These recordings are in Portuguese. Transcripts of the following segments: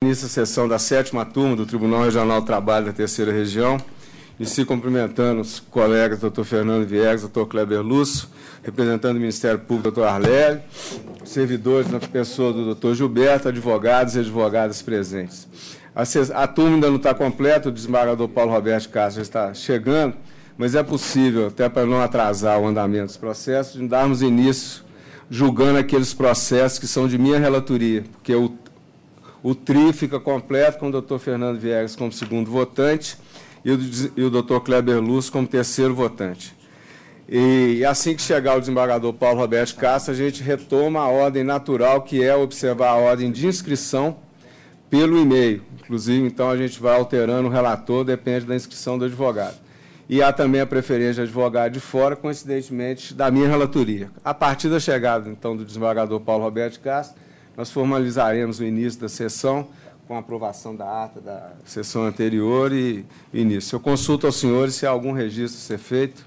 Início a sessão da 7ª turma do Tribunal Regional do Trabalho da 3ª Região. Inicio cumprimentando os colegas Dr. Fernando Viegas, Dr. Kleber Lúcio, representando o Ministério Público, Dr. Arlélio, servidores na pessoa do Dr. Gilberto, advogados e advogadas presentes. A turma ainda não está completa, o desembargador Paulo Roberto Castro já está chegando, mas é possível, até para não atrasar o andamento dos processos, de darmos início julgando aqueles processos que são de minha relatoria, porque o TRI fica completo com o Dr. Fernando Viegas como segundo votante e o Dr. Kleber Lúcio como terceiro votante. E assim que chegar o desembargador Paulo Roberto Castro, a gente retoma a ordem natural, que é observar a ordem de inscrição pelo e-mail. Inclusive, então, a gente vai alterando o relator, depende da inscrição do advogado. E há também a preferência de advogado de fora, coincidentemente, da minha relatoria. A partir da chegada, então, do desembargador Paulo Roberto Castro, nós formalizaremos o início da sessão com a aprovação da ata da sessão anterior e início. Eu consulto aos senhores se há algum registro a ser feito.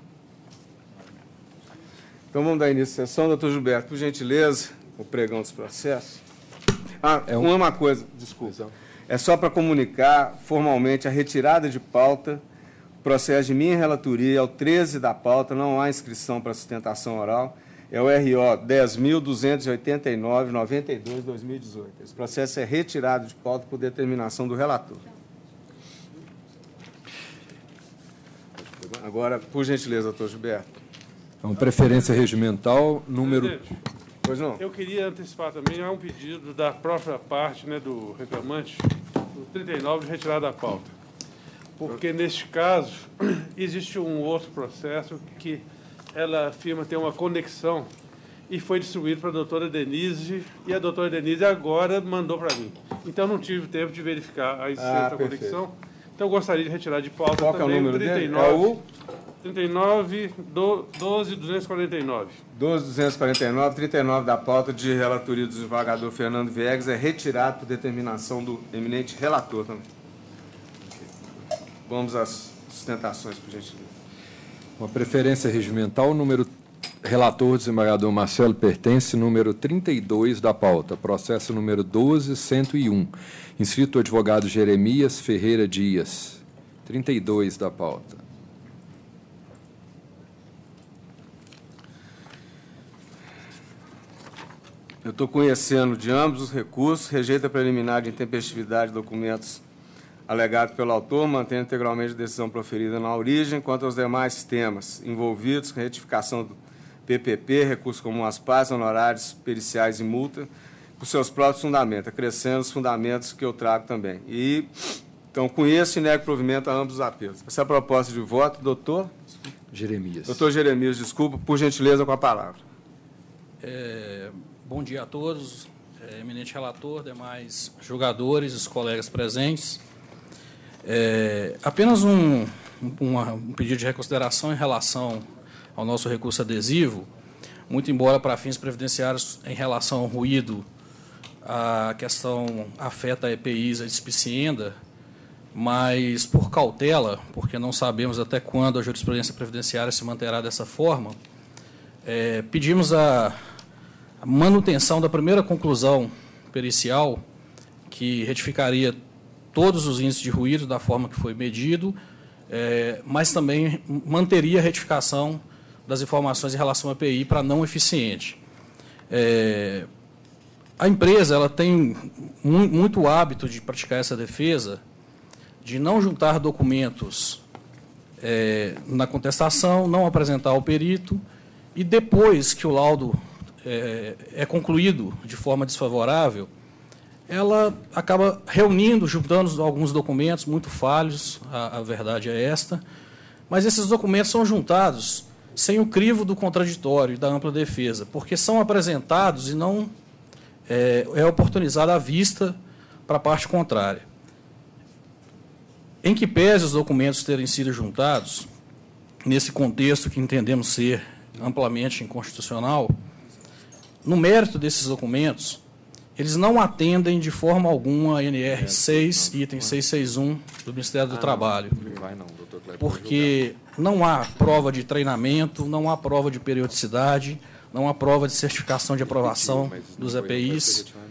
Então, vamos dar início à sessão. Doutor Gilberto, por gentileza, o pregão dos processos. Uma coisa, desculpa. É só para comunicar formalmente a retirada de pauta, processo de minha relatoria, é o 13 da pauta, não há inscrição para sustentação oral, é o RO 10.289/92/2018. Esse processo é retirado de pauta por determinação do relator. Agora, por gentileza, doutor Gilberto. Então, preferência regimental, número... Presidente, Pois não. eu queria antecipar também, há um pedido da própria parte, né, do reclamante, do 39, de retirada da pauta. Porque, neste caso, existe um outro processo que ela afirma ter uma conexão e foi distribuído para a doutora Denise, e a doutora Denise agora mandou para mim. Então, não tive tempo de verificar a existência da conexão. Então, eu gostaria de retirar de pauta Qual também é o número 39, dele? É o 39, 12.249. 12.249, 39 da pauta de relatoria do desembargador Fernando Viegas é retirado por determinação do eminente relator também. Vamos às sustentações, por gentileza. Uma preferência regimental, número relator, desembargador Marcelo Pertence, número 32 da pauta, processo número 12.101, inscrito o advogado Jeremias Ferreira Dias, 32 da pauta. Eu estou conhecendo de ambos os recursos, rejeita preliminar de intempestividade de documentos alegado pelo autor, mantendo integralmente a decisão proferida na origem. Quanto aos demais temas envolvidos, retificação do PPP, recurso comum às partes, honorários periciais e multa, por seus próprios fundamentos, acrescendo os fundamentos que eu trago também. Então, conheço e nego provimento a ambos os apelos. Essa é a proposta de voto, doutor Jeremias. Doutor Jeremias, desculpa, por gentileza, com a palavra. Bom dia a todos, eminente relator, demais julgadores, os colegas presentes. Apenas um pedido de reconsideração em relação ao nosso recurso adesivo, muito embora para fins previdenciários em relação ao ruído, a questão afeta a EPIs, a despicienda, mas por cautela, porque não sabemos até quando a jurisprudência previdenciária se manterá dessa forma, pedimos a manutenção da primeira conclusão pericial, que retificaria todos os índices de ruído da forma que foi medido, mas também manteria a retificação das informações em relação à EPI para não eficiente. A empresa ela tem muito hábito de praticar essa defesa, de não juntar documentos na contestação, não apresentar ao perito, e depois que o laudo é concluído de forma desfavorável, ela acaba reunindo, juntando alguns documentos muito falhos, a verdade é esta, mas esses documentos são juntados sem o crivo do contraditório e da ampla defesa, porque são apresentados e não é oportunizada a vista para a parte contrária. Em que pese os documentos terem sido juntados, nesse contexto que entendemos ser amplamente inconstitucional, no mérito desses documentos, eles não atendem de forma alguma a NR 6, item 661 do Ministério do Trabalho, porque não há prova de treinamento, não há prova de periodicidade, não há prova de certificação de aprovação dos EPIs,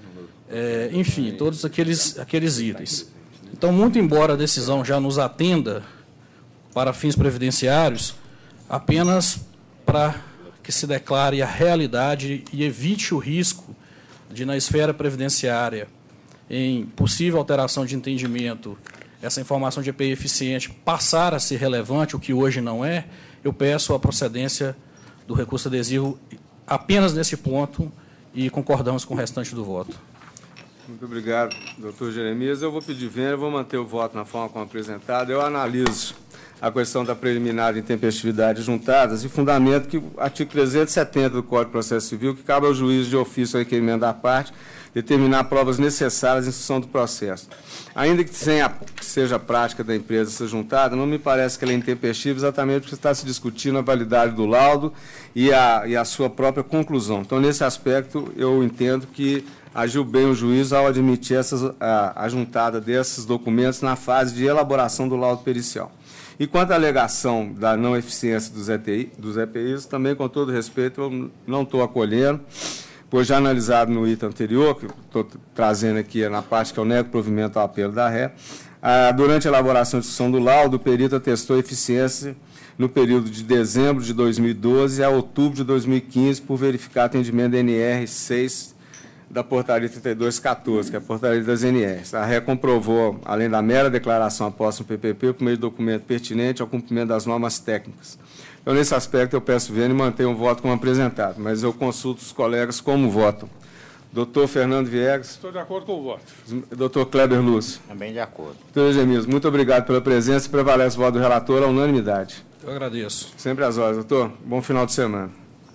enfim, todos aqueles itens. Então, muito embora a decisão já nos atenda para fins previdenciários, apenas para que se declare a realidade e evite o risco de, na esfera previdenciária, em possível alteração de entendimento, essa informação de EPI eficiente passar a ser relevante, o que hoje não é, eu peço a procedência do recurso adesivo apenas nesse ponto e concordamos com o restante do voto. Muito obrigado, doutor Jeremias. Eu vou pedir vênia, vou manter o voto na forma como apresentado. Eu analiso a questão da preliminar de intempestividade juntadas e fundamento que o artigo 370 do Código de Processo Civil, que cabe ao juiz de ofício ao requerimento da parte, determinar provas necessárias em instrução do processo. Ainda que seja prática da empresa ser juntada, não me parece que ela é intempestiva exatamente porque está se discutindo a validade do laudo e a sua própria conclusão. Então, nesse aspecto, eu entendo que agiu bem o juiz ao admitir a juntada desses documentos na fase de elaboração do laudo pericial. E quanto à alegação da não eficiência dos EPIs, também, com todo respeito, eu não estou acolhendo, pois já analisado no item anterior, que estou trazendo aqui na parte que eu nego provimento ao apelo da ré, durante a elaboração e discussão do laudo, o perito atestou eficiência no período de dezembro de 2012 a outubro de 2015, por verificar atendimento da NR 6 da portaria 3214, que é a portaria das NRs. A ré comprovou, além da mera declaração após um PPP, por meio de documento pertinente ao cumprimento das normas técnicas. Então, nesse aspecto, eu peço vênia e mantenho o voto como apresentado, mas eu consulto os colegas como votam. Doutor Fernando Viegas. Estou de acordo com o voto. Doutor Kleber Lúcio. Também de acordo. Doutor Egemias, muito obrigado pela presença e prevalece o voto do relator à unanimidade. Eu agradeço. Sempre às horas, doutor. Bom final de semana.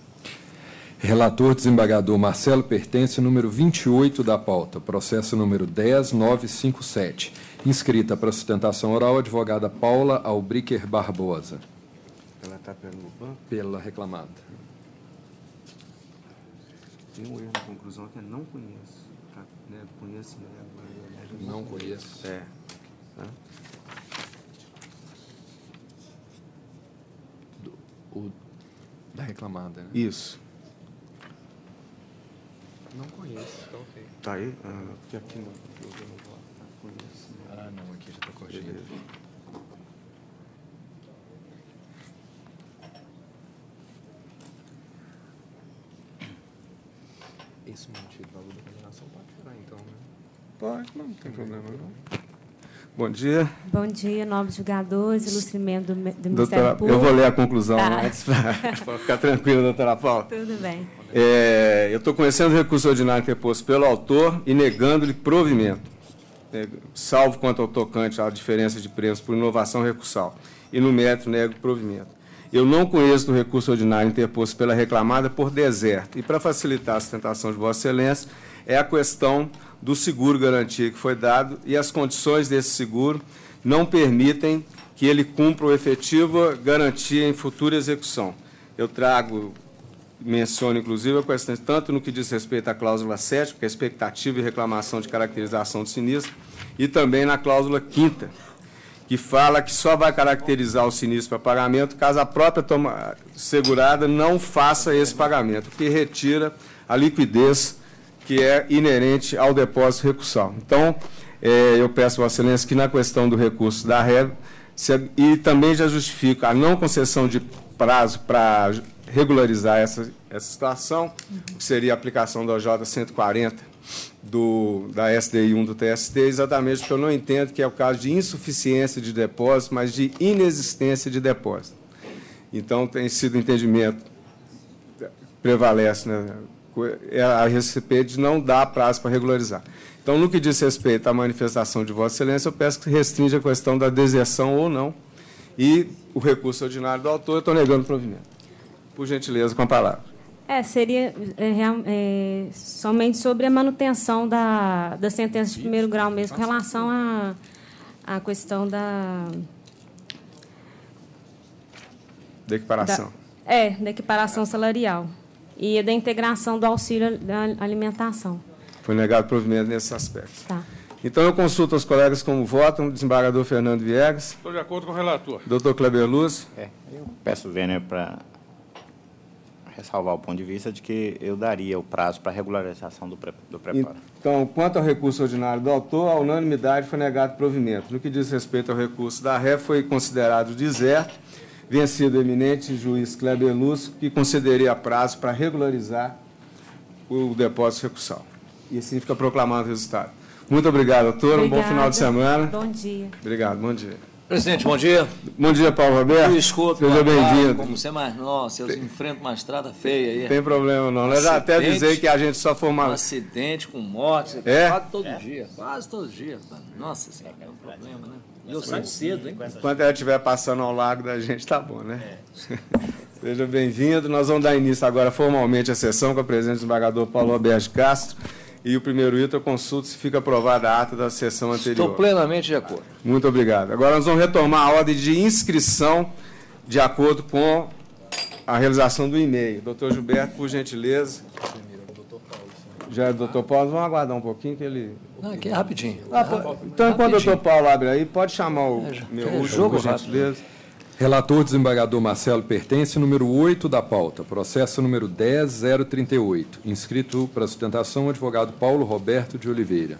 Relator desembargador Marcelo Pertence, número 28 da pauta, processo número 10957. Inscrita para sustentação oral, advogada Paula Albriquer Barbosa. Ela está pelo banco? Pela reclamada. Tem um erro na conclusão que eu não conheço. Tá? Né? Conheço, né? Não conheço. É. Tá? Da reclamada, né? Isso. Não conheço, tá ok. Tá aí? Porque aqui não. Eu não voto. Tá? Conheço. Né? Ah, não, aqui já está corrigido. Beleza. Esse mantido valor da condenação pode tirar, então, né? Pode, não tem problema, não. Bom dia. Bom dia, nobres julgadores, ilustre membro do Ministério Doutora, Público. eu vou ler a conclusão Tá. antes, para ficar tranquilo, doutora Paula. Tudo bem. Eu estou conhecendo o recurso ordinário interposto pelo autor e negando-lhe provimento, salvo quanto ao tocante à diferença de prêmios por inovação recursal. E no mérito nego provimento. Eu não conheço do recurso ordinário interposto pela reclamada por deserto. E para facilitar a sustentação de Vossa Excelência, é a questão do seguro garantia que foi dado e as condições desse seguro não permitem que ele cumpra o efetivo garantia em futura execução. Eu menciono, inclusive, a questão, tanto no que diz respeito à cláusula 7, que é a expectativa e reclamação de caracterização do sinistro, e também na cláusula 5ª, que fala que só vai caracterizar o sinistro para pagamento caso a própria segurada não faça esse pagamento, o que retira a liquidez que é inerente ao depósito recursal. Então, eu peço a Vossa Excelência que na questão do recurso da ré, e também já justifico a não concessão de prazo para regularizar essa situação, que seria a aplicação da OJ 140 da SDI 1 do TST, exatamente porque eu não entendo que é o caso de insuficiência de depósito, mas de inexistência de depósito. Então, tem sido entendimento, prevalece, né, a respeito de não dar prazo para regularizar. Então, no que diz respeito à manifestação de Vossa Excelência, eu peço que restrinja a questão da deserção ou não, e o recurso ordinário do autor, eu estou negando o provimento. Por gentileza, com a palavra. Seria somente sobre a manutenção da sentença de primeiro grau mesmo, com relação à questão da equiparação. Da equiparação salarial e da integração do auxílio da alimentação. Foi negado provimento nesse aspecto. Tá. Então, eu consulto os colegas como votam. Desembargador Fernando Viegas. Estou de acordo com o relator. Doutor Kleber Lúcio. Eu peço vênia para ressalvar o ponto de vista de que eu daria o prazo para regularização do preparo. Então, quanto ao recurso ordinário do autor, a unanimidade foi negado provimento. No que diz respeito ao recurso da ré, foi considerado deserto, vencido o eminente juiz Kleber Lúcio, que concederia prazo para regularizar o depósito recursal. E assim fica proclamado o resultado. Muito obrigado, doutor. Um bom final de semana. Bom dia. Obrigado, bom dia. Presidente, bom dia. Bom dia, Paulo Roberto. Desculpe, seja bem-vindo. Como você é mais nosso, eu enfrento uma estrada feia aí. Não tem problema, não. Eu já até avisei que a gente só formava... Um acidente com morte, quase todo dia. Quase todo dia. Nossa Senhora, é um problema, né? E eu saio cedo, hein? Enquanto ela estiver passando ao largo da gente, tá bom, né? Seja bem-vindo. Nós vamos dar início agora formalmente à sessão com a presença do desembargador Paulo Roberto de Castro. E o primeiro item, eu consulto se fica aprovada a ata da sessão anterior. Estou plenamente de acordo. Muito obrigado. Agora nós vamos retomar a ordem de inscrição de acordo com a realização do e-mail. Doutor Gilberto, por gentileza. Já é o doutor Paulo, vamos aguardar um pouquinho que ele... Não, aqui é rapidinho. Então, enquanto o doutor Paulo abre aí, pode chamar o meu último, por gentileza. Relator, desembargador Marcelo Pertence, número 8 da pauta, processo número 10038, inscrito para sustentação, advogado Paulo Roberto de Oliveira.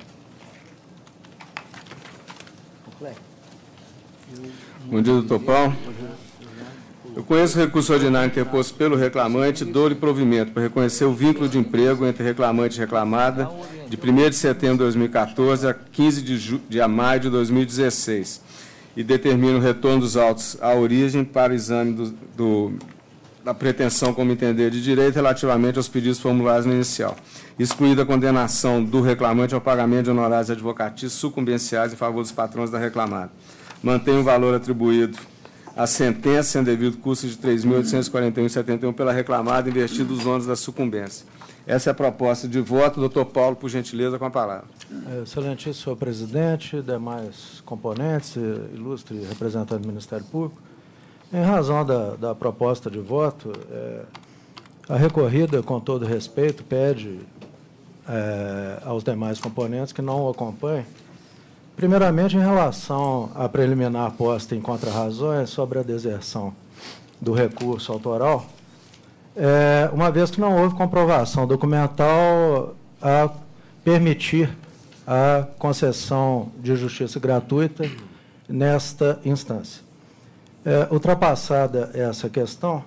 Bom dia, doutor Paulo. Eu conheço o recurso ordinário interposto pelo reclamante, dou-lhe provimento para reconhecer o vínculo de emprego entre reclamante e reclamada de 1º de setembro de 2014 a 15 de maio de 2016. E determina o retorno dos autos à origem para exame da pretensão como entender de direito relativamente aos pedidos formulados no inicial, excluída a condenação do reclamante ao pagamento de honorários advocatícios sucumbenciais em favor dos patrões da reclamada. Mantém o valor atribuído à sentença, sendo devido custo de R$ 3.841,71 pela reclamada, investido os ônus da sucumbência. Essa é a proposta de voto. Doutor Paulo, por gentileza, com a palavra. Excelentíssimo senhor presidente, demais componentes, ilustre representante do Ministério Público, em razão da proposta de voto, a recorrida, com todo respeito, pede aos demais componentes que não o acompanhem, primeiramente em relação à preliminar posta em contra-razões sobre a deserção do recurso autoral, uma vez que não houve comprovação documental a permitir a concessão de justiça gratuita nesta instância. Ultrapassada essa questão,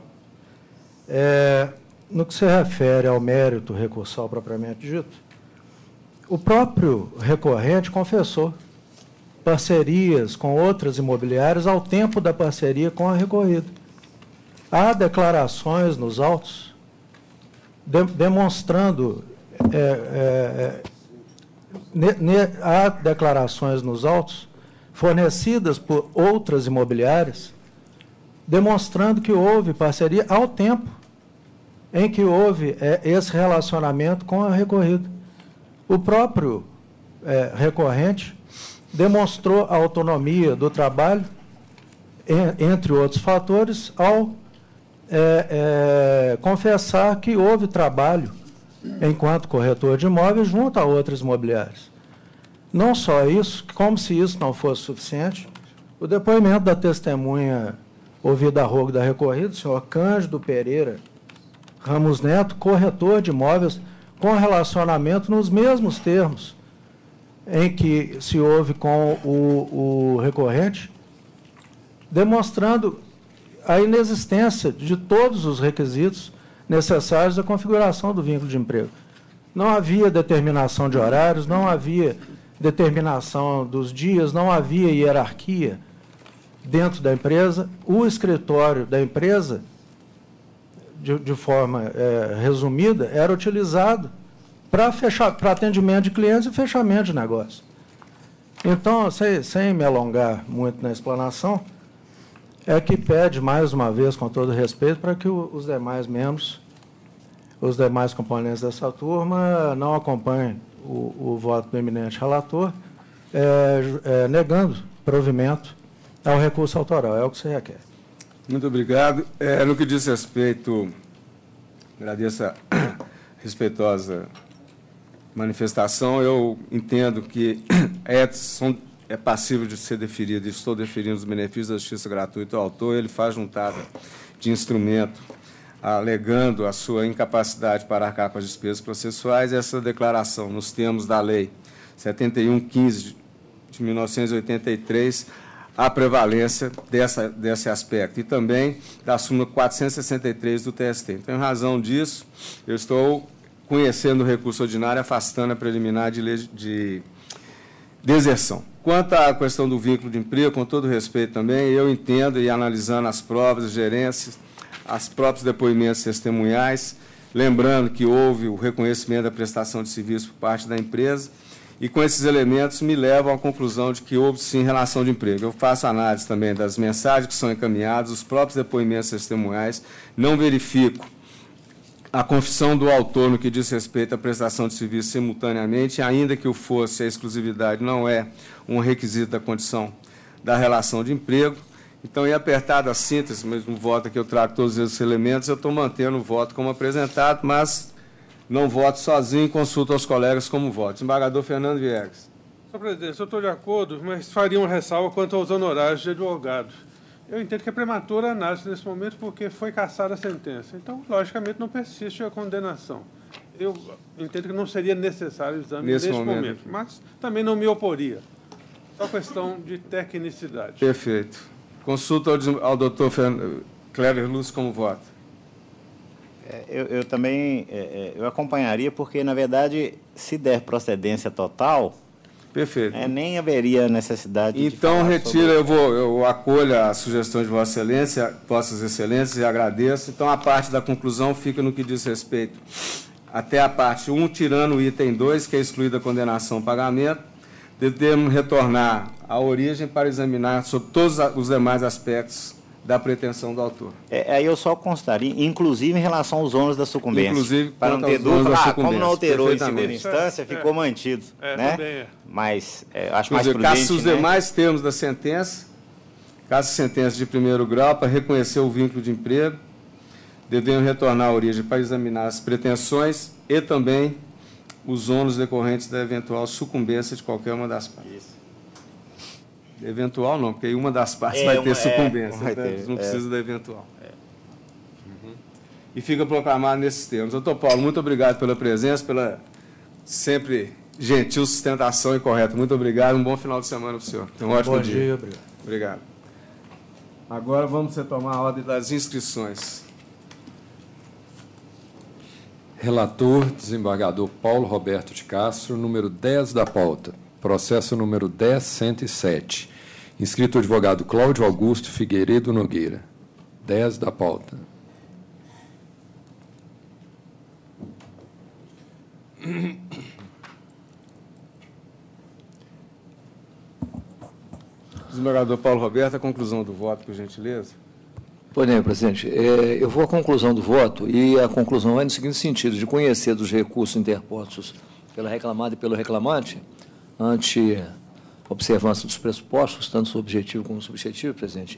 no que se refere ao mérito recursal propriamente dito, o próprio recorrente confessou parcerias com outras imobiliárias ao tempo da parceria com a recorrida. Há declarações nos autos demonstrando, há declarações nos autos fornecidas por outras imobiliárias demonstrando que houve parceria ao tempo em que houve esse relacionamento com a recorrida. O próprio recorrente demonstrou a autonomia do trabalho, entre outros fatores, ao confessar que houve trabalho enquanto corretor de imóveis junto a outras imobiliárias. Não só isso, como se isso não fosse suficiente, o depoimento da testemunha ouvida a rogo da recorrida, o senhor Cândido Pereira Ramos Neto, corretor de imóveis, com relacionamento nos mesmos termos em que se houve com o recorrente, demonstrando a inexistência de todos os requisitos necessários à configuração do vínculo de emprego. Não havia determinação de horários, não havia determinação dos dias, não havia hierarquia dentro da empresa. O escritório da empresa, de forma resumida, era utilizado para atendimento de clientes e fechamento de negócio. Então, sem me alongar muito na explanação, é que pede, mais uma vez, com todo respeito, para que os demais membros, os demais componentes dessa turma, não acompanhem o voto do eminente relator, negando provimento ao recurso autoral. É o que se requer. Muito obrigado. No que diz respeito, agradeço a respeitosa manifestação, eu entendo que é passível de ser deferido, estou deferindo os benefícios da justiça gratuita ao autor, ele faz juntada de instrumento alegando a sua incapacidade para arcar com as despesas processuais, essa declaração, nos termos da Lei 7115 de 1983, a prevalência desse aspecto, e também da súmula 463 do TST. Então, em razão disso, eu estou conhecendo o recurso ordinário, afastando a preliminar de deserção. Quanto à questão do vínculo de emprego, com todo respeito também, eu entendo, e analisando as provas, as gerências, os próprios depoimentos testemunhais, lembrando que houve o reconhecimento da prestação de serviço por parte da empresa, e com esses elementos me levam à conclusão de que houve, sim, relação de emprego. Eu faço análise também das mensagens que são encaminhadas, os próprios depoimentos testemunhais, não verifico a confissão do autor no que diz respeito à prestação de serviço simultaneamente, ainda que o fosse, a exclusividade não é um requisito da condição da relação de emprego. Então, em apertada síntese, mas no voto que eu trago todos esses elementos, eu estou mantendo o voto como apresentado, mas não voto sozinho, consulto aos colegas como voto. Desembargador Fernando Viegas. Senhor presidente, eu estou de acordo, mas faria uma ressalva quanto aos honorários de advogados. Eu entendo que é prematura a análise nesse momento porque foi cassada a sentença. Então, logicamente, não persiste a condenação. Eu entendo que não seria necessário o exame nesse momento, mas também não me oporia. Só questão de tecnicidade. Perfeito. Consulta ao doutor Kleber Lúcio como voto. Eu também eu acompanharia, porque, na verdade, se der procedência total, perfeito, nem haveria necessidade então, de retira, eu acolho a sugestão de Vossa Excelência, Vossas Excelências, e agradeço. Então, a parte da conclusão fica no que diz respeito até a parte 1, tirando o item 2, que é excluída a condenação ao pagamento, devemos retornar à origem para examinar sobre todos os demais aspectos da pretensão do autor. Aí eu só constaria, inclusive em relação aos ônus da sucumbência. Inclusive, para não ter dúvida, como não alterou em segunda instância, ficou mantido. Né? Mas acho mais prudente, caso os demais termos da sentença, caso sentença de primeiro grau, para reconhecer o vínculo de emprego, devemos retornar à origem para examinar as pretensões e também os ônus decorrentes da eventual sucumbência de qualquer uma das partes. Isso. Eventual não, porque aí uma das partes vai ter sucumbência, não precisa da eventual. E fica proclamado nesses termos. Doutor Paulo, muito obrigado pela presença, pela sempre gentil sustentação e correta. Muito obrigado, um bom final de semana para o senhor. Um ótimo dia. Bom dia, obrigado. Obrigado. Agora vamos retomar a ordem das inscrições. Relator, desembargador Paulo Roberto de Castro, número 10 da pauta. Processo número 10.107. Inscrito o advogado Cláudio Augusto Figueiredo Nogueira. 10 da pauta. Desembargador Paulo Roberto, a conclusão do voto, por gentileza. Pois não, presidente. Eu vou à conclusão do voto, e a conclusão é no seguinte sentido: de conhecer dos recursos interpostos pela reclamada e pelo reclamante, ante observância dos pressupostos, tanto subjetivo como subjetivo, presidente.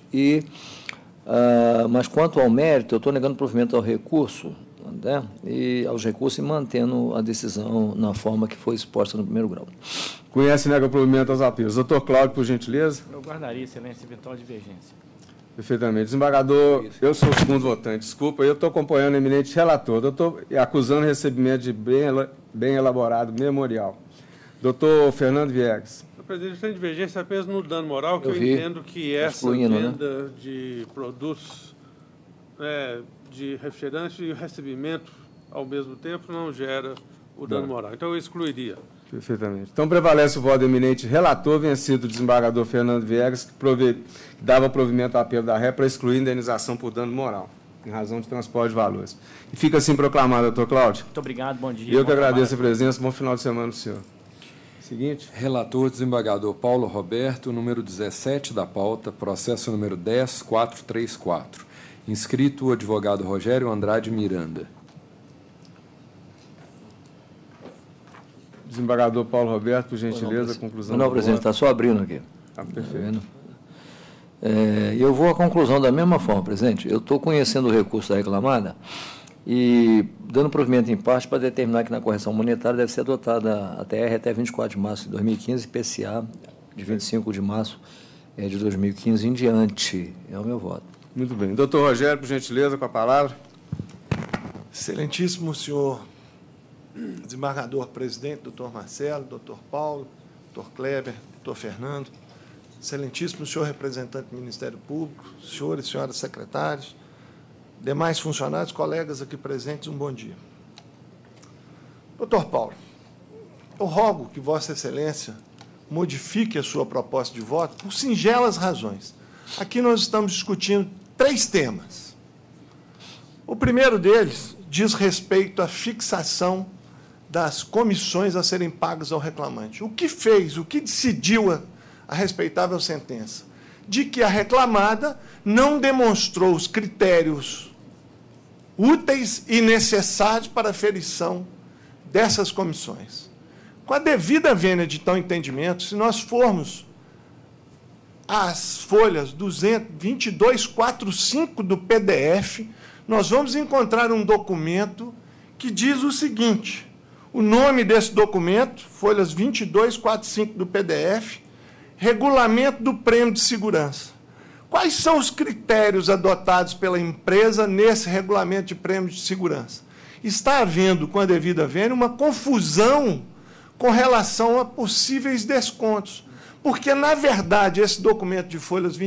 Mas quanto ao mérito, eu estou negando provimento ao recurso, né, e aos recursos, e mantendo a decisão na forma que foi exposta no primeiro grau. Conhece e nega provimento aos apelos. Doutor Cláudio, por gentileza. Eu guardaria, excelência, eventual divergência. Perfeitamente. Desembargador, eu sou o segundo votante, desculpa, eu estou acompanhando o eminente relator. Eu estou acusando o recebimento de bem elaborado memorial. Doutor Fernando Viegas. Presidente, tem divergência apenas no dano moral, que eu entendo que essa venda de produtos de refrigerante e o recebimento ao mesmo tempo não gera o dano moral. Então, eu excluiria. Perfeitamente. Então, prevalece o voto do eminente relator, vencido o desembargador Fernando Viegas, que dava provimento ao apelo da ré para excluir indenização por dano moral, em razão de transporte de valores. E fica assim proclamado, doutor Cláudio. Muito obrigado, bom dia. Eu que agradeço a presença, bom final de semana para o senhor. Seguinte. Relator, desembargador Paulo Roberto, número 17 da pauta, processo número 10.434. Inscrito o advogado Rogério Andrade Miranda. Desembargador Paulo Roberto, por gentileza, a conclusão. Não, presidente, está só abrindo aqui. Perfeito. Eu vou à conclusão da mesma forma, presidente. Eu estou conhecendo o recurso da reclamada e dando provimento em parte para determinar que na correção monetária deve ser adotada a TR até 24 de março de 2015 e PCA de 25 de março de 2015 em diante. É o meu voto. Muito bem. Doutor Rogério, por gentileza, com a palavra. Excelentíssimo senhor desembargador-presidente, doutor Marcelo, doutor Paulo, doutor Kleber, doutor Fernando, excelentíssimo senhor representante do Ministério Público, senhores e senhoras secretários, demais funcionários, colegas aqui presentes, um bom dia. Doutor Paulo, eu rogo que Vossa Excelência modifique a sua proposta de voto por singelas razões. Aqui nós estamos discutindo 3 temas. O primeiro deles diz respeito à fixação das comissões a serem pagas ao reclamante. O que fez, o que decidiu a respeitável sentença? De que a reclamada não demonstrou os critérios úteis e necessários para a ferição dessas comissões. Com a devida vênia de tal entendimento, se nós formos às folhas 2245 do PDF, nós vamos encontrar um documento que diz o seguinte: o nome desse documento, folhas 2245 do PDF, Regulamento do Prêmio de Segurança. Quais são os critérios adotados pela empresa nesse regulamento de prêmio de segurança? Está havendo, com a devida vênia, uma confusão com relação a possíveis descontos. Porque, na verdade, esse documento de folhas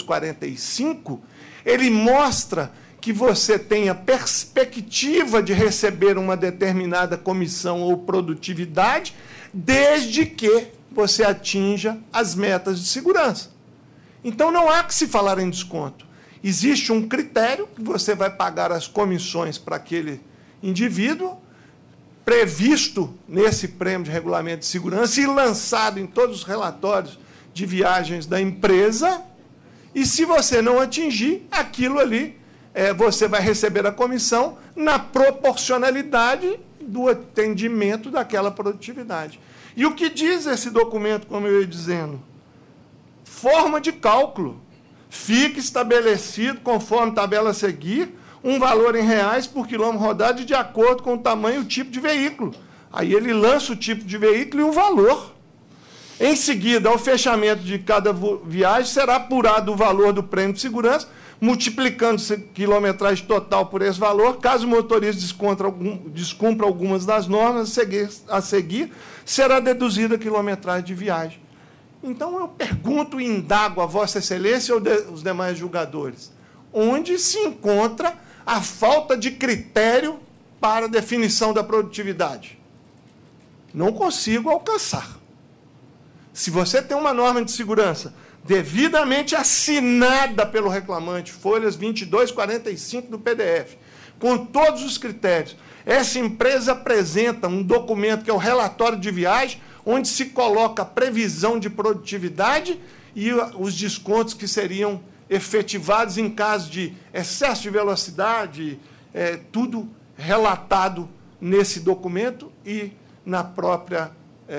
2245, ele mostra que você tem a perspectiva de receber uma determinada comissão ou produtividade, desde que você atinja as metas de segurança. Então, não há que se falar em desconto. Existe um critério que você vai pagar as comissões para aquele indivíduo, previsto nesse prêmio de regulamento de segurança e lançado em todos os relatórios de viagens da empresa, e se você não atingir aquilo ali, você vai receber a comissão na proporcionalidade do atendimento daquela produtividade. E o que diz esse documento, como eu ia dizendo? Forma de cálculo. Fica estabelecido, conforme tabela a seguir, um valor em reais por quilômetro rodado de acordo com o tamanho e o tipo de veículo. Aí ele lança o tipo de veículo e o valor. Em seguida, ao fechamento de cada viagem, será apurado o valor do prêmio de segurança, multiplicando-se a quilometragem total por esse valor. Caso o motorista descumpra algumas das normas, a seguir será deduzida a quilometragem de viagem. Então, eu pergunto e indago a Vossa Excelência ou os demais julgadores, onde se encontra a falta de critério para a definição da produtividade? Não consigo alcançar. Se você tem uma norma de segurança devidamente assinada pelo reclamante, folhas 2245 do PDF, com todos os critérios, essa empresa apresenta um documento que é o relatório de viagem, onde se coloca a previsão de produtividade e os descontos que seriam efetivados em caso de excesso de velocidade, tudo relatado nesse documento e na própria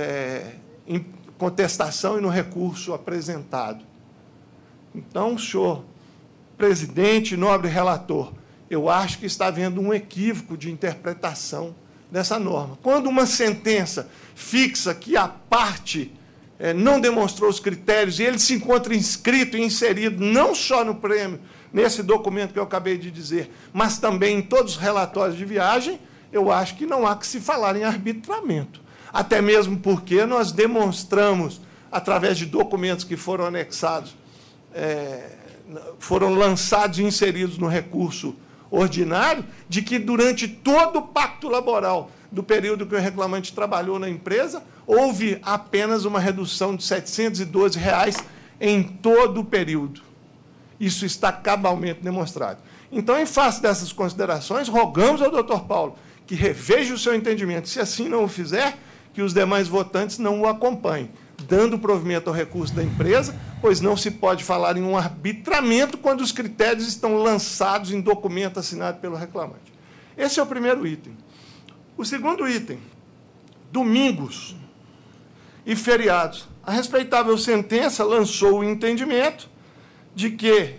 contestação e no recurso apresentado. Então, senhor presidente, nobre relator, eu acho que está havendo um equívoco de interpretação dessa norma. Quando uma sentença fixa que a parte não demonstrou os critérios e ele se encontra inscrito e inserido não só no prêmio, nesse documento que eu acabei de dizer, mas também em todos os relatórios de viagem, eu acho que não há que se falar em arbitramento. Até mesmo porque nós demonstramos, através de documentos que foram anexados, foram lançados e inseridos no recurso ordinário, de que durante todo o pacto laboral do período que o reclamante trabalhou na empresa, houve apenas uma redução de R$ 712 em todo o período. Isso está cabalmente demonstrado. Então, em face dessas considerações, rogamos ao doutor Paulo que reveja o seu entendimento. Se assim não o fizer, que os demais votantes não o acompanhem, dando provimento ao recurso da empresa, pois não se pode falar em um arbitramento quando os critérios estão lançados em documento assinado pelo reclamante. Esse é o primeiro item. O segundo item, domingos e feriados. A respeitável sentença lançou o entendimento de que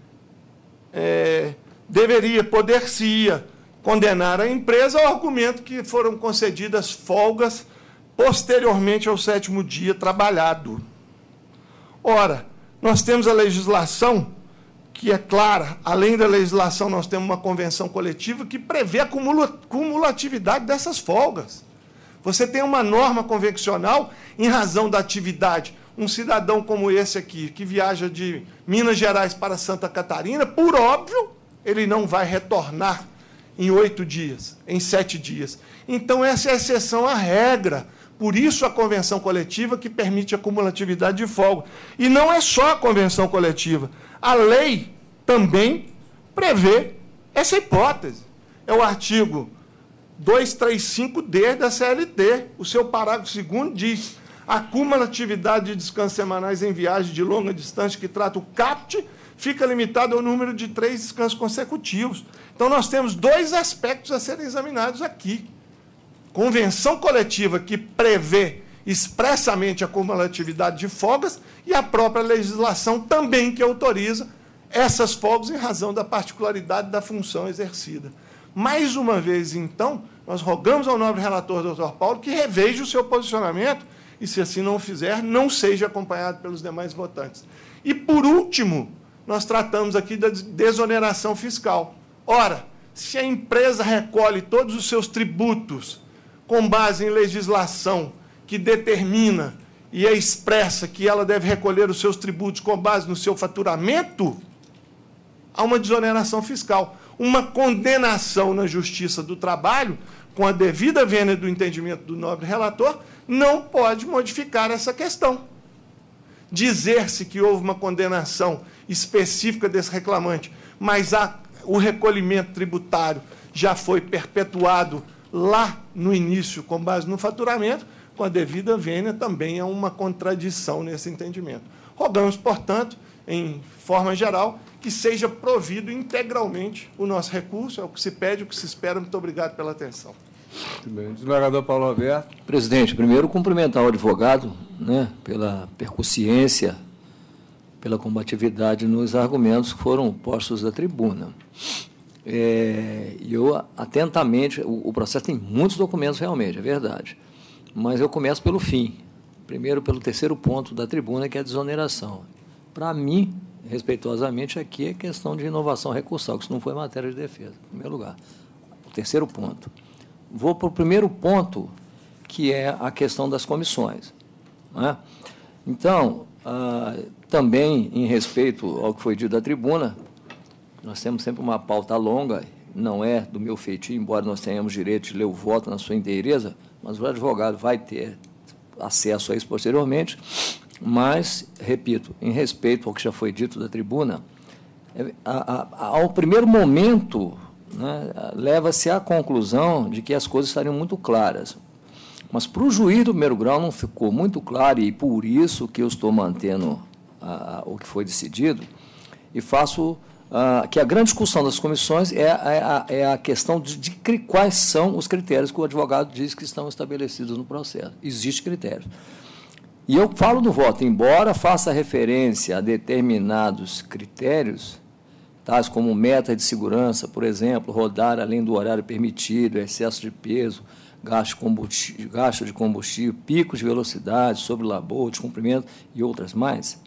poder-se-ia condenar a empresa ao argumento que foram concedidas folgas posteriormente ao 7º dia trabalhado. Ora, nós temos a legislação que é clara. Além da legislação, nós temos uma convenção coletiva que prevê a cumulatividade dessas folgas. Você tem uma norma convencional em razão da atividade. Um cidadão como esse aqui, que viaja de Minas Gerais para Santa Catarina, por óbvio, ele não vai retornar em 8 dias, em 7 dias. Então, essa é a exceção à regra. Por isso, a convenção coletiva que permite a cumulatividade de folga. E não é só a convenção coletiva. A lei também prevê essa hipótese. É o artigo 235D da CLT. O seu parágrafo 2º diz: a cumulatividade de descansos semanais em viagem de longa distância que trata o CAPT fica limitada ao número de 3 descansos consecutivos. Então, nós temos 2 aspectos a serem examinados aqui. Convenção coletiva que prevê expressamente a cumulatividade de folgas e a própria legislação também que autoriza essas folgas em razão da particularidade da função exercida. Mais uma vez, então, nós rogamos ao nobre relator, doutor Paulo, que reveja o seu posicionamento e, se assim não fizer, não seja acompanhado pelos demais votantes. E, por último, nós tratamos aqui da desoneração fiscal. Ora, se a empresa recolhe todos os seus tributos com base em legislação que determina e é expressa que ela deve recolher os seus tributos com base no seu faturamento, há uma desoneração fiscal. Uma condenação na Justiça do Trabalho, com a devida vênia do entendimento do nobre relator, não pode modificar essa questão. Dizer-se que houve uma condenação específica desse reclamante, mas o recolhimento tributário já foi perpetuado lá no início, com base no faturamento, com a devida vênia, também é uma contradição nesse entendimento. Rogamos, portanto, em forma geral, que seja provido integralmente o nosso recurso, é o que se pede, o que se espera. Muito obrigado pela atenção. Muito bem. Desembargador Paulo Roberto. Presidente, primeiro cumprimentar o advogado, né, pela percussiência, pela combatividade nos argumentos que foram postos da tribuna. Eu, atentamente, o processo tem muitos documentos realmente, é verdade, mas eu começo pelo fim. Primeiro, pelo terceiro ponto da tribuna, que é a desoneração. Para mim, respeitosamente, aqui é questão de inovação recursal, que isso não foi matéria de defesa, em primeiro lugar. O terceiro ponto. Vou para o primeiro ponto, que é a questão das comissões. Né? Então, também, em respeito ao que foi dito da tribuna, nós temos sempre uma pauta longa, não é do meu feitio, embora nós tenhamos direito de ler o voto na sua inteireza, mas o advogado vai ter acesso a isso posteriormente. Mas, repito, em respeito ao que já foi dito da tribuna, ao primeiro momento, né, leva-se à conclusão de que as coisas estariam muito claras. Mas para o juiz do primeiro grau não ficou muito claro, e por isso que eu estou mantendo o que foi decidido, e faço que a grande discussão das comissões é a questão de quais são os critérios que o advogado diz que estão estabelecidos no processo. Existem critérios. E eu falo do voto, embora faça referência a determinados critérios, tais como meta de segurança, por exemplo, rodar além do horário permitido, excesso de peso, gasto de combustível, picos de velocidade, sobrelabor, descumprimento e outras mais,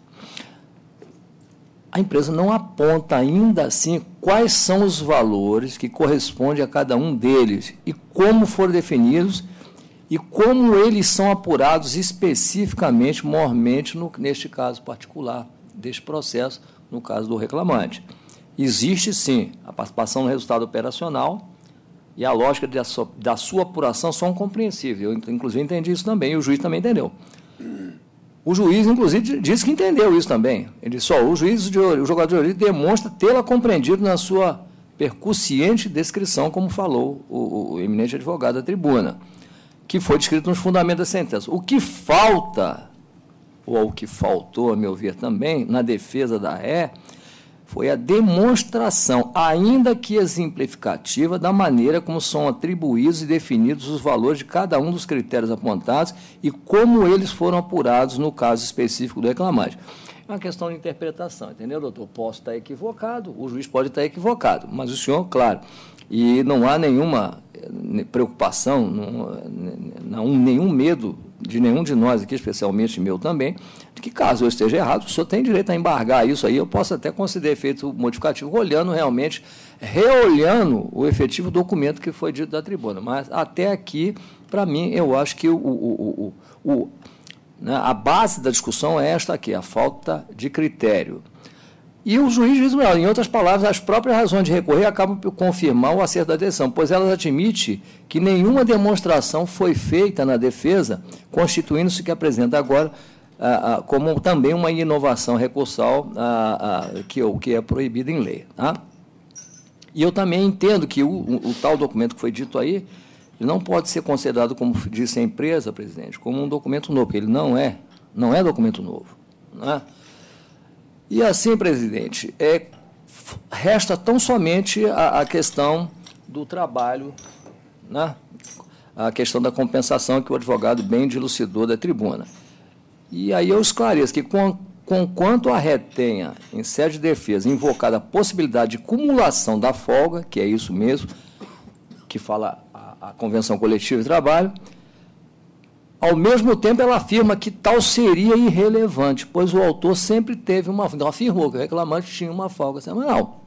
a empresa não aponta ainda assim quais são os valores que correspondem a cada um deles e como foram definidos e como eles são apurados especificamente, mormente, neste caso particular deste processo, no caso do reclamante. Existe, sim, a participação no resultado operacional e a lógica da sua apuração são compreensíveis. Eu, inclusive, entendi isso também, e o juiz também entendeu. O juiz, inclusive, disse que entendeu isso também. Ele disse, o jogador de origem demonstra tê-la compreendido na sua percussiente descrição, como falou o eminente advogado da tribuna, que foi descrito nos fundamentos da sentença. O que falta, ou o que faltou, a meu ver também, na defesa da ré, foi a demonstração, ainda que exemplificativa, da maneira como são atribuídos e definidos os valores de cada um dos critérios apontados e como eles foram apurados no caso específico do reclamante. É uma questão de interpretação, entendeu, doutor? Posso estar equivocado, o juiz pode estar equivocado, mas o senhor, claro, e não há nenhuma preocupação, nenhum medo de nenhum de nós aqui, especialmente meu também, de que, caso eu esteja errado, o senhor tem direito a embargar isso aí, eu posso até considerar efeito modificativo, reolhando o efetivo documento que foi dito da tribuna. Mas, até aqui, para mim, eu acho que a base da discussão é esta aqui, a falta de critério. E o juiz diz, em outras palavras, as próprias razões de recorrer acabam por confirmar o acerto da decisão, pois elas admitem que nenhuma demonstração foi feita na defesa, constituindo-se que apresenta agora como também uma inovação recursal que é proibida em lei. Tá? E eu também entendo que o tal documento que foi dito aí não pode ser considerado, como disse a empresa, presidente, como um documento novo, porque ele não é documento novo. Não é? E assim, presidente, resta tão somente a questão do trabalho, né? A questão da compensação que o advogado bem dilucidou da tribuna. E aí eu esclareço que, conquanto a ré tenha, em sede de defesa, invocado a possibilidade de cumulação da folga, que é isso mesmo, que fala a Convenção Coletiva de Trabalho, ao mesmo tempo, ela afirma que tal seria irrelevante, pois o autor sempre teve uma... Então, afirmou que o reclamante tinha uma folga semanal.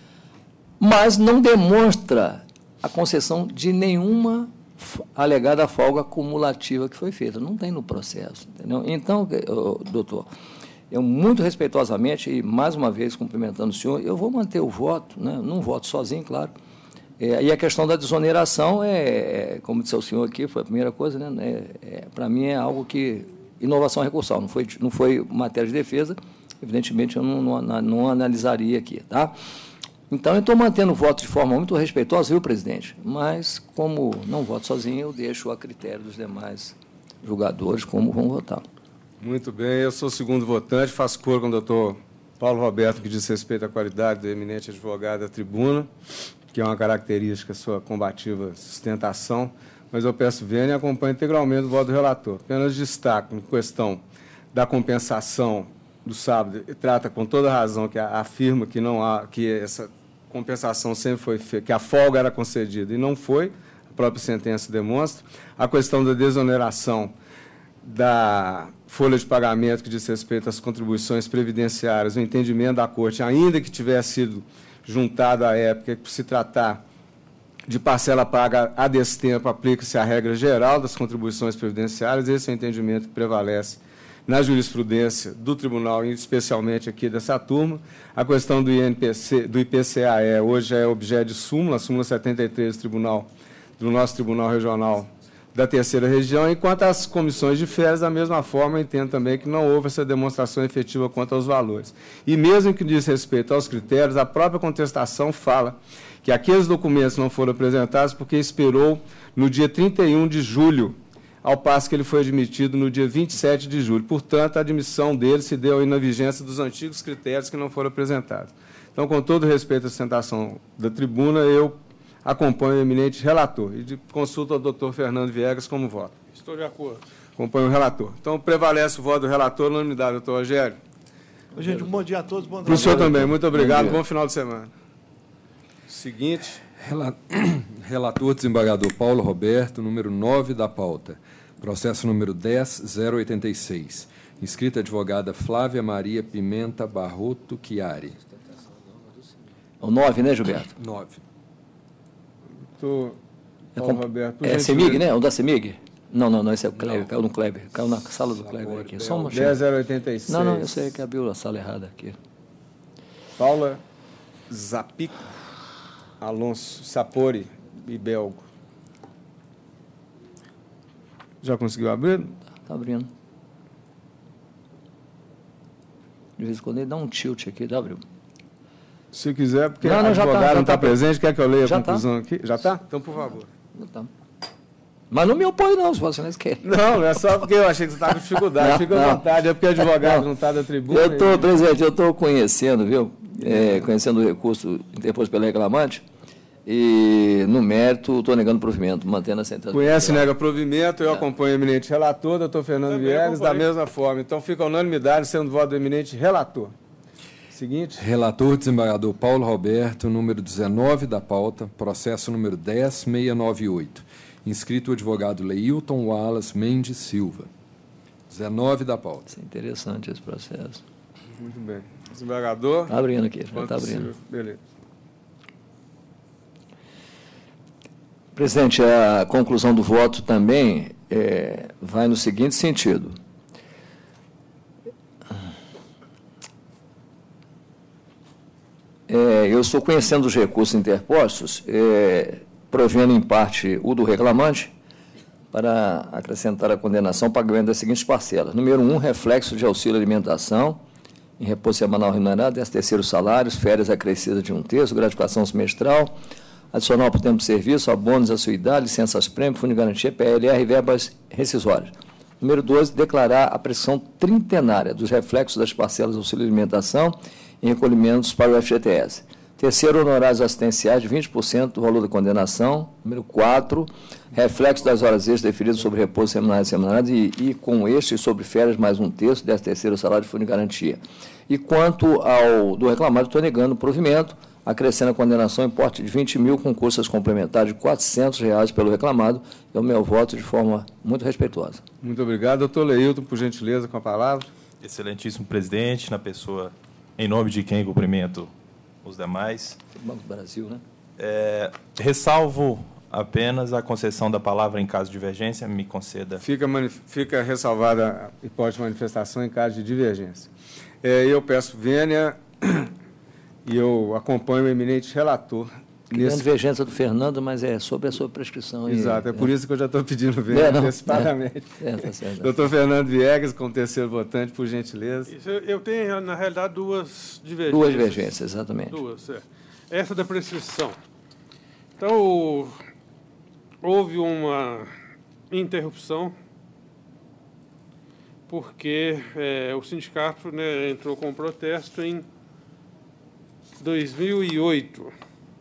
Mas não demonstra a concessão de nenhuma alegada folga cumulativa que foi feita. Não tem no processo. Entendeu? Então, doutor, eu muito respeitosamente, e mais uma vez cumprimentando o senhor, eu vou manter o voto, né? Não voto sozinho, claro. E a questão da desoneração, como disse o senhor aqui, foi a primeira coisa, né? Para mim é algo que... Inovação recursal, não foi matéria de defesa, evidentemente eu não analisaria aqui. Tá? Então, eu estou mantendo o voto de forma muito respeitosa, viu, presidente? Mas, como não voto sozinho, eu deixo a critério dos demais julgadores como vão votar. Muito bem, eu sou o segundo votante, faço coro com o doutor Paulo Roberto, que diz respeito à qualidade do eminente advogado da tribuna, que é uma característica sua combativa sustentação, mas eu peço vênia e acompanho integralmente o voto do relator. Apenas destaco, em questão da compensação do sábado, trata com toda razão que afirma que não há, que essa compensação sempre foi feita, que a folga era concedida e não foi, a própria sentença demonstra. A questão da desoneração da folha de pagamento que diz respeito às contribuições previdenciárias, o entendimento da Corte, ainda que tivesse sido juntado à época, por se tratar de parcela paga a destempo, aplica-se a regra geral das contribuições previdenciárias. Esse é o entendimento que prevalece na jurisprudência do tribunal, e especialmente aqui dessa turma. A questão do IPCA hoje é objeto de súmula, a súmula 73 do nosso Tribunal Regional da Terceira Região. Enquanto às comissões de férias, da mesma forma, entendo também que não houve essa demonstração efetiva quanto aos valores. E mesmo que diz respeito aos critérios, a própria contestação fala que aqueles documentos não foram apresentados porque esperou no dia 31 de julho, ao passo que ele foi admitido no dia 27 de julho. Portanto, a admissão dele se deu na vigência dos antigos critérios que não foram apresentados. Então, com todo respeito à sustentação da tribuna, eu acompanho o eminente relator e consulto ao doutor Fernando Viegas como voto. Estou de acordo. Acompanho o relator. Então, prevalece o voto do relator na unanimidade, doutor Rogério. Gente, um bom dia a todos. Bom para o senhor também. Muito obrigado. Bom final de semana. Seguinte. Relator desembargador Paulo Roberto, número 9 da pauta. Processo número 10.086. Inscrita advogada Flávia Maria Pimenta Barroto Chiari. O 9, né, Gilberto? 9. Paulo Roberto. É CEMIG, né? O da CEMIG? Não, esse é o Kleber, caiu no Kleber, caiu na sala do Kleber aqui. Só uma 10.086. Não, eu sei que abriu a sala errada aqui. Paula Zapico Alonso Sapori e Belgo. Já conseguiu abrir? Está abrindo. De vez em quando ele dá um tilt aqui, abriu. Se quiser, porque o advogado não está presente, quer que eu leia a conclusão aqui? Já está? Então, por favor. Tá. Mas não me opõe, não, se você não quer. Não é só porque eu achei que você estava com dificuldade. Fica à vontade, é porque o advogado não está da tribuna. Presidente, eu estou conhecendo, viu? Conhecendo o recurso interposto pelo reclamante. E, no mérito, estou negando provimento, mantendo a sentença. Conhece, nega provimento, eu acompanho o eminente relator, doutor Fernando Viegas, da mesma forma. Então, fica a unanimidade, sendo voto do eminente relator. Seguinte. Relator desembargador Paulo Roberto, número 19 da pauta, processo número 10.698. Inscrito o advogado Leilton Wallace Mendes Silva. 19 da pauta. Isso é interessante esse processo. Muito bem. Desembargador. Está abrindo aqui, já está abrindo. Beleza. Presidente, a conclusão do voto também vai no seguinte sentido. Eu estou conhecendo os recursos interpostos, provendo em parte o do reclamante, para acrescentar a condenação pagamento das seguintes parcelas. Número 1, reflexo de auxílio alimentação, em repouso semanal remunerado, 13º salários, férias acrescidas de 1/3, gratificação semestral, adicional por tempo de serviço, abonos, assiduidade, licenças-prêmio, fundo de garantia, PLR e verbas rescisórias. Número 2, declarar a prestação trintenária dos reflexos das parcelas de auxílio alimentação em recolhimentos para o FGTS. Terceiro, honorários assistenciais de 20% do valor da condenação. Número 4, reflexo das horas extras deferidas sobre repouso semanais e com este sobre férias mais 1/3, 13º salário de fundo de garantia. E quanto ao do reclamado, estou negando o provimento, acrescendo a condenação em porte de 20 mil com custas complementares de R$ 400 pelo reclamado. É o meu voto de forma muito respeitosa. Muito obrigado. Doutor Leilton, por gentileza, com a palavra. Excelentíssimo presidente, na pessoa, em nome de quem cumprimento os demais. Banco do Brasil, né? Ressalvo apenas a concessão da palavra em caso de divergência. Me conceda. Fica ressalvada a hipótese de manifestação em caso de divergência. Eu peço vênia e eu acompanho o eminente relator. Nesse... divergência do Fernando, mas é sobre a sua prescrição. Exato, é por isso que eu já estou pedindo vênia antecipadamente. Tá certo. Doutor Fernando Viegas, como terceiro votante, por gentileza. Isso, eu tenho, na realidade, duas divergências. Duas divergências, exatamente. Duas, Essa da prescrição. Então, houve uma interrupção, porque o sindicato entrou com protesto em 2008,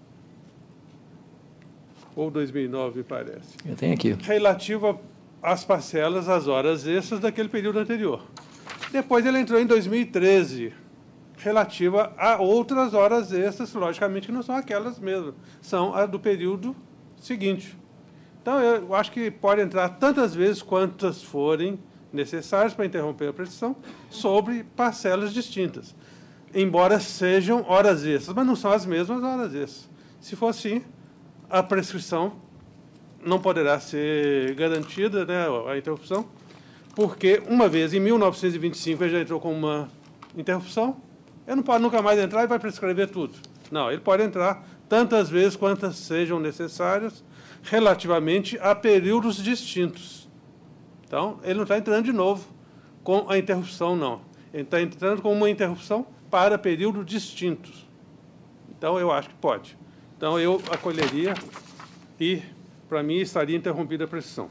ou 2009, me parece. Eu tenho aqui. Relativo às parcelas, às horas extras daquele período anterior. Depois ele entrou em 2013, relativa a outras horas extras, logicamente que não são aquelas mesmas, são as do período seguinte. Então, eu acho que pode entrar tantas vezes quantas forem necessárias para interromper a prescrição sobre parcelas distintas, embora sejam horas extras, mas não são as mesmas horas extras. Se for assim, a prescrição não poderá ser garantida, a interrupção, porque uma vez, em 1925, ele já entrou com uma interrupção, ele não pode nunca mais entrar e vai prescrever tudo. Não, ele pode entrar tantas vezes quantas sejam necessárias, relativamente a períodos distintos. Então, ele não está entrando de novo com a interrupção, não. Ele está entrando com uma interrupção para períodos distintos. Então, eu acho que pode. Então, eu acolheria e, para mim, estaria interrompida a prescrição.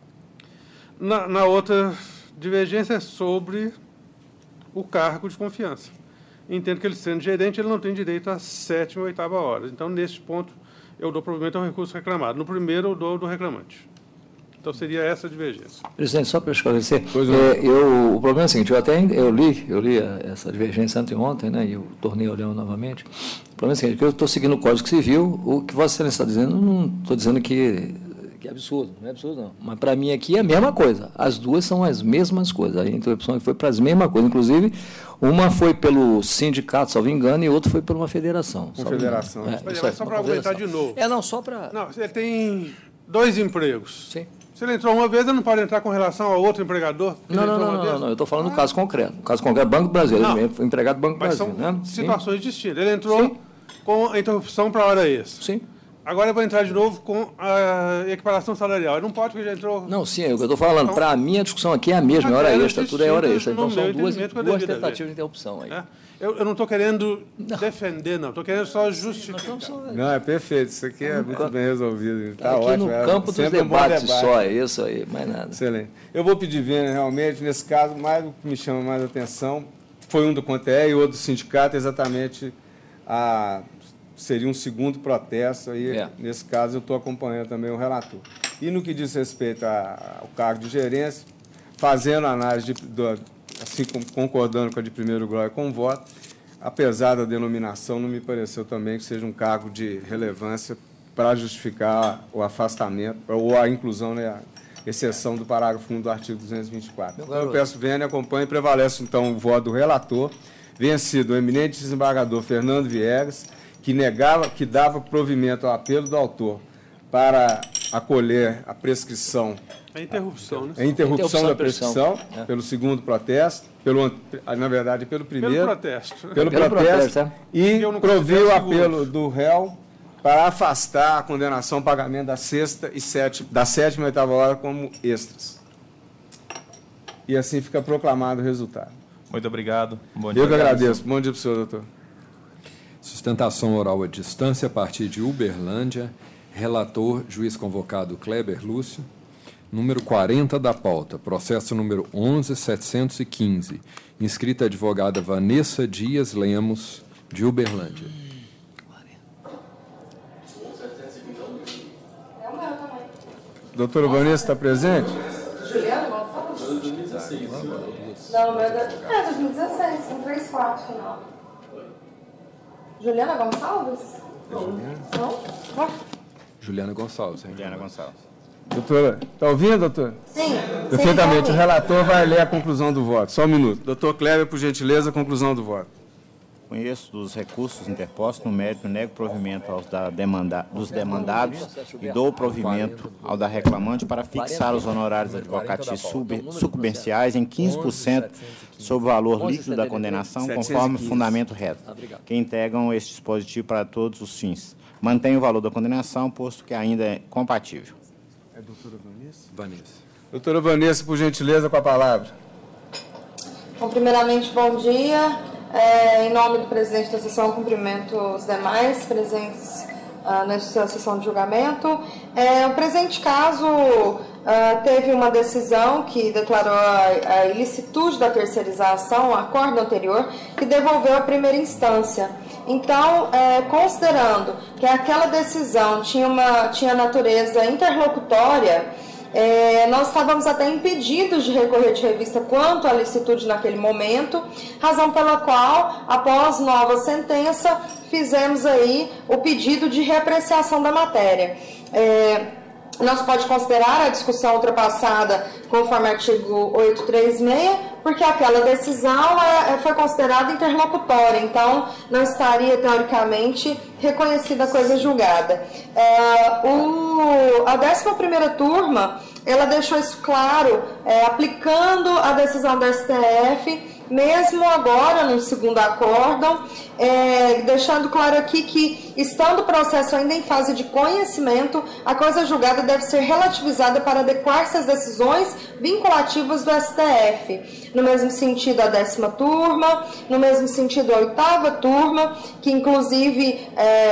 Na outra divergência é sobre o cargo de confiança. Entendo que ele, sendo gerente, ele não tem direito à 7ª e 8ª hora. Então, nesse ponto, eu dou provimento ao recurso reclamado. No primeiro, eu dou do reclamante. Então, seria essa a divergência. Presidente, só para esclarecer, o problema é o seguinte, eu li essa divergência anteontem, e eu tornei olhando novamente. O problema é o seguinte, que eu estou seguindo o Código Civil, o que Vossa Excelência está dizendo, eu não estou dizendo que é absurdo, não é absurdo, não. Mas, para mim, aqui é a mesma coisa. As duas são as mesmas coisas. A interrupção foi para as mesmas coisas. Inclusive, uma foi pelo sindicato, salvo engano, e outra foi por uma federação. Confederação. Mas só para argumentar de novo. Não, só para... Não, ele tem 2 empregos. Sim. Se ele entrou uma vez, ele não pode entrar com relação a outro empregador? Não, eu estou falando do caso concreto. O caso concreto é Banco do Brasil, ele foi empregado do Banco do Brasil. São situações distintas. Ele entrou com a interrupção para a hora extra. Sim. Agora eu vou entrar de novo com a equiparação salarial. Ele não pode, porque já entrou... Não, sim, é o que eu estou falando. Então, para mim, a discussão aqui é a mesma, é hora extra, tudo é hora extra. Então, são duas tentativas de interrupção aí. Eu não estou querendo defender, não. Estou querendo só justificar. Não, é perfeito. Isso aqui é muito bem resolvido. Está aqui ótimo. No campo dos debates só, é isso aí, mais nada. Excelente. Eu vou pedir vênia, realmente, nesse caso, mais o que me chama mais atenção foi um do CONTE e outro do sindicato, exatamente seria um segundo protesto, aí, nesse caso, eu estou acompanhando também o relator. E no que diz respeito ao cargo de gerência, fazendo análise, assim concordando com a de primeiro grau e com o voto, apesar da denominação, não me pareceu também que seja um cargo de relevância para justificar o afastamento ou a inclusão, né, a exceção do parágrafo 1 do artigo 224. Então, eu peço vênia, acompanhe e prevalece, então, o voto do relator, vencido o eminente desembargador Fernando Viegas, que dava provimento ao apelo do autor para acolher a prescrição. A interrupção, né? A interrupção da prescrição, pelo segundo protesto, na verdade, pelo primeiro. Pelo protesto. Pelo protesto. E proviu o apelo do réu para afastar a condenação ao pagamento da sexta e da sétima e oitava hora como extras. E assim fica proclamado o resultado. Muito obrigado. Bom dia. Eu que agradeço. Bom dia para o senhor, doutor. Sustentação oral à distância a partir de Uberlândia. Relator, juiz convocado Kleber Lúcio. Número 40 da pauta, processo número 11.715. Inscrita a advogada Vanessa Dias Lemos, de Uberlândia. Doutora Vanessa está presente? Juliana Gonçalves? 2016. Não, meu é 2016, com 3-4 final. Juliana Gonçalves? Não? Juliana Gonçalves. Hein? Juliana Gonçalves. Doutora, está ouvindo, doutor? Sim. Perfeitamente. O relator vai ler a conclusão do voto. Só um minuto. Doutor Kleber, por gentileza, a conclusão do voto. Conheço dos recursos interpostos no mérito, nego provimento aos dos demandados e dou provimento ao da reclamante para fixar os honorários advocatícios sucumbenciais em 15% sobre o valor líquido da condenação, conforme fundamento reto, que integram este dispositivo para todos os fins. Mantém o valor da condenação, posto que ainda é compatível. É a doutora Vanessa? Vanessa. Doutora Vanessa, por gentileza, com a palavra. Bom, primeiramente, bom dia. Em nome do presidente da sessão, cumprimento os demais presentes nesta sessão de julgamento. O presente caso teve uma decisão que declarou a ilicitude da terceirização, o acordo anterior, que devolveu a primeira instância. Então, considerando que aquela decisão tinha natureza interlocutória, nós estávamos até impedidos de recorrer de revista quanto à licitude naquele momento, razão pela qual, após nova sentença, fizemos aí o pedido de reapreciação da matéria. Não se pode considerar a discussão ultrapassada conforme artigo 836, porque aquela decisão foi considerada interlocutória, então não estaria, teoricamente, reconhecida a coisa julgada. A 11ª turma, ela deixou isso claro, aplicando a decisão da STF, mesmo agora no segundo acórdão, deixando claro aqui que, estando o processo ainda em fase de conhecimento, a coisa julgada deve ser relativizada para adequar-se às decisões vinculativas do STF. No mesmo sentido, a 10ª turma, no mesmo sentido, a 8ª turma, que inclusive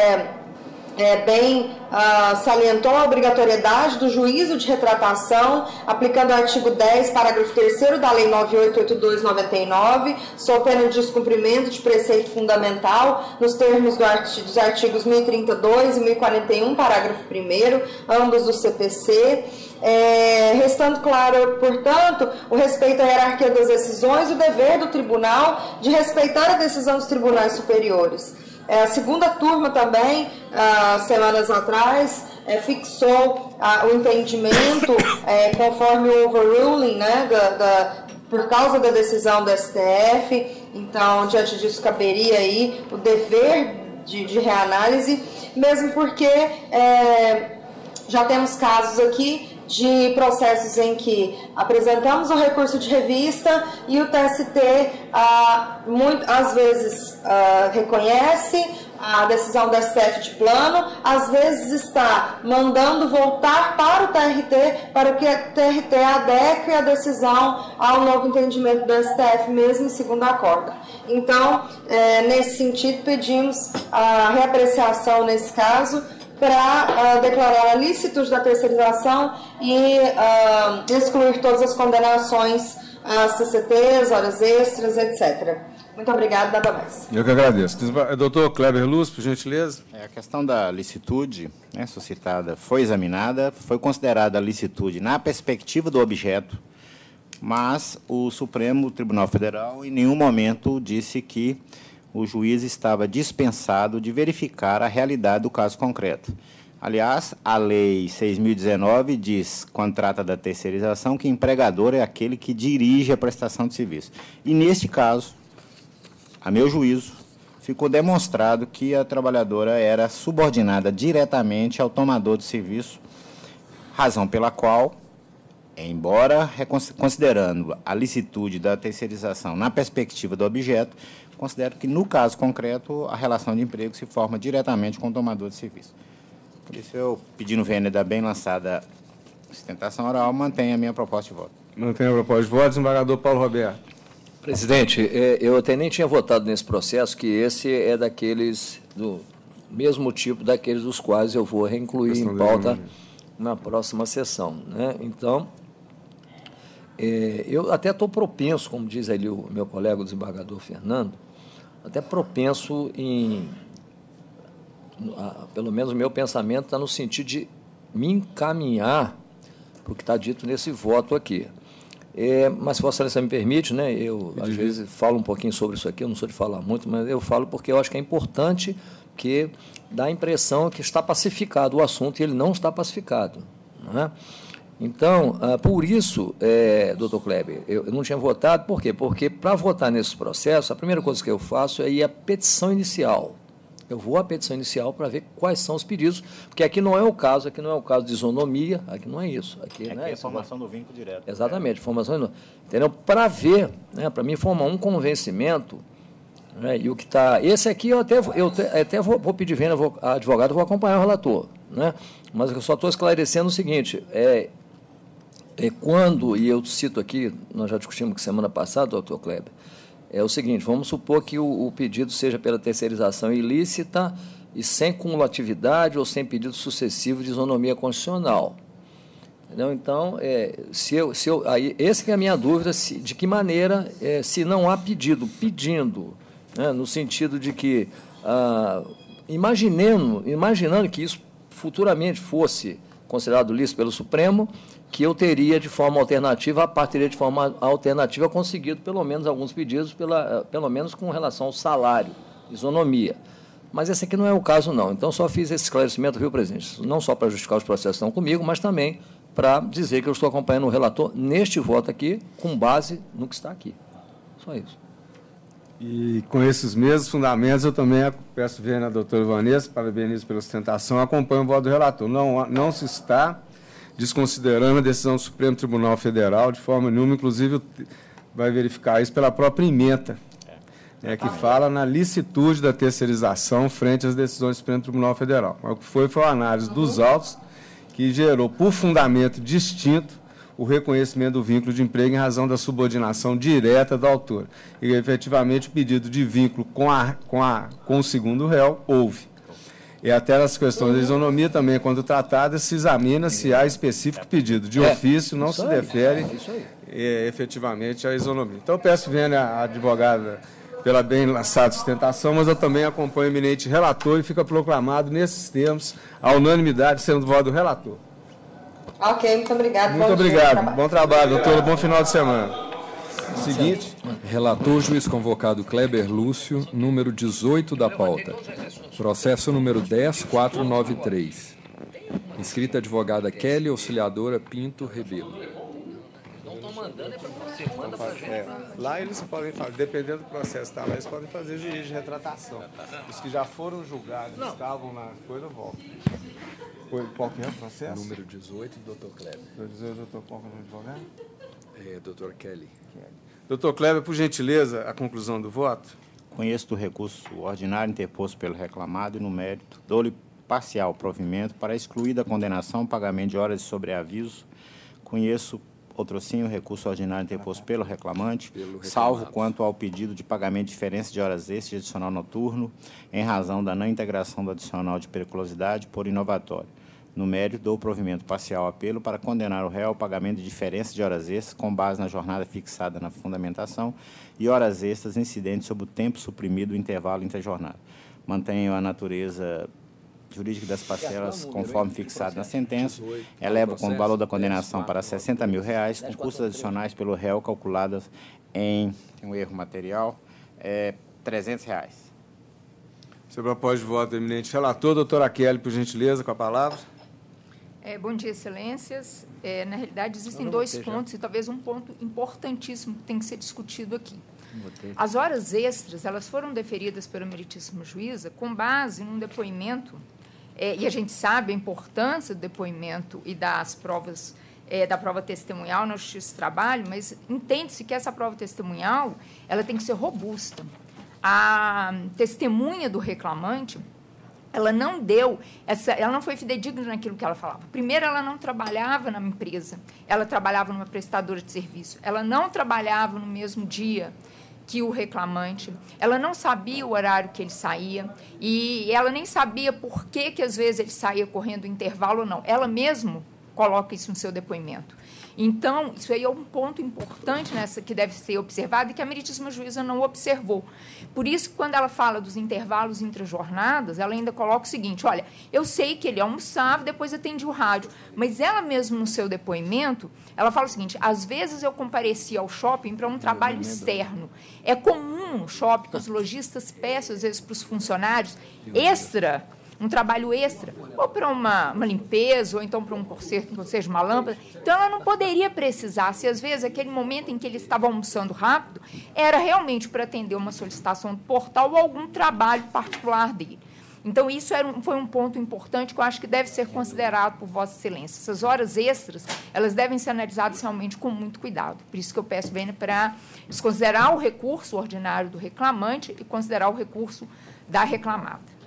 salientou a obrigatoriedade do juízo de retratação, aplicando o artigo 10, parágrafo 3º da Lei 9882/99, sob pena de descumprimento de preceito fundamental, nos termos dos artigos 1032 e 1041, parágrafo 1º, ambos do CPC. Restando claro, portanto, o respeito à hierarquia das decisões e o dever do tribunal de respeitar a decisão dos tribunais superiores. A segunda turma também, semanas atrás, fixou o entendimento conforme o overruling, né, por causa da decisão do STF. Então, diante disso, caberia aí o dever de reanálise, mesmo porque já temos casos aqui de processos em que apresentamos o recurso de revista e o TST, às vezes, reconhece a decisão do STF de plano, às vezes está mandando voltar para o TRT, para que o TRT adeque a decisão ao novo entendimento do STF, mesmo em segundo acordo. Então, nesse sentido, pedimos a reapreciação nesse caso, para declarar a licitude da terceirização e excluir todas as condenações às CCTs, horas extras, etc. Muito obrigada, nada mais. Eu que agradeço. Doutor Kleber Lúcio, por gentileza. A questão da licitude, suscitada, foi examinada, foi considerada a licitude na perspectiva do objeto, mas o Supremo Tribunal Federal em nenhum momento disse que o juiz estava dispensado de verificar a realidade do caso concreto. Aliás, a Lei 6.019 diz, quando trata da terceirização, que empregador é aquele que dirige a prestação de serviço. E, neste caso, a meu juízo, ficou demonstrado que a trabalhadora era subordinada diretamente ao tomador de serviço, razão pela qual, embora considerando a licitude da terceirização na perspectiva do objeto, considero que, no caso concreto, a relação de emprego se forma diretamente com o tomador de serviço. Por isso, eu, pedindo vênia da bem lançada sustentação oral, mantenho a minha proposta de voto. Mantenho a proposta de voto. Desembargador Paulo Roberto. Presidente, eu até nem tinha votado nesse processo, que esse é daqueles, do mesmo tipo daqueles dos quais eu vou reincluir em pauta na próxima sessão, né? Então, eu até estou propenso, como diz ali o meu colega, o desembargador Fernando, até propenso em, pelo menos o meu pensamento está no sentido de me encaminhar para o que está dito nesse voto aqui. Mas, se Vossa Excelência me permite, né, eu, às vezes, falo um pouquinho sobre isso aqui, eu não sou de falar muito, mas eu falo porque eu acho que é importante, que dá a impressão que está pacificado o assunto e ele não está pacificado. Não é? Então, por isso, doutor Kleber, eu não tinha votado, por quê? Porque, para votar nesse processo, a primeira coisa que eu faço é ir à petição inicial. Eu vou à petição inicial para ver quais são os pedidos, porque aqui não é o caso de isonomia, aqui não é isso. Aqui, né, é a formação do vínculo direto. Exatamente, formação, entendeu? Para ver, né, para mim formar um convencimento, né, e o que está... Esse aqui eu até vou pedir vênia, a advogado, vou acompanhar o relator, né, mas eu só estou esclarecendo o seguinte, quando, e eu cito aqui, nós já discutimos semana passada, doutor Kleber, é o seguinte, vamos supor que o pedido seja pela terceirização ilícita e sem cumulatividade ou sem pedido sucessivo de isonomia constitucional. Entendeu? Então, aí, essa que é a minha dúvida, de que maneira, se não há pedindo, né, no sentido de que, imaginando que isso futuramente fosse considerado lícito pelo Supremo, que eu teria de forma alternativa, partiria de forma alternativa, conseguido pelo menos alguns pedidos, pelo menos com relação ao salário, isonomia. Mas esse aqui não é o caso, não. Então, só fiz esse esclarecimento, viu, presidente? Não só para justificar os processos que estão comigo, mas também para dizer que eu estou acompanhando o relator neste voto aqui, com base no que está aqui. Só isso. E com esses mesmos fundamentos, eu também peço vênia à doutora Vanessa, parabenizo pela sustentação, acompanho o voto do relator. Não se está desconsiderando a decisão do Supremo Tribunal Federal de forma nenhuma, inclusive vai verificar isso pela própria ementa, que fala na licitude da terceirização frente às decisões do Supremo Tribunal Federal. O que foi a análise dos autos que gerou, por fundamento distinto, o reconhecimento do vínculo de emprego em razão da subordinação direta do autor. E, efetivamente, o pedido de vínculo com o segundo réu houve. E até nas questões da isonomia também, quando tratada, se examina se há específico pedido. De ofício, não se defere efetivamente a isonomia. Então, eu peço vênia à advogada pela bem lançada sustentação, mas eu também acompanho o eminente relator e fica proclamado, nesses termos, a unanimidade sendo do voto do relator. Ok, muito obrigado. Muito obrigado. Bom trabalho, doutor. Bom final de semana. Seguinte. Relator, juiz convocado Kleber Lúcio, número 18 da pauta. Processo número 10493. Inscrita advogada Kelly, auxiliadora Pinto Rebelo. Não estão mandando, você manda para a gente. Lá eles podem fazer, dependendo do processo, lá eles podem fazer juízo de retratação. Os que já foram julgados, estavam na coisa, voltam. Qual que é o processo? Número 18, doutor Kleber. Doutor, qual que é o advogado? Doutor Kelly. Doutor Kleber, por gentileza, a conclusão do voto. Conheço do recurso ordinário interposto pelo reclamado e, no mérito, dou-lhe parcial provimento para excluir da condenação o pagamento de horas de sobreaviso. Conheço, outrocinho, o recurso ordinário interposto pelo reclamante, salvo quanto ao pedido de pagamento de diferença de horas extras de adicional noturno, em razão da não integração do adicional de periculosidade por inovatório. No mérito, dou provimento parcial ao apelo para condenar o réu ao pagamento de diferença de horas extras com base na jornada fixada na fundamentação e horas extras incidentes sobre o tempo suprimido do intervalo interjornada. Mantenho a natureza jurídica das parcelas conforme fixado na sentença, elevo com o valor da condenação para R$60 mil, com custos adicionais pelo réu calculadas em, tem um erro material, R$300. Sobre a proposta de voto do eminente relator, doutora Kelly, por gentileza, com a palavra. Bom dia, excelências. Na realidade, existem dois pontos, e talvez um ponto importantíssimo que tem que ser discutido aqui. As horas extras, elas foram deferidas pela meritíssima juíza com base num depoimento, e a gente sabe a importância do depoimento e das provas, da prova testemunhal na Justiça do Trabalho, mas entende-se que essa prova testemunhal ela tem que ser robusta. A testemunha do reclamante, ela não foi fidedigna naquilo que ela falava. Primeiro, ela não trabalhava na empresa, ela trabalhava numa prestadora de serviço, ela não trabalhava no mesmo dia que o reclamante, ela não sabia o horário que ele saía, e ela nem sabia por que às vezes ele saía correndo intervalo ou não. Ela mesma coloca isso no seu depoimento. Então, isso aí é um ponto importante que deve ser observado e que a meritíssima juíza não observou. Por isso, quando ela fala dos intervalos entre jornadas, ela ainda coloca o seguinte, olha, eu sei que ele almoçava, depois atendia o rádio, mas ela mesma, no seu depoimento, ela fala o seguinte, às vezes eu comparecia ao shopping para um trabalho externo. É comum no shopping que os lojistas peçam, às vezes, para os funcionários, um trabalho extra, ou para uma limpeza, ou então para um conserto, ou seja, uma lâmpada. Então, ela não poderia precisar, se às vezes aquele momento em que ele estava almoçando rápido, era realmente para atender uma solicitação do portal ou algum trabalho particular dele. Então, isso foi um ponto importante que eu acho que deve ser considerado por Vossa Excelência. Essas horas extras, elas devem ser analisadas realmente com muito cuidado. Por isso que eu peço, Vênia, para desconsiderar o recurso ordinário do reclamante e considerar o recurso da reclamada.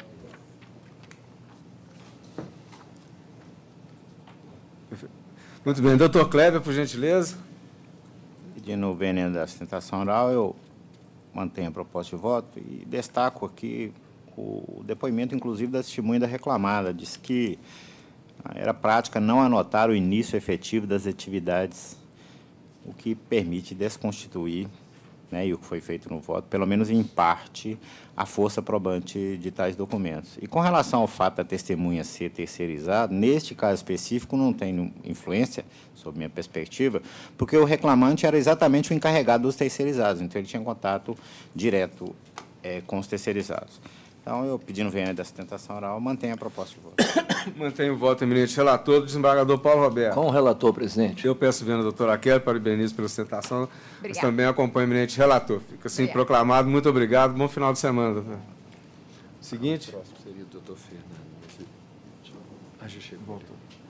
Muito bem. Doutor Kleber, por gentileza. Pedindo vênia da sustentação oral, eu mantenho a proposta de voto e destaco aqui o depoimento, inclusive, da testemunha da reclamada. Diz que era prática não anotar o início efetivo das atividades, o que permite desconstituir, né, e o que foi feito no voto, pelo menos em parte, a força probante de tais documentos. E com relação ao fato da testemunha ser terceirizada, neste caso específico não tem influência, sob minha perspectiva, porque o reclamante era exatamente o encarregado dos terceirizados, então ele tinha contato direto com os terceirizados. Então, eu, pedindo vênia da sustentação oral, mantenho a proposta de voto. Mantenho o voto, eminente relator, do desembargador Paulo Roberto. Com o relator, presidente. Eu peço vênia da doutora Kelly, parabenizo pela sustentação, mas também acompanho o eminente relator. Fica assim proclamado. Muito obrigado. Bom final de semana, doutor. Seguinte. O próximo seria o doutor Fernando. Já chegou.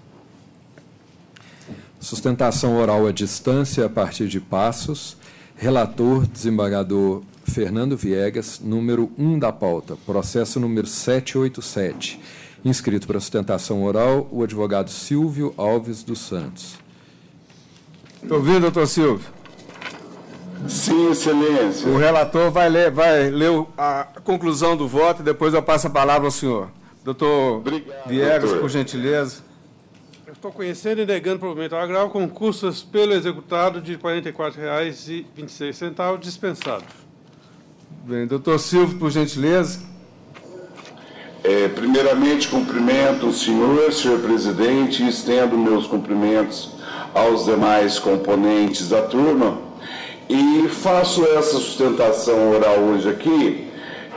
Sustentação oral à distância a partir de Passos. Relator, desembargador Fernando Viegas, número 1 da pauta, processo número 787. Inscrito para sustentação oral, o advogado Silvio Alves dos Santos. Estou ouvindo, doutor Silvio? Sim, excelência. O relator vai ler a conclusão do voto e depois eu passo a palavra ao senhor. Doutor Viegas, doutor, por gentileza. Eu estou conhecendo e negando provimento ao agravo concursos pelo executado de R$ 44,26 dispensados. Bem, doutor Silvio, por gentileza. Primeiramente, cumprimento o senhor presidente, e estendo meus cumprimentos aos demais componentes da turma, e faço essa sustentação oral hoje aqui,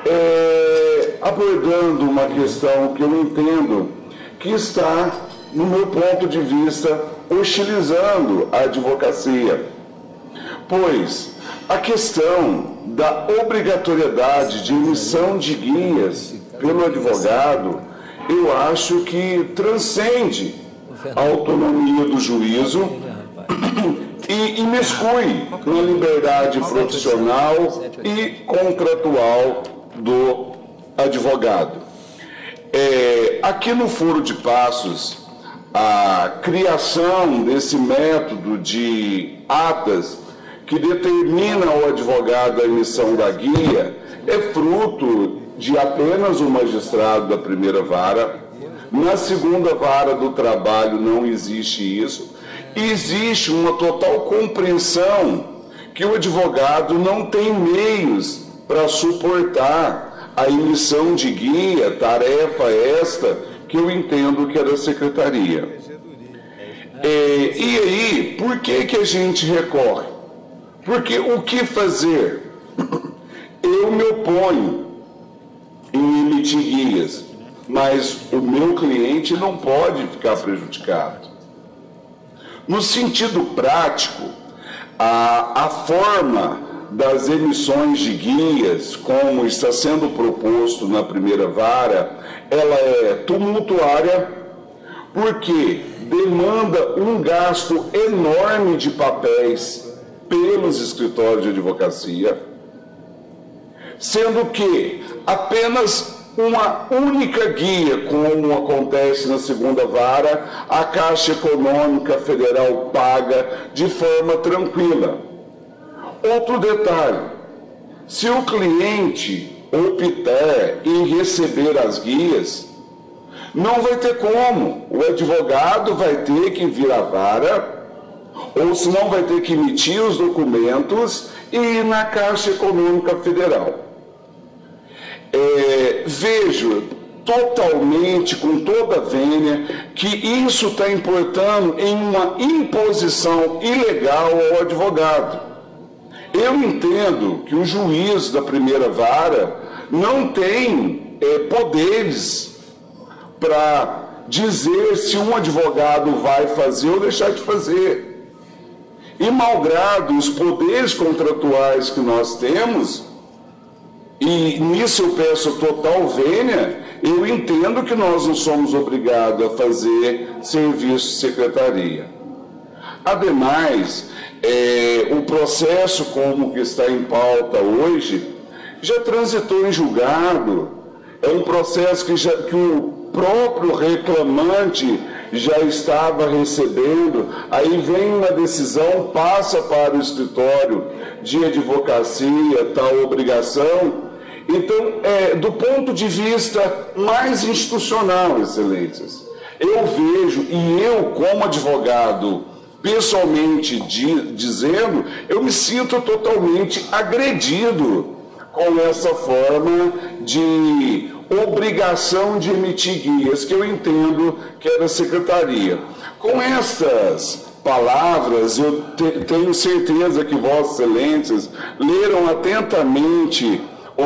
abordando uma questão que eu entendo que está, no meu ponto de vista, hostilizando a advocacia, pois a questão da obrigatoriedade de emissão de guias pelo advogado, eu acho que transcende a autonomia do juízo e imiscui na liberdade profissional e contratual do advogado. Aqui no Foro de Passos, a criação desse método de atas que determina ao advogado a emissão da guia é fruto de apenas o magistrado da primeira vara. Na segunda vara do trabalho não existe isso. Existe uma total compreensão que o advogado não tem meios para suportar a emissão de guia, tarefa esta que eu entendo que é da secretaria. E aí, por que a gente recorre? Porque o que fazer? Eu me oponho, em em emitir guias, mas o meu cliente não pode ficar prejudicado. No sentido prático, a forma das emissões de guias, como está sendo proposto na primeira vara, ela é tumultuária, porque demanda um gasto enorme de papéis pelos escritórios de advocacia, sendo que apenas uma única guia, como acontece na segunda vara, a Caixa Econômica Federal paga de forma tranquila. Outro detalhe, se o cliente optar em receber as guias, não vai ter como. O advogado vai ter que vir à vara, ou senão vai ter que emitir os documentos e ir na Caixa Econômica Federal. Vejo totalmente, com toda a vênia, que isso está importando em uma imposição ilegal ao advogado. Eu entendo que o juiz da primeira vara não tem poderes para dizer se um advogado vai fazer ou deixar de fazer. E malgrado os poderes contratuais que nós temos, e nisso eu peço total vênia, eu entendo que nós não somos obrigados a fazer serviço de secretaria. Ademais, o processo como que está em pauta hoje já transitou em julgado, é um processo que o próprio reclamante já estava recebendo, aí vem uma decisão, passa para o escritório de advocacia, tal obrigação. Então, do ponto de vista mais institucional, excelências, eu vejo, e eu como advogado, pessoalmente dizendo, eu me sinto totalmente agredido com essa forma de obrigação de emitir guias, que eu entendo que é da secretaria. Com essas palavras, eu tenho certeza que Vossas Excelências leram atentamente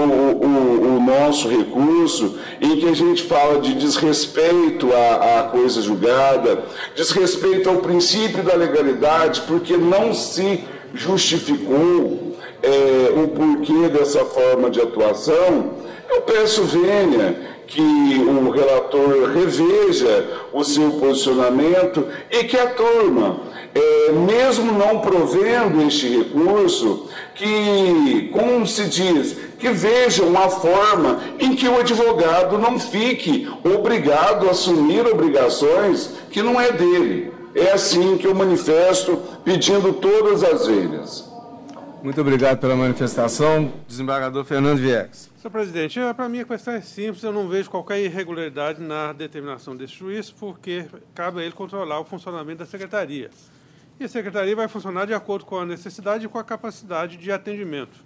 o nosso recurso, em que a gente fala de desrespeito à coisa julgada, desrespeito ao princípio da legalidade, porque não se justificou o porquê dessa forma de atuação. Eu peço vênia que o relator reveja o seu posicionamento e que a turma, mesmo não provendo este recurso, que, como se diz, que vejam uma forma em que o advogado não fique obrigado a assumir obrigações que não é dele. É assim que eu manifesto, pedindo todas as vênias. Muito obrigado pela manifestação. Desembargador Fernando Viegas. Senhor presidente, para mim a questão é simples, eu não vejo qualquer irregularidade na determinação desse juiz, porque cabe a ele controlar o funcionamento da secretaria. E a secretaria vai funcionar de acordo com a necessidade e com a capacidade de atendimento.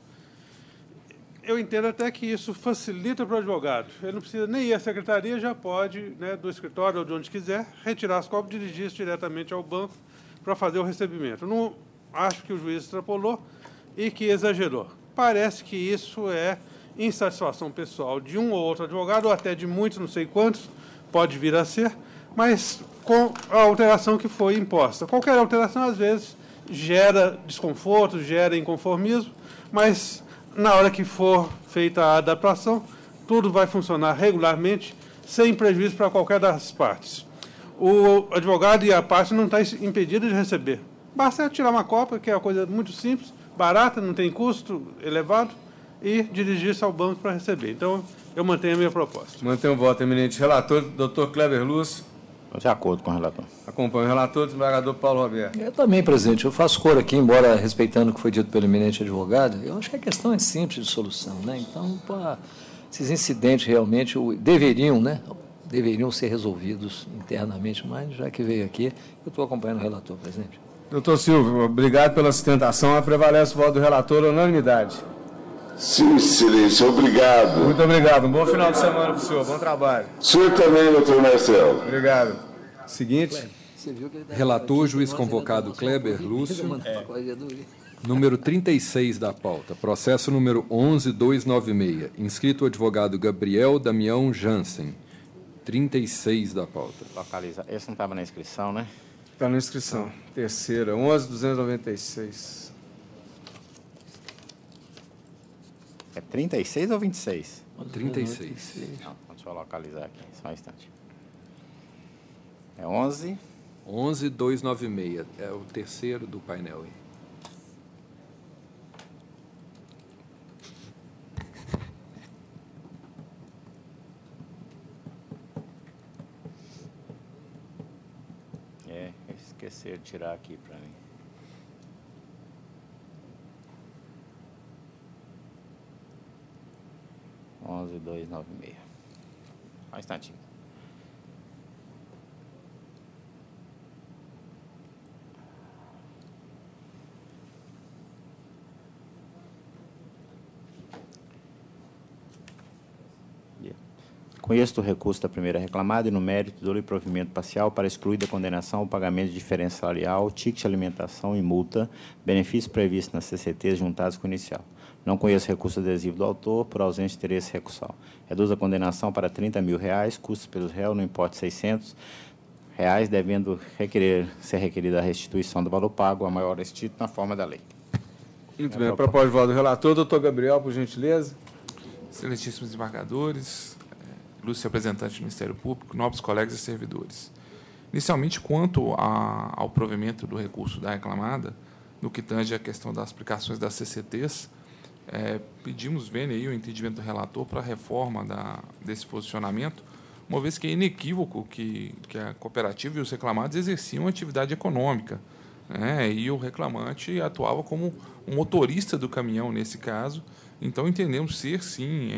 Eu entendo até que isso facilita para o advogado. Ele não precisa nem ir à secretaria, já pode, do escritório ou de onde quiser, retirar as cópias e dirigir-se diretamente ao banco para fazer o recebimento. Não acho que o juiz extrapolou e que exagerou. Parece que isso é insatisfação pessoal de um ou outro advogado, ou até de muitos, não sei quantos, pode vir a ser, mas com a alteração que foi imposta. Qualquer alteração, às vezes, gera desconforto, gera inconformismo, mas na hora que for feita a adaptação, tudo vai funcionar regularmente, sem prejuízo para qualquer das partes. O advogado e a parte não está impedido de receber. Basta tirar uma cópia, que é uma coisa muito simples, barata, não tem custo elevado, e dirigir-se ao banco para receber. Então, eu mantenho a minha proposta. Mantenho o voto, eminente relator. Doutor Kleber Lúcio. De acordo com o relator. Acompanho o relator, desembargador Paulo Roberto. Eu também, presidente. Eu faço cor aqui, embora respeitando o que foi dito pelo eminente advogado, eu acho que a questão é simples de solução, né? Então, esses incidentes realmente deveriam ser resolvidos internamente, mas já que veio aqui, eu estou acompanhando o relator, presidente. Doutor Silvio, obrigado pela sustentação. Prevalece o voto do relator, unanimidade. Sim, excelência, obrigado. Muito obrigado. Um bom final de semana para o senhor. Bom trabalho. O senhor também, doutor Marcelo. Obrigado. Seguinte. Relator, juiz convocado Kleber Lúcio. Número 36 da pauta, processo número 11296, inscrito o advogado Gabriel Damião Jansen. 36 da pauta. Localiza. Esse não estava na inscrição, né? Está na inscrição. Terceira, 11.296. É 36 ou 26? 36. Não, deixa eu localizar aqui, só um instante. É 11? 11296, é o terceiro do painel. Hein? Esquecer de tirar aqui para mim. Onze, 296. Só um instantinho. Conheço o recurso da primeira reclamada e, no mérito, dou-lhe provimento parcial para excluir da condenação o pagamento de diferença salarial, ticket de alimentação e multa, benefícios previstos nas CCTs juntados com o inicial. Não conheço recurso adesivo do autor por ausência de interesse recursal. Reduz a condenação para R$30 mil, custos pelos réus no importe de R$600, devendo ser requerida a restituição do valor pago a maior título na forma da lei. Muito bem. A proposta de voto do relator, doutor Gabriel, por gentileza. Excelentíssimos desembargadores, ilustre representante do Ministério Público, nobres colegas e servidores. Inicialmente, quanto ao provimento do recurso da reclamada, no que tange a questão das aplicações das CCTs, pedimos vênia aí o entendimento do relator para a reforma desse posicionamento, uma vez que é inequívoco que a cooperativa e os reclamados exerciam atividade econômica, né, e o reclamante atuava como um motorista do caminhão nesse caso. Então, entendemos ser, sim,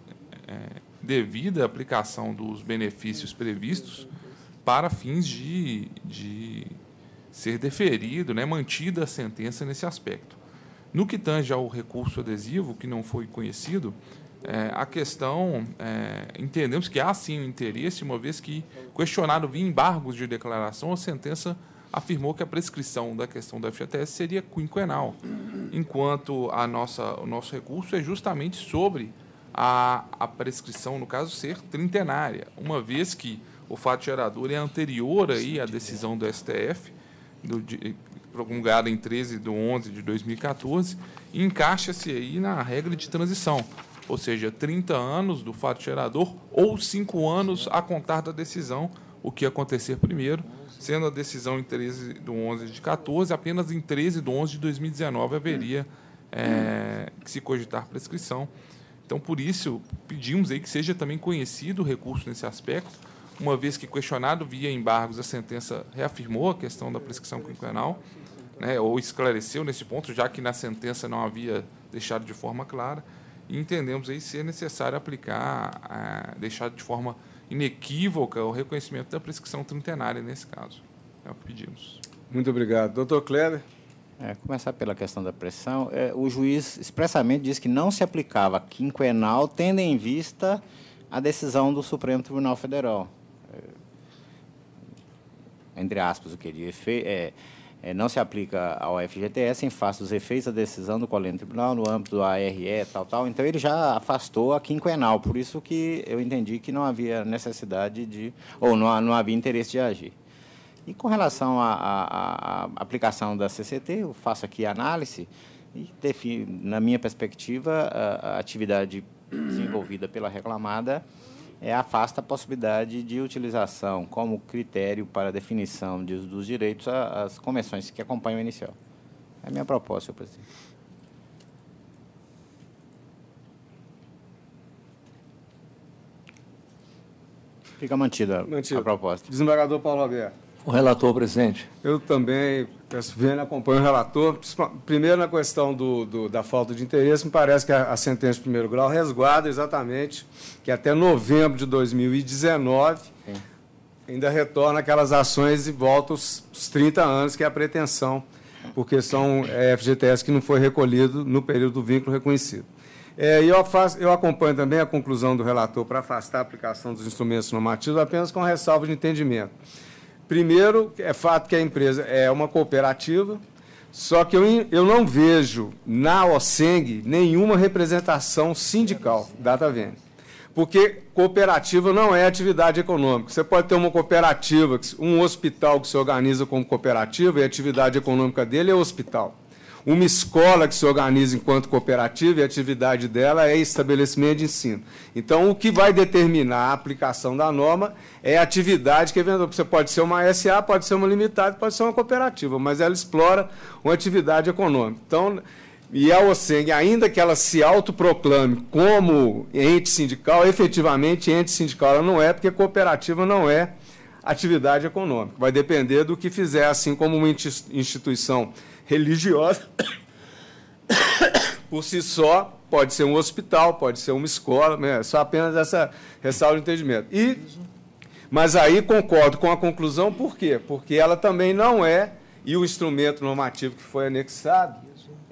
devida a aplicação dos benefícios previstos para fins de ser deferido, né, mantida a sentença nesse aspecto. No que tange ao recurso adesivo, que não foi conhecido, a questão, entendemos que há sim um interesse, uma vez que, questionado via embargos de declaração, a sentença afirmou que a prescrição da questão do FGTS seria quinquenal, enquanto o nosso recurso é justamente sobre a prescrição, no caso, ser trintenária, uma vez que o fato gerador é anterior aí à decisão do STF, promulgada em 13/11/2014, e encaixa-se aí na regra de transição, ou seja, 30 anos do fato gerador ou 5 anos a contar da decisão, o que acontecer primeiro, sendo a decisão em 13/11/14, apenas em 13/11/2019 haveria que se cogitar prescrição. Então, por isso, pedimos aí que seja também conhecido o recurso nesse aspecto, uma vez que, questionado via embargos, a sentença reafirmou a questão da prescrição quinquenal, né, ou esclareceu nesse ponto, já que na sentença não havia deixado de forma clara, e entendemos aí ser necessário aplicar, deixar de forma inequívoca o reconhecimento da prescrição trintenária nesse caso. É o que pedimos. Muito obrigado. Doutor Kleber. Começar pela questão da pressão. O juiz expressamente disse que não se aplicava quinquenal, tendo em vista a decisão do Supremo Tribunal Federal. Entre aspas, o que ele fez não se aplica ao FGTS em face dos efeitos da decisão do Colégio Tribunal no âmbito do ARE, tal. Então, ele já afastou a quinquenal, por isso que eu entendi que não havia necessidade ou não havia interesse de agir. E com relação à aplicação da CCT, eu faço aqui a análise e defino, na minha perspectiva, a atividade desenvolvida pela reclamada afasta a possibilidade de utilização como critério para definição dos direitos às convenções que acompanham o inicial. É a minha proposta, senhor presidente. Fica mantida a proposta. Desembargador Paulo Roberto. O relator, presidente. Eu também peço vênia, acompanho o relator. Primeiro, na questão da falta de interesse, me parece que a sentença de primeiro grau resguarda exatamente que até novembro de 2019 ainda retorna aquelas ações e volta os 30 anos, que é a pretensão, porque são FGTS que não foi recolhido no período do vínculo reconhecido. Eu acompanho também a conclusão do relator para afastar a aplicação dos instrumentos normativos apenas com ressalva de entendimento. Primeiro, é fato que a empresa é uma cooperativa, Só que eu não vejo na OSENG nenhuma representação sindical, DataVene. Porque cooperativa não é atividade econômica. Você pode ter uma cooperativa, um hospital que se organiza como cooperativa e a atividade econômica dele é hospital. Uma escola que se organiza enquanto cooperativa e a atividade dela é estabelecimento de ensino. Então, o que vai determinar a aplicação da norma é a atividade que, você pode ser uma SA, pode ser uma limitada, pode ser uma cooperativa, mas ela explora uma atividade econômica. Então, e a OSENG, ainda que ela se autoproclame como ente sindical, efetivamente ente sindical ela não é, porque cooperativa não é atividade econômica. Vai depender do que fizer, assim como uma instituição religiosa, por si só, pode ser um hospital, pode ser uma escola, né? Só apenas essa ressalva de entendimento. Mas aí concordo com a conclusão, por quê? Porque ela também não é, e o instrumento normativo que foi anexado...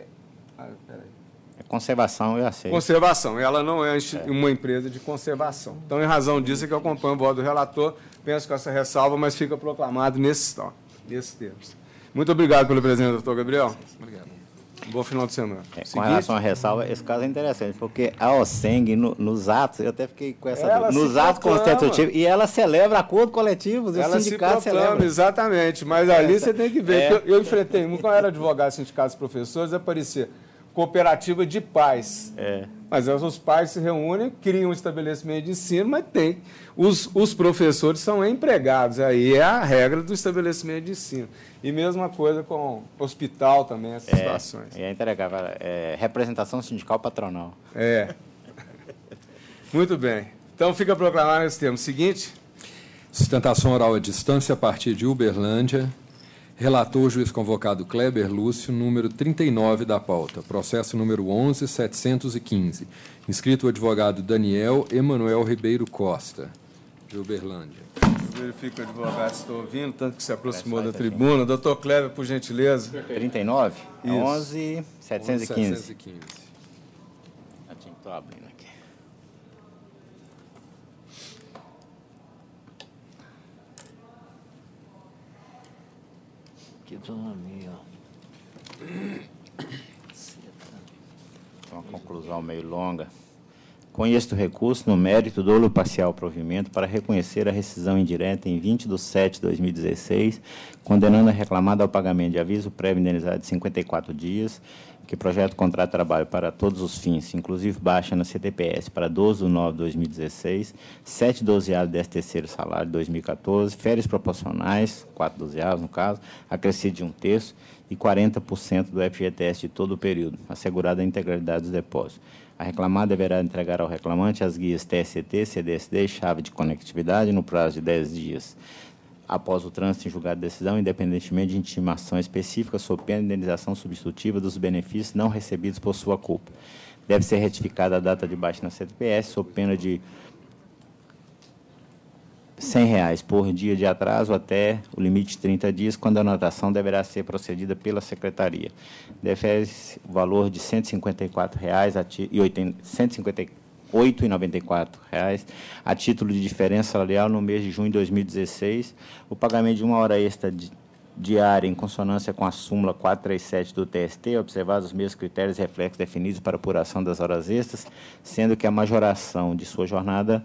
É conservação, eu aceito. Conservação, ela não é uma empresa de conservação. Então, em razão disso, é que eu acompanho o voto do relator, penso com essa ressalva, mas fica proclamado nesses termos. Muito obrigado pela presença, doutor Gabriel. Obrigado. Bom final de semana. Com relação à ressalva, esse caso é interessante, porque a OSENG, nos atos, eu até fiquei com essa dúvida, nos atos constitutivos, e ela celebra acordos coletivos, e o sindicato celebra. Exatamente, mas ali você tem que ver, que eu enfrentei, quando eu era advogado, sindicatos e professores, aparecia cooperativa de pais. Mas os pais se reúnem, criam um estabelecimento de ensino, mas tem. Os professores são empregados, aí é a regra do estabelecimento de ensino. E mesma coisa com hospital também, essas situações. É entregável, representação sindical patronal. Muito bem. Então, fica proclamado esse termo. Seguinte. Sustentação oral à distância a partir de Uberlândia. Relator, juiz convocado Kleber Lúcio, número 39 da pauta. Processo número 11.715. Inscrito o advogado Daniel Emanuel Ribeiro Costa, de Uberlândia. Verifico que o advogado está ouvindo, tanto que se aproximou da tribuna. Doutor Kleber, por gentileza. 39? 11.715. 11.715. Estou abrindo aqui. Que economia. Uma conclusão meio longa. Conheço o recurso no mérito dolo parcial provimento para reconhecer a rescisão indireta em 20/7/2016, condenando a reclamada ao pagamento de aviso prévio indenizado de 54 dias, que projeta o contrato de trabalho para todos os fins, inclusive baixa na CTPS para 12/9/2016, 7/12 do 13º salário de 2014, férias proporcionais, 4/12 no caso, acrescido de 1/3 e 40% do FGTS de todo o período, assegurada a integralidade dos depósitos. A reclamada deverá entregar ao reclamante as guias TST, CDSD e chave de conectividade no prazo de 10 dias após o trânsito em julgado de decisão, independentemente de intimação específica, sob pena de indenização substitutiva dos benefícios não recebidos por sua culpa. Deve ser retificada a data de baixa na CTPS, sob pena de R$ 100 por dia de atraso até o limite de 30 dias, quando a anotação deverá ser procedida pela Secretaria. Defere-se o valor de R$ 158,94 a título de diferença salarial no mês de junho de 2016, o pagamento de uma hora extra diária em consonância com a súmula 437 do TST, observados os mesmos critérios e reflexos definidos para apuração das horas extras, sendo que a majoração de sua jornada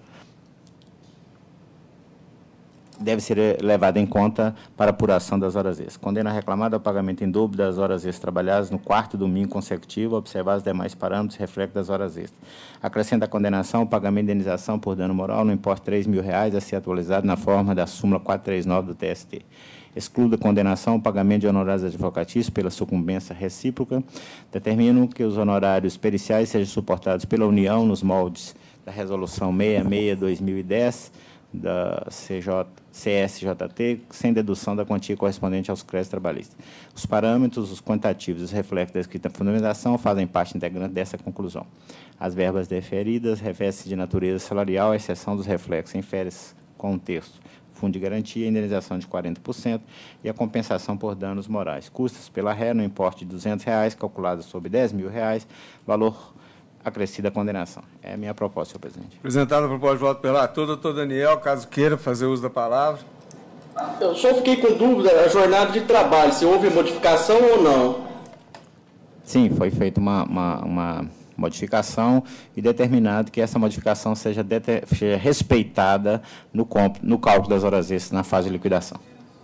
deve ser levada em conta para apuração das horas extras. Condena a reclamada ao pagamento em dobro das horas extras trabalhadas no quarto domingo consecutivo, observados os demais parâmetros e reflexos das horas extras. Acrescenta a condenação o pagamento de indenização por dano moral no importe de R$ 3.000 a ser atualizado na forma da súmula 439 do TST. Exclui da condenação o pagamento de honorários advocatícios pela sucumbência recíproca. Determino que os honorários periciais sejam suportados pela União nos moldes da Resolução 66/2010 da CSJT, sem dedução da quantia correspondente aos créditos trabalhistas. Os parâmetros, os quantitativos e os reflexos da escrita fundamentação fazem parte integrante dessa conclusão. As verbas deferidas referem-se de natureza salarial, à exceção dos reflexos em férias com o texto. Fundo de garantia, indenização de 40% e a compensação por danos morais. Custas pela ré no importe de R$ 200, calculadas sobre R$ 10.000, valor acrescida a condenação. É a minha proposta, senhor presidente. Apresentada a proposta de voto pelo relator, doutor Daniel, caso queira fazer uso da palavra. Eu só fiquei com dúvida a jornada de trabalho, se houve modificação ou não. Sim, foi feita uma modificação e determinado que essa modificação seja respeitada no cálculo das horas extras na fase de liquidação.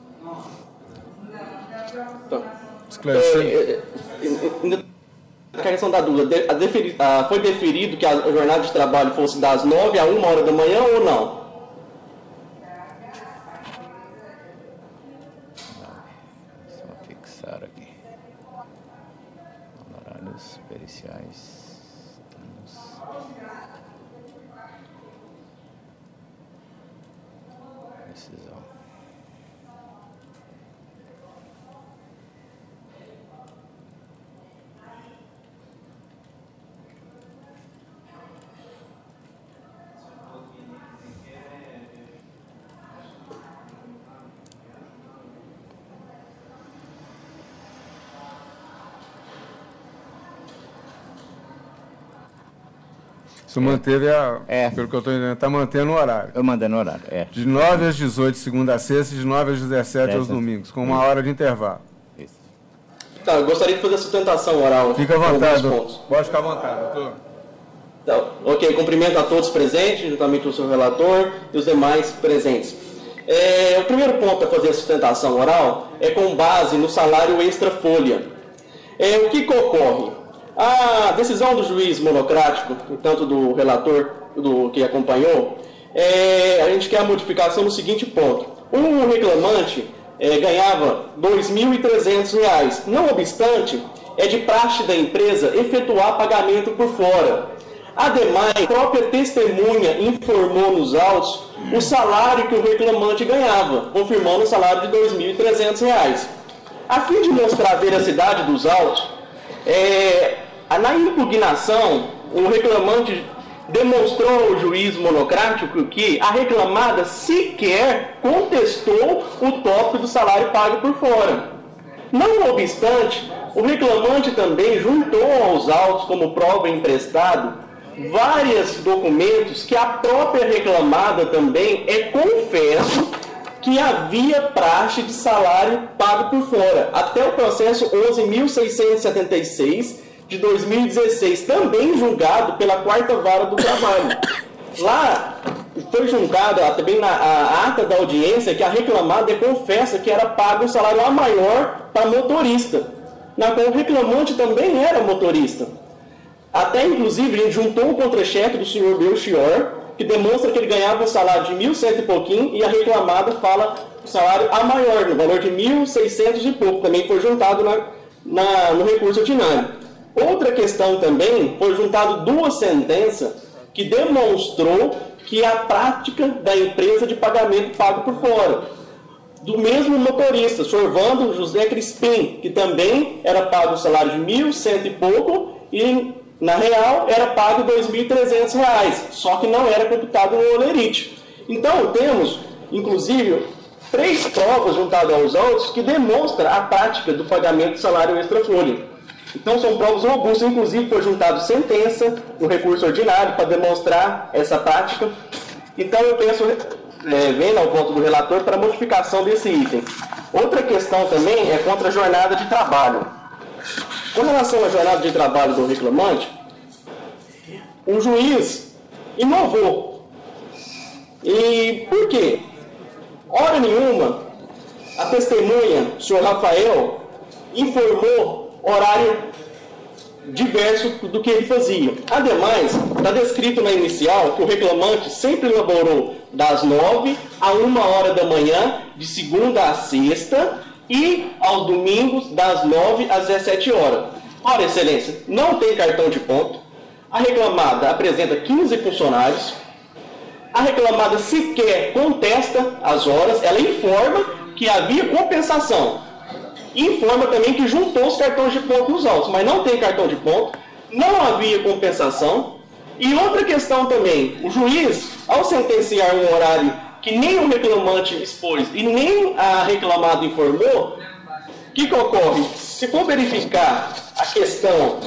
A questão da dúvida, foi deferido que a jornada de trabalho fosse das 9 a 1 hora da manhã ou não? Só fixar aqui. Honorários periciais. Decisão. Isso manteve pelo que eu estou entendendo, está mantendo o horário. Eu mantendo o horário, De 9 às 18, segunda a sexta, e de 9 às 17 aos domingos, com 1 hora de intervalo. Isso. Tá, eu gostaria de fazer a sustentação oral. Fica à vontade, pode ficar à vontade, doutor. Então, ok, cumprimento a todos presentes, juntamente com o seu relator e os demais presentes. O primeiro ponto para fazer a sustentação oral é com base no salário extra-folha. O que ocorre? A decisão do juiz monocrático, tanto do relator do que acompanhou, a gente quer a modificação no seguinte ponto. O reclamante ganhava R$ 2.300. Não obstante, é de praxe da empresa efetuar pagamento por fora. Ademais, a própria testemunha informou nos autos o salário que o reclamante ganhava, confirmando o salário de R$ 2.300. A fim de mostrar a veracidade dos autos, na impugnação, o reclamante demonstrou ao juiz monocrático que a reclamada sequer contestou o tópico do salário pago por fora. Não obstante, o reclamante também juntou aos autos como prova emprestado vários documentos que a própria reclamada também confesso que havia praxe de salário pago por fora. Até o processo 11.676 de 2016, também julgado pela 4ª Vara do Trabalho. Lá foi julgado também na ata da audiência que a reclamada confessa que era pago um salário a maior para motorista, na qual o reclamante também era motorista. Até, inclusive, a gente juntou o contra-cheque do senhor Belchior, que demonstra que ele ganhava um salário de 1.100 e pouquinho, e a reclamada fala o salário a maior, no valor de 1.600 e pouco, também foi juntado no recurso ordinário. Outra questão também, foi juntado 2 sentenças que demonstrou que a prática da empresa de pagamento pago por fora, do mesmo motorista, senhor Vando José Crispim, que também era pago o salário de 1.100 e pouco, e na real era pago R$ 2.300, só que não era computado no olerite. Então temos, inclusive, 3 provas juntadas aos autos que demonstram a prática do pagamento do salário extra-folha. Então são provas robustas, inclusive foi juntado sentença no recurso ordinário para demonstrar essa prática. Então eu penso, vendo ao voto do relator, para a modificação desse item. Outra questão também é contra a jornada de trabalho. Com relação à jornada de trabalho do reclamante, o juiz inovou. E por quê? Hora nenhuma, a testemunha, o senhor Rafael, informou horário diverso do que ele fazia. Ademais, está descrito na inicial que o reclamante sempre laborou das 9 a 1 hora da manhã, de segunda a sexta, e aos domingos, das 9 às 17 horas. Ora, excelência, não tem cartão de ponto, a reclamada apresenta 15 funcionários, a reclamada sequer contesta as horas, ela informa que havia compensação. Informa também que juntou os cartões de ponto nos autos, mas não tem cartão de ponto, não havia compensação. E outra questão também, o juiz, ao sentenciar um horário que nem o reclamante expôs e nem a reclamada informou, o que ocorre? Se for verificar a questão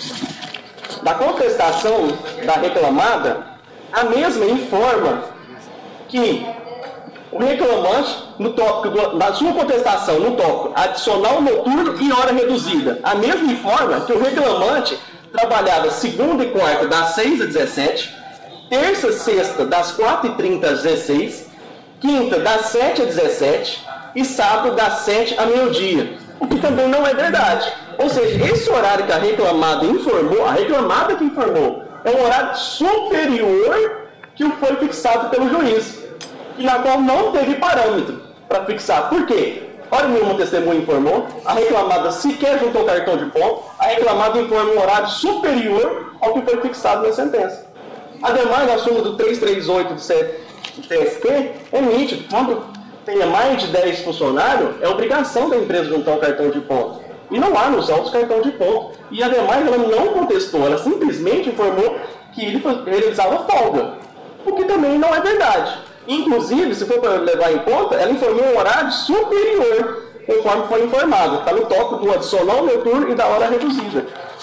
da contestação da reclamada, a mesma informa que o reclamante no tópico da sua contestação, no tópico adicional noturno e hora reduzida, a mesma informa que o reclamante trabalhava segunda e quarta das 6 às 17, terça e sexta das 4h30 às 16, quinta das 7 às 17 e sábado das 7 a meio-dia, o que também não é verdade. Ou seja, esse horário que a reclamada informou, a reclamada que informou, é um horário superior que o foi fixado pelo juiz, e na qual não teve parâmetro para fixar. Por quê? Hora nenhuma o testemunho informou, a reclamada sequer juntou o cartão de ponto, a reclamada informa um horário superior ao que foi fixado na sentença. Ademais, a súmula do 338 do TST é nítido. Quando tenha mais de 10 funcionários, é obrigação da empresa juntar o cartão de ponto. E não há nos autos cartão de ponto. E, ademais, ela não contestou, ela simplesmente informou que ele realizava folga, o que também não é verdade. Inclusive, se for para levar em conta, ela informou um horário superior, conforme foi informado. Está no tópico do adicional noturno e da hora reduzida.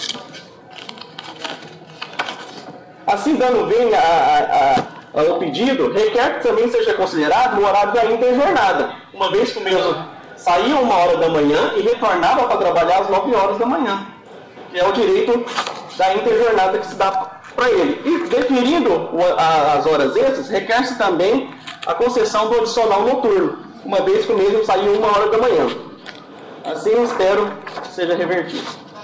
Assim, dando bem ao pedido, requer que também seja considerado o horário da interjornada, uma vez que o mesmo saía 1h da manhã e retornava para trabalhar às 9 horas da manhã, que é o direito da interjornada que se dá para ele. E definindo as horas extras, requer-se também a concessão do adicional noturno, uma vez que o mesmo saiu 1h da manhã. Assim, eu espero que seja revertido.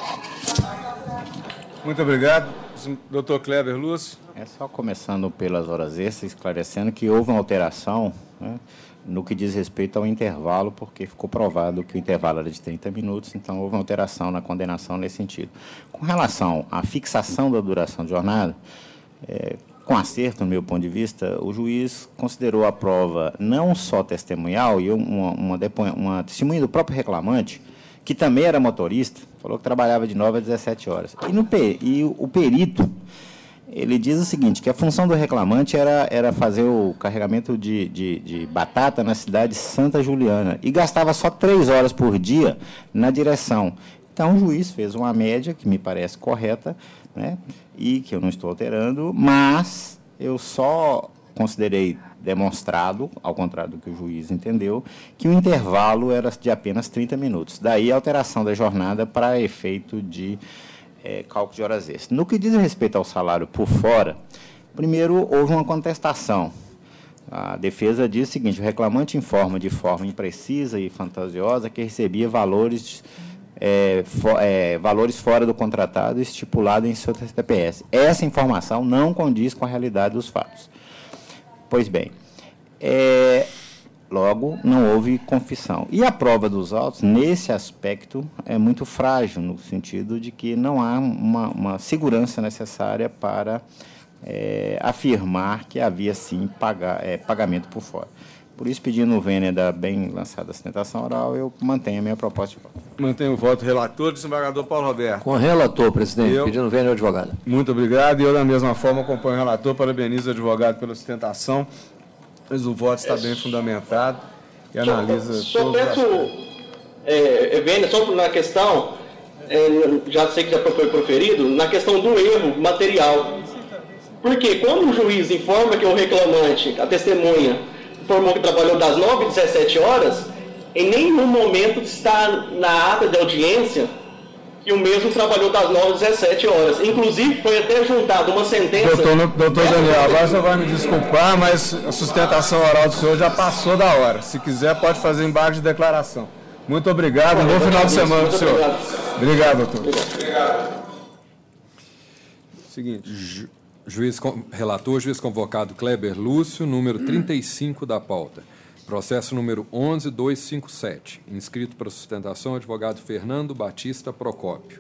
Muito obrigado. Dr. Kleber Lúcio. É só começando pelas horas extras, esclarecendo que houve uma alteração, né, no que diz respeito ao intervalo, porque ficou provado que o intervalo era de 30 minutos, então houve uma alteração na condenação nesse sentido. Com relação à fixação da duração de jornada, com acerto, no meu ponto de vista, o juiz considerou a prova não só testemunhal, e uma testemunha do próprio reclamante, que também era motorista, falou que trabalhava de 9 às 17 horas. E o perito, ele diz o seguinte, que a função do reclamante era fazer o carregamento de batata na cidade de Santa Juliana, e gastava só 3 horas por dia na direção. Então, o juiz fez uma média, que me parece correta, né, e que eu não estou alterando, mas eu só considerei demonstrado, ao contrário do que o juiz entendeu, que o intervalo era de apenas 30 minutos. Daí a alteração da jornada para efeito de cálculo de horas extras. No que diz respeito ao salário por fora, primeiro houve uma contestação. A defesa diz o seguinte: o reclamante informa de forma imprecisa e fantasiosa que recebia valores fora do contratado estipulado em seu TPS. Essa informação não condiz com a realidade dos fatos. Pois bem, logo não houve confissão. E a prova dos autos, nesse aspecto, é muito frágil, no sentido de que não há uma segurança necessária para afirmar que havia, sim, pagamento por fora. Por isso, pedindo o vênia da bem lançada sustentação oral, eu mantenho a minha proposta de voto. Mantenho o voto relator, desembargador Paulo Roberto. Com o relator, presidente, pedindo vênia ao advogado. Muito obrigado. E eu, da mesma forma, acompanho o relator, parabenizo o advogado pela sustentação, mas o voto está bem fundamentado e analisa todos os aspectos. Vênia, só na questão, já sei que já foi proferido, na questão do erro material. Porque quando o juiz informa que o reclamante, a testemunha, informou que trabalhou das 9 às 17 horas, em nenhum momento está na ata de audiência que o mesmo trabalhou das 9 às 17 horas. Inclusive, foi até juntada uma sentença... Doutor Daniel, agora você vai me desculpar, mas a sustentação oral do senhor já passou da hora. Se quiser, pode fazer embargo de declaração. Muito obrigado, bom final de semana para o senhor. Obrigado, doutor. Obrigado. Seguinte... Relator, juiz convocado Kleber Lúcio, número 35 da pauta. Processo número 11257. Inscrito para sustentação, advogado Fernando Batista Procópio.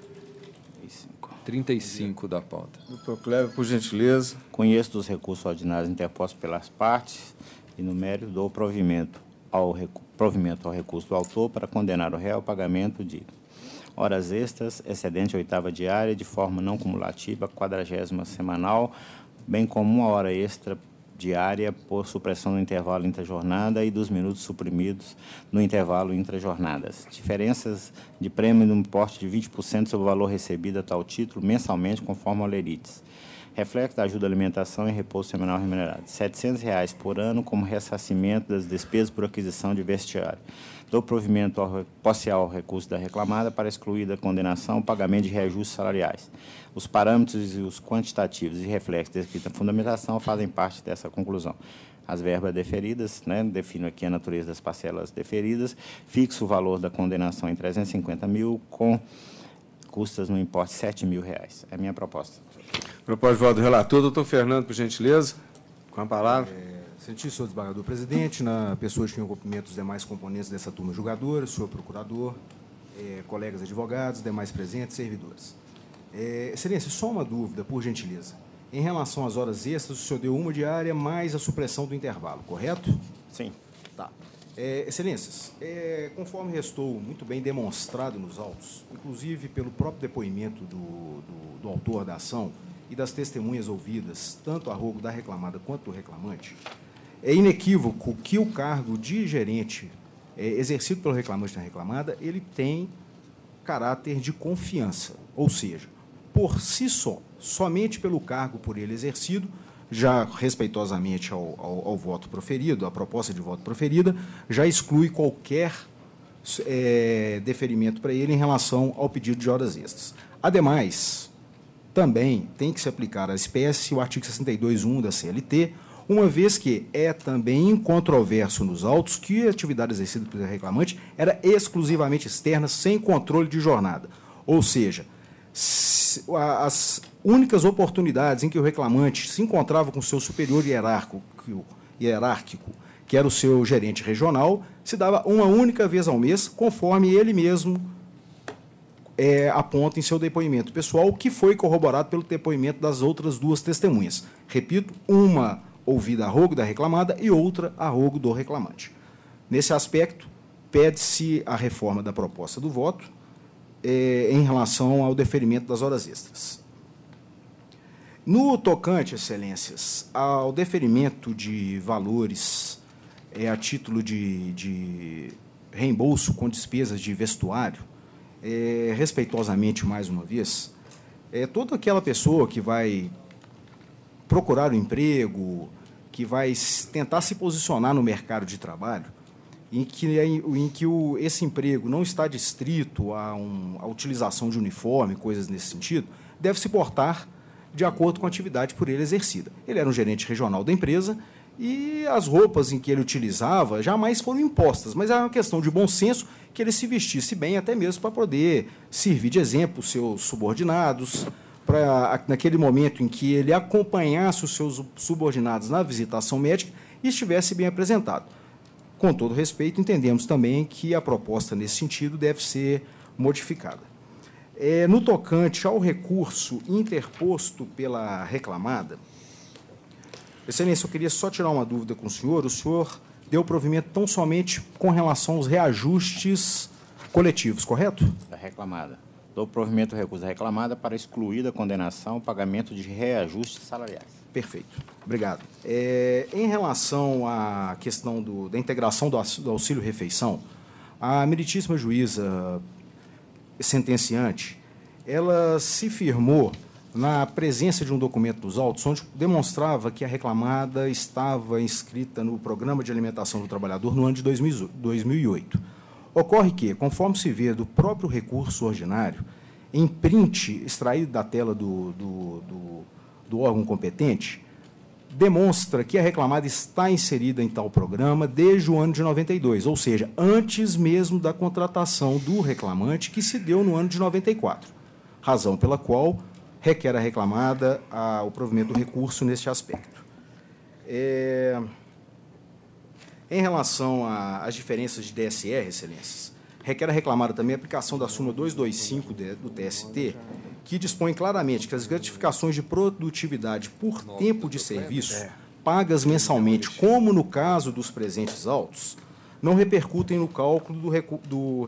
35 da pauta. Doutor Kleber, por gentileza. Conheço dos recursos ordinários interpostos pelas partes e, no mérito, dou provimento ao recurso do autor para condenar o réu ao pagamento de horas extras, excedente 8ª diária, de forma não cumulativa, 40ª semanal, bem como 1 hora extra diária por supressão no intervalo intrajornada e dos minutos suprimidos no intervalo intrajornadas. Diferenças de prêmio no importe de 20% sobre o valor recebido a tal título mensalmente, conforme a Lerites. reflexo da ajuda à alimentação e repouso semanal remunerado. R$ 700 por ano como ressarcimento das despesas por aquisição de vestiário. Dou provimento parcial ao recurso da reclamada para excluir da condenação o pagamento de reajustes salariais. Os parâmetros e os quantitativos e reflexos descritos na fundamentação fazem parte dessa conclusão. As verbas deferidas, defino aqui a natureza das parcelas deferidas, fixo o valor da condenação em 350 mil, com custas no importe de R$ 7 mil. É a minha proposta. Proposta de voto do relator. Doutor Fernando, por gentileza, com a palavra. Senhor desembargador presidente, na pessoa de quem eu cumprimento os demais componentes dessa turma julgadora, senhor procurador, colegas advogados, demais presentes, servidores. Excelência, só uma dúvida, por gentileza. Em relação às horas extras, o senhor deu uma diária mais a supressão do intervalo, correto? Sim. Tá. Excelências, conforme restou muito bem demonstrado nos autos, inclusive pelo próprio depoimento do autor da ação e das testemunhas ouvidas, tanto a rogo da reclamada quanto do reclamante, é inequívoco que o cargo de gerente exercido pelo reclamante na reclamada, ele tem caráter de confiança, ou seja, por si só, somente pelo cargo por ele exercido, já respeitosamente ao voto proferido, à proposta de voto proferida, já exclui qualquer deferimento para ele em relação ao pedido de horas extras. Ademais, também tem que se aplicar à espécie o artigo 62.1 da CLT, uma vez que é também incontroverso nos autos que a atividade exercida pelo reclamante era exclusivamente externa, sem controle de jornada. Ou seja, as únicas oportunidades em que o reclamante se encontrava com o seu superior hierárquico, que era o seu gerente regional, se dava uma única vez ao mês, conforme ele mesmo aponta em seu depoimento pessoal, que foi corroborado pelo depoimento das outras duas testemunhas. Repito, uma ouvida a rogo da reclamada e outra a rogo do reclamante. Nesse aspecto, pede-se a reforma da proposta do voto em relação ao deferimento das horas extras. No tocante, excelências, ao deferimento de valores a título de reembolso com despesas de vestuário, respeitosamente, mais uma vez, toda aquela pessoa que vai procurar um emprego, que vai tentar se posicionar no mercado de trabalho, em que esse emprego não está distrito à utilização de uniforme, coisas nesse sentido, deve se portar de acordo com a atividade por ele exercida. Ele era um gerente regional da empresa e as roupas em que ele utilizava jamais foram impostas, mas era uma questão de bom senso que ele se vestisse bem, até mesmo para poder servir de exemplo os seus subordinados, para, naquele momento em que ele acompanhasse os seus subordinados na visitação médica e estivesse bem apresentado. Com todo respeito, entendemos também que a proposta nesse sentido deve ser modificada. No tocante ao recurso interposto pela reclamada, excelência, eu queria só tirar uma dúvida com o senhor deu provimento tão somente com relação aos reajustes coletivos, correto? Da reclamada. Dou provimento ao recurso da reclamada para excluir da condenação o pagamento de reajustes salariais. Perfeito. Obrigado. Em relação à questão da integração do auxílio-refeição, a meritíssima juíza sentenciante, ela se firmou na presença de um documento dos autos, onde demonstrava que a reclamada estava inscrita no Programa de Alimentação do Trabalhador no ano de 2008. Ocorre que, conforme se vê do próprio recurso ordinário, em print extraído da tela do órgão competente, demonstra que a reclamada está inserida em tal programa desde o ano de 92, ou seja, antes mesmo da contratação do reclamante, que se deu no ano de 94, razão pela qual requer a reclamada o provimento do recurso neste aspecto. Em relação às diferenças de DSR, excelências, requer a reclamada também a aplicação da súmula 225 do TST, que dispõe claramente que as gratificações de produtividade por tempo de serviço, pagas mensalmente, como no caso dos presentes autos, não repercutem no cálculo do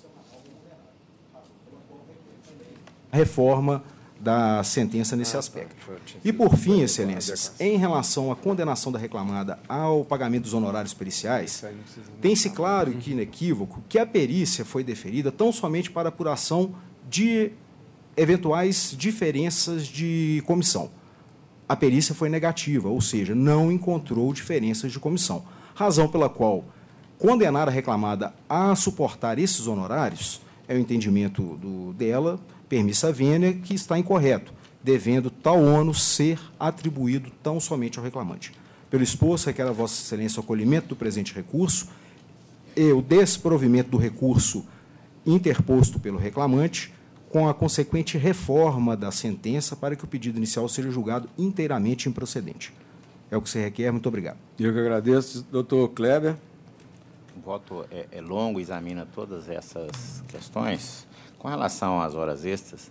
reforma da sentença nesse aspecto. E, por fim, excelências, em relação à condenação da reclamada ao pagamento dos honorários periciais, tem-se claro e inequívoco que a perícia foi deferida tão somente para apuração de eventuais diferenças de comissão. a perícia foi negativa, ou seja, não encontrou diferenças de comissão. Razão pela qual condenar a reclamada a suportar esses honorários é o entendimento dela, permissa vênia, que está incorreto, devendo tal ônus ser atribuído tão somente ao reclamante. Pelo exposto, requer a Vossa Excelência o acolhimento do presente recurso e o desprovimento do recurso interposto pelo reclamante, com a consequente reforma da sentença para que o pedido inicial seja julgado inteiramente improcedente. É o que se requer. Muito obrigado. Eu que agradeço. Doutor Kleber. O voto é longo, examina todas essas questões. Com relação às horas extras,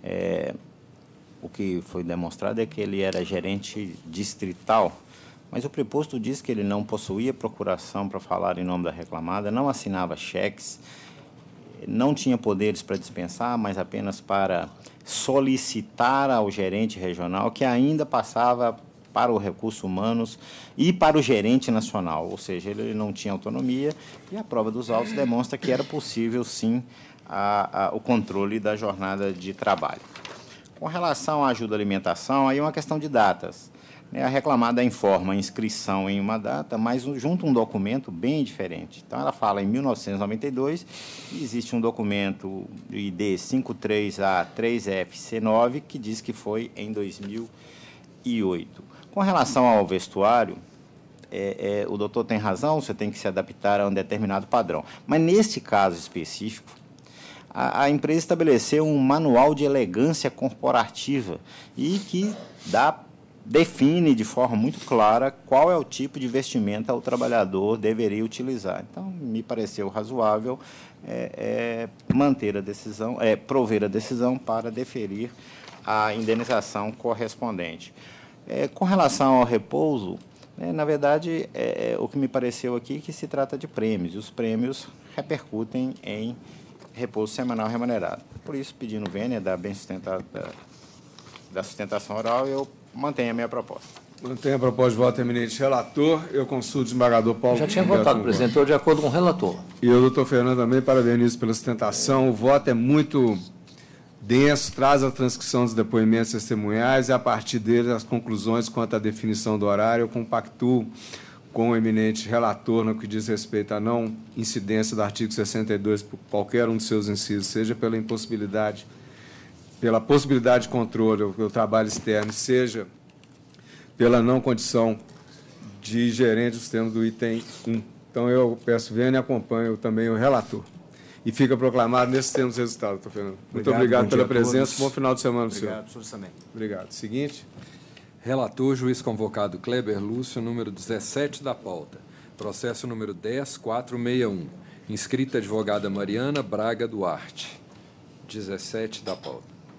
o que foi demonstrado é que ele era gerente distrital, mas o preposto diz que ele não possuía procuração para falar em nome da reclamada, não assinava cheques, não tinha poderes para dispensar, mas apenas para solicitar ao gerente regional, que ainda passava para o Recursos Humanos e para o gerente nacional, ou seja, ele não tinha autonomia, e a prova dos autos demonstra que era possível, sim, o controle da jornada de trabalho. Com relação à ajuda à alimentação, aí é uma questão de datas. A reclamada informa a inscrição em uma data, mas junto a um documento bem diferente. Então, ela fala em 1992, e existe um documento do ID 53A3FC9, que diz que foi em 2008. Com relação ao vestuário, o doutor tem razão, você tem que se adaptar a um determinado padrão. Mas, nesse caso específico, a empresa estabeleceu um manual de elegância corporativa e que define de forma muito clara qual é o tipo de vestimenta o trabalhador deveria utilizar. Então, me pareceu razoável manter a decisão, prover a decisão para deferir a indenização correspondente. Com relação ao repouso, na verdade, o que me pareceu aqui é que se trata de prêmios, e os prêmios repercutem em repouso semanal remunerado. Por isso, pedindo vênia da sustentação oral, eu mantenho a minha proposta. Mantenho a proposta de voto eminente relator. Eu consulto o desembargador Paulo. Já tinha votado, presidente. Estou de acordo com o relator. E o doutor Fernando também, parabenizo pela sustentação. O voto é muito denso, traz a transcrição dos depoimentos testemunhais e, a partir dele, as conclusões quanto à definição do horário. Eu compactuo com o eminente relator no que diz respeito à não incidência do artigo 62 por qualquer um de seus incisos, seja pela impossibilidade, pela possibilidade de controle do trabalho externo, seja pela não condição de gerente dos termos do item 1. Então, eu peço vênia e acompanho também o relator. E fica proclamado nesses termos resultados, doutor Fernando. Muito obrigado pela presença. Bom final de semana para o senhor. Obrigado, senhor também. Obrigado. Seguinte. Relator, juiz convocado Kleber Lúcio, número 17 da pauta. Processo número 10461. Inscrita advogada Mariana Braga Duarte. 17 da pauta.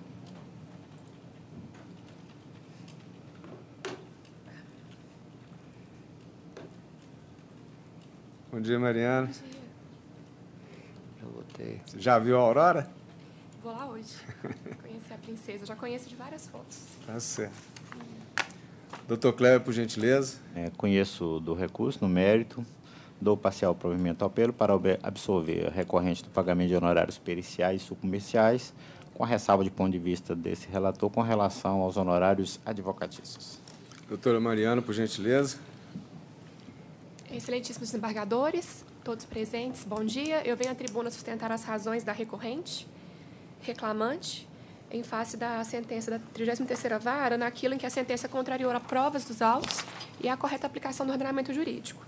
Bom dia, Mariana. Bom dia. Já votei. Você já viu a Aurora? Vou lá hoje. Conhecer a princesa. Eu já conheço de várias fotos. Tá certo. Doutor Kleber, por gentileza. Conheço do recurso, no mérito, dou parcial provimento ao apelo para absolver a recorrente do pagamento de honorários periciais e subcomerciais, com a ressalva de ponto de vista desse relator com relação aos honorários advocatícios. Doutora Mariana, por gentileza. Excelentíssimos desembargadores, todos presentes, bom dia. Eu venho à tribuna sustentar as razões da recorrente, reclamante, em face da sentença da 33ª Vara, naquilo em que a sentença contrariou a provas dos autos e a correta aplicação do ordenamento jurídico.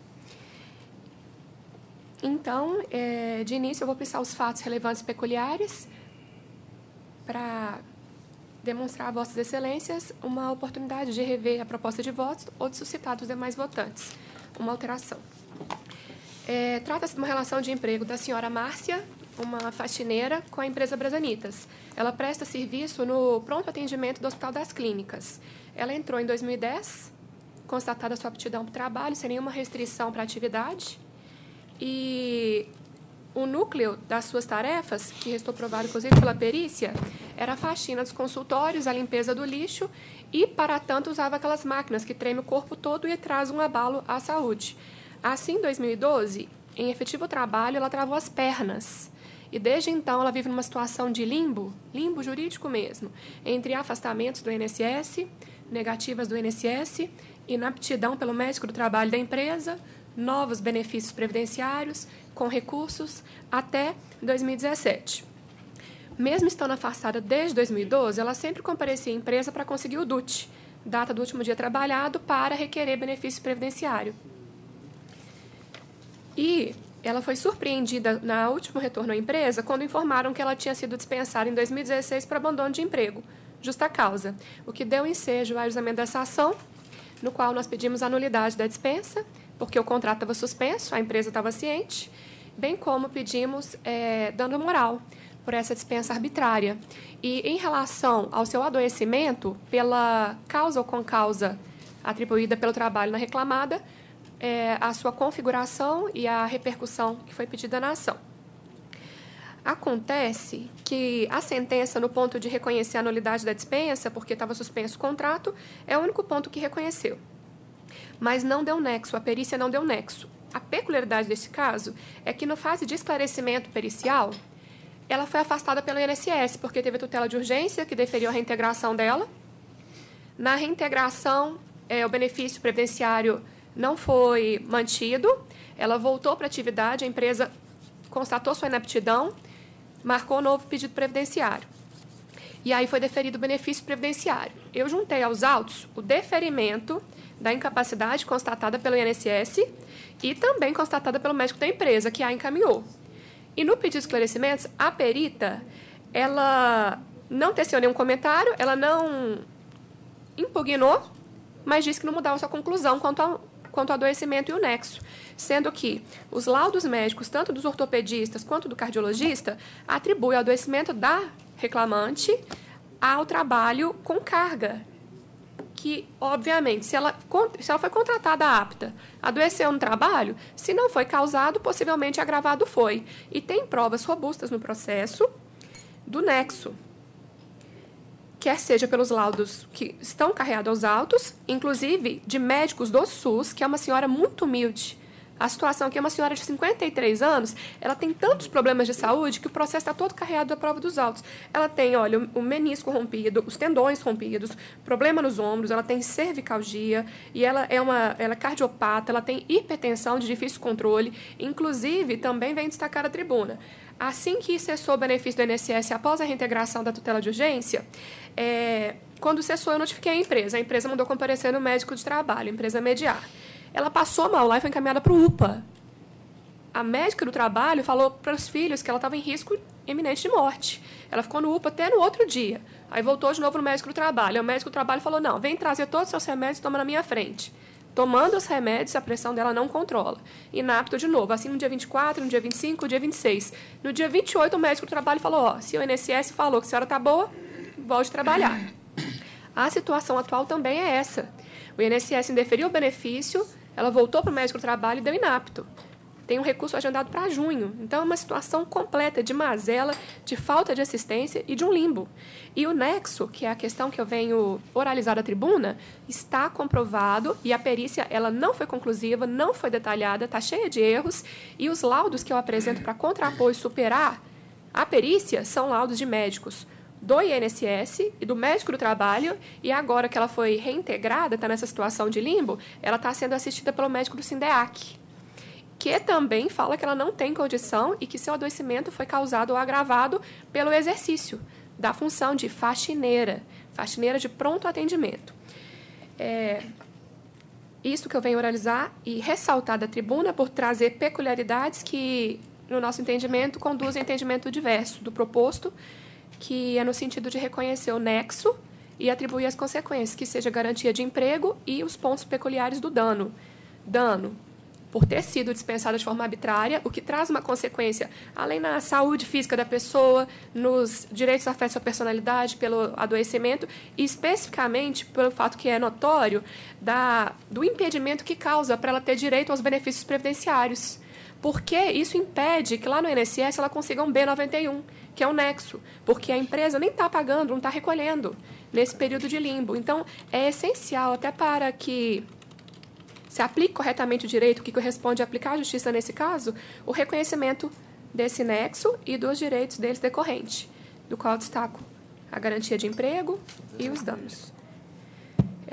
Então, de início, eu vou pensar os fatos relevantes e peculiares para demonstrar a Vossas Excelências uma oportunidade de rever a proposta de votos ou de suscitar dos demais votantes uma alteração. Trata-se de uma relação de emprego da senhora Márcia, uma faxineira, com a empresa Brasanitas. Ela presta serviço no pronto atendimento do Hospital das Clínicas. Ela entrou em 2010, constatada sua aptidão para o trabalho, sem nenhuma restrição para a atividade. E o núcleo das suas tarefas, que restou provado, inclusive, pela perícia, era a faxina dos consultórios, a limpeza do lixo e, para tanto, usava aquelas máquinas que tremem o corpo todo e trazem um abalo à saúde. Assim, em 2012, em efetivo trabalho, ela travou as pernas. E, desde então, ela vive numa situação de limbo jurídico mesmo, entre afastamentos do INSS, negativas do INSS, inaptidão pelo médico do trabalho da empresa, novos benefícios previdenciários com recursos até 2017. Mesmo estando afastada desde 2012, ela sempre comparecia à empresa para conseguir o DUT, data do último dia trabalhado, para requerer benefício previdenciário. E ela foi surpreendida na último retorno à empresa quando informaram que ela tinha sido dispensada em 2016 por abandono de emprego, justa causa, o que deu ensejo ao ajuizamento dessa ação, no qual nós pedimos a nulidade da dispensa, porque o contrato estava suspenso, a empresa estava ciente, bem como pedimos dano moral por essa dispensa arbitrária. E, em relação ao seu adoecimento, pela causa ou concausa atribuída pelo trabalho na reclamada, a sua configuração e a repercussão que foi pedida na ação. Acontece que a sentença, no ponto de reconhecer a nulidade da dispensa, porque estava suspenso o contrato, é o único ponto que reconheceu. Mas não deu nexo, a perícia não deu nexo. A peculiaridade desse caso é que, na fase de esclarecimento pericial, ela foi afastada pelo INSS, porque teve tutela de urgência, que deferiu a reintegração dela. Na reintegração, o benefício previdenciário não foi mantido, ela voltou para a atividade, a empresa constatou sua inaptidão, marcou novo pedido previdenciário. E aí foi deferido o benefício previdenciário. Eu juntei aos autos o deferimento da incapacidade constatada pelo INSS e também constatada pelo médico da empresa, que a encaminhou. E no pedido de esclarecimentos, a perita, ela não teceu nenhum comentário, ela não impugnou, mas disse que não mudava sua conclusão quanto ao adoecimento e o nexo, sendo que os laudos médicos, tanto dos ortopedistas quanto do cardiologista, atribuem o adoecimento da reclamante ao trabalho com carga, que, obviamente, se ela foi contratada apta, adoeceu no trabalho, se não foi causado, possivelmente agravado foi. E tem provas robustas no processo do nexo, quer seja pelos laudos que estão carreados aos autos, inclusive de médicos do SUS, que é uma senhora muito humilde. A situação aqui é uma senhora de 53 anos, ela tem tantos problemas de saúde que o processo está todo carregado da prova dos autos. Ela tem, olha, o menisco rompido, os tendões rompidos, problema nos ombros, ela tem cervicalgia, e ela é cardiopata, ela tem hipertensão de difícil controle, inclusive também vem destacar a tribuna. Assim que cessou o benefício do INSS após a reintegração da tutela de urgência, quando cessou, eu notifiquei a empresa mandou comparecer no médico de trabalho, a empresa mediar. Ela passou mal lá e foi encaminhada para o UPA. A médica do trabalho falou para os filhos que ela estava em risco iminente de morte. Ela ficou no UPA até no outro dia. Aí voltou de novo no médico do trabalho. O médico do trabalho falou, não, vem trazer todos os seus remédios e toma na minha frente. Tomando os remédios, a pressão dela não controla. Inapto de novo, assim no dia 24, no dia 25, no dia 26. No dia 28, o médico do trabalho falou, se o INSS falou que a senhora está boa, volte a trabalhar. A situação atual também é essa. O INSS indeferiu o benefício, ela voltou para o médico do trabalho e deu inapto. Tem um recurso agendado para junho. Então, é uma situação completa de mazela, de falta de assistência e de um limbo. E o nexo, que é a questão que eu venho oralizar à tribuna, está comprovado e a perícia ela não foi conclusiva, não foi detalhada, está cheia de erros. E os laudos que eu apresento para contrapor e superar a perícia são laudos de médicos do INSS e do médico do trabalho, e agora que ela foi reintegrada, está nessa situação de limbo, ela está sendo assistida pelo médico do SINDEAC, que também fala que ela não tem condição e que seu adoecimento foi causado ou agravado pelo exercício da função de faxineira de pronto atendimento. Isso que eu venho oralizar e ressaltar da tribuna por trazer peculiaridades que, no nosso entendimento, conduzem a entendimento diverso do proposto, que é no sentido de reconhecer o nexo e atribuir as consequências, que seja garantia de emprego e os pontos peculiares do dano. Dano por ter sido dispensada de forma arbitrária, o que traz uma consequência, além na saúde física da pessoa, nos direitos afetos à personalidade, pelo adoecimento, e especificamente pelo fato que é notório do impedimento que causa para ela ter direito aos benefícios previdenciários. Porque isso impede que lá no INSS ela consiga um B91, que é o nexo, porque a empresa nem está pagando, não está recolhendo nesse período de limbo. Então, é essencial, até para que se aplique corretamente o direito, que corresponde a aplicar a justiça nesse caso, o reconhecimento desse nexo e dos direitos deles decorrentes, do qual destaco a garantia de emprego e os danos.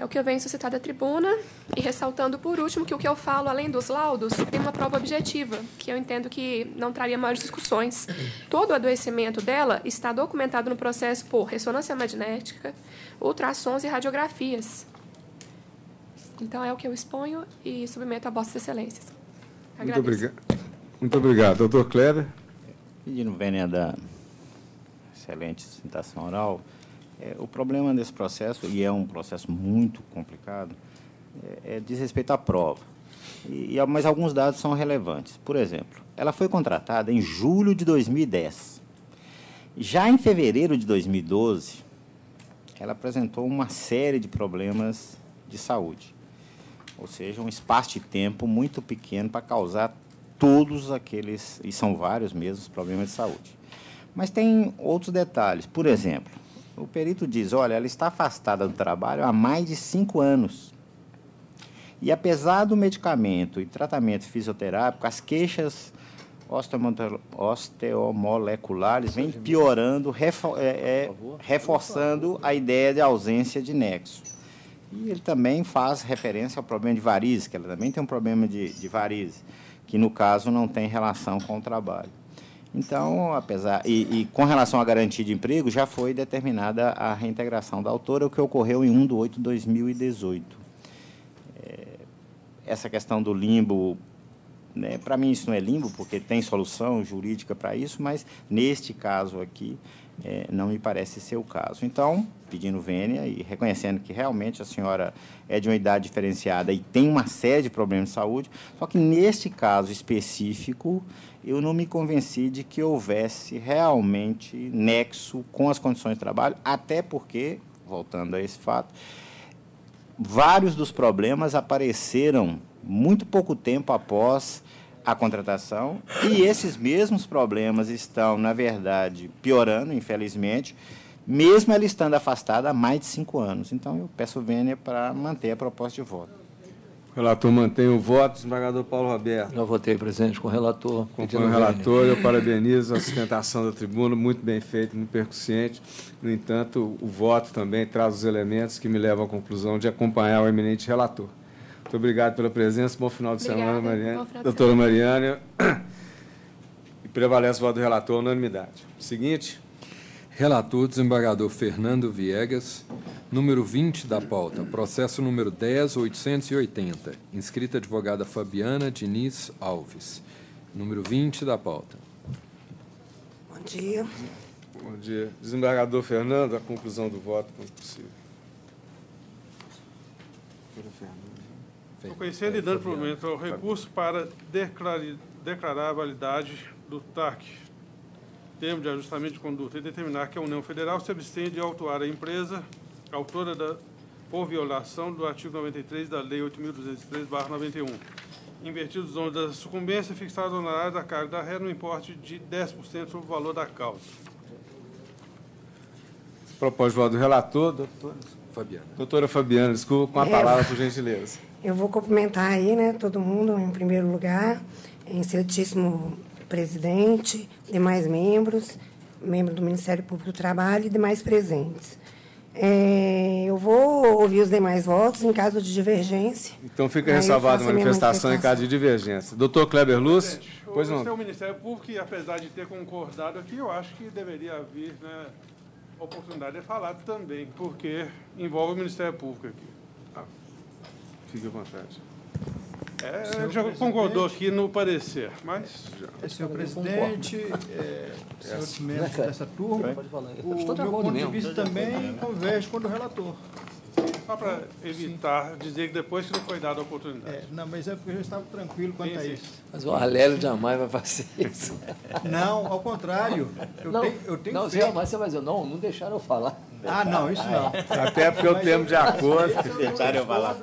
É o que eu venho suscitar da tribuna e ressaltando, por último, que o que eu falo, além dos laudos, tem uma prova objetiva, que eu entendo que não traria maiores discussões. Todo o adoecimento dela está documentado no processo por ressonância magnética, ultrassons e radiografias. Então, é o que eu exponho e submeto a Vossas Excelências. Agradeço. Muito obrigado. Doutor Kleber. Pedindo vênia da excelente sustentação oral, o problema desse processo, e é um processo muito complicado, diz respeito à prova. Mas alguns dados são relevantes. Por exemplo, ela foi contratada em julho de 2010. Já em fevereiro de 2012, ela apresentou uma série de problemas de saúde. Ou seja, um espaço de tempo muito pequeno para causar todos aqueles, e são vários mesmo, os problemas de saúde. Mas tem outros detalhes. Por exemplo, o perito diz, olha, ela está afastada do trabalho há mais de 5 anos. E apesar do medicamento e tratamento fisioterápico, as queixas osteomoleculares vêm piorando, reforçando a ideia de ausência de nexo. E ele também faz referência ao problema de varizes, que ela também tem um problema de varizes, que no caso não tem relação com o trabalho. Então, e com relação à garantia de emprego, já foi determinada a reintegração da autora, o que ocorreu em 1/8/2018. Essa questão do limbo, né, para mim isso não é limbo, porque tem solução jurídica para isso, mas neste caso aqui não me parece ser o caso. Então, pedindo vênia e reconhecendo que realmente a senhora é de uma idade diferenciada e tem uma série de problemas de saúde, só que neste caso específico, eu não me convenci de que houvesse realmente nexo com as condições de trabalho, até porque, voltando a esse fato, vários dos problemas apareceram muito pouco tempo após a contratação e esses mesmos problemas estão, na verdade, piorando, infelizmente, mesmo ela estando afastada há mais de 5 anos. Então, eu peço vênia para manter a proposta de voto. O relator mantém o voto. Desembargador Paulo Roberto. Eu votei, presidente, com o relator. Acompanho o relator. Eu parabenizo a sustentação da tribuna, muito bem feito, muito percussiente. No entanto, o voto também traz os elementos que me levam à conclusão de acompanhar o eminente relator. Muito obrigado pela presença. Bom final de semana, Mariana. Doutora Mariana. E prevalece o voto do relator, unanimidade. Seguinte. Relator, desembargador Fernando Viegas, número 20 da pauta, processo número 10.880, inscrita advogada Fabiana Diniz Alves, número 20 da pauta. Bom dia. Bom dia. Desembargador Fernando, a conclusão do voto, quando possível. Reconhecendo e dando provimento ao recurso para declarar a validade do TAC, termo de ajustamento de conduta, e determinar que a União Federal se abstenha de autuar a empresa autora por violação do artigo 93 da Lei 8.203/91, invertidos os ônus da sucumbência, fixado o honorário da carga da ré no importe de 10% sobre o valor da causa. Propósito de voto do relator, doutora Fabiana, desculpa, com a palavra, por gentileza. Eu vou cumprimentar aí, né, todo mundo, em primeiro lugar, excelentíssimo presidente, demais membros, membro do Ministério Público do Trabalho e demais presentes. Eu vou ouvir os demais votos em caso de divergência. Então fica ressalvada a manifestação em caso de divergência. Doutor Kleber Lúcio. Pois não. O Ministério Público, que, apesar de ter concordado aqui, eu acho que deveria haver, né, oportunidade de falar também, porque envolve o Ministério Público aqui. Fique à vontade. Já concordou aqui no parecer, mas... Senhor presidente, senhores membros dessa turma, o meu ponto de vista também converge com o do relator. Só para evitar dizer que depois que não foi dada a oportunidade. Não, mas é porque eu já estava tranquilo quanto a isso. Mas o Arlélio jamais vai fazer isso. Não, ao contrário. Eu tenho não, senhor, mas você vai dizer, não deixaram eu falar. Ah, não, isso não. Até porque o termo de acordo... Deixaram eu falar.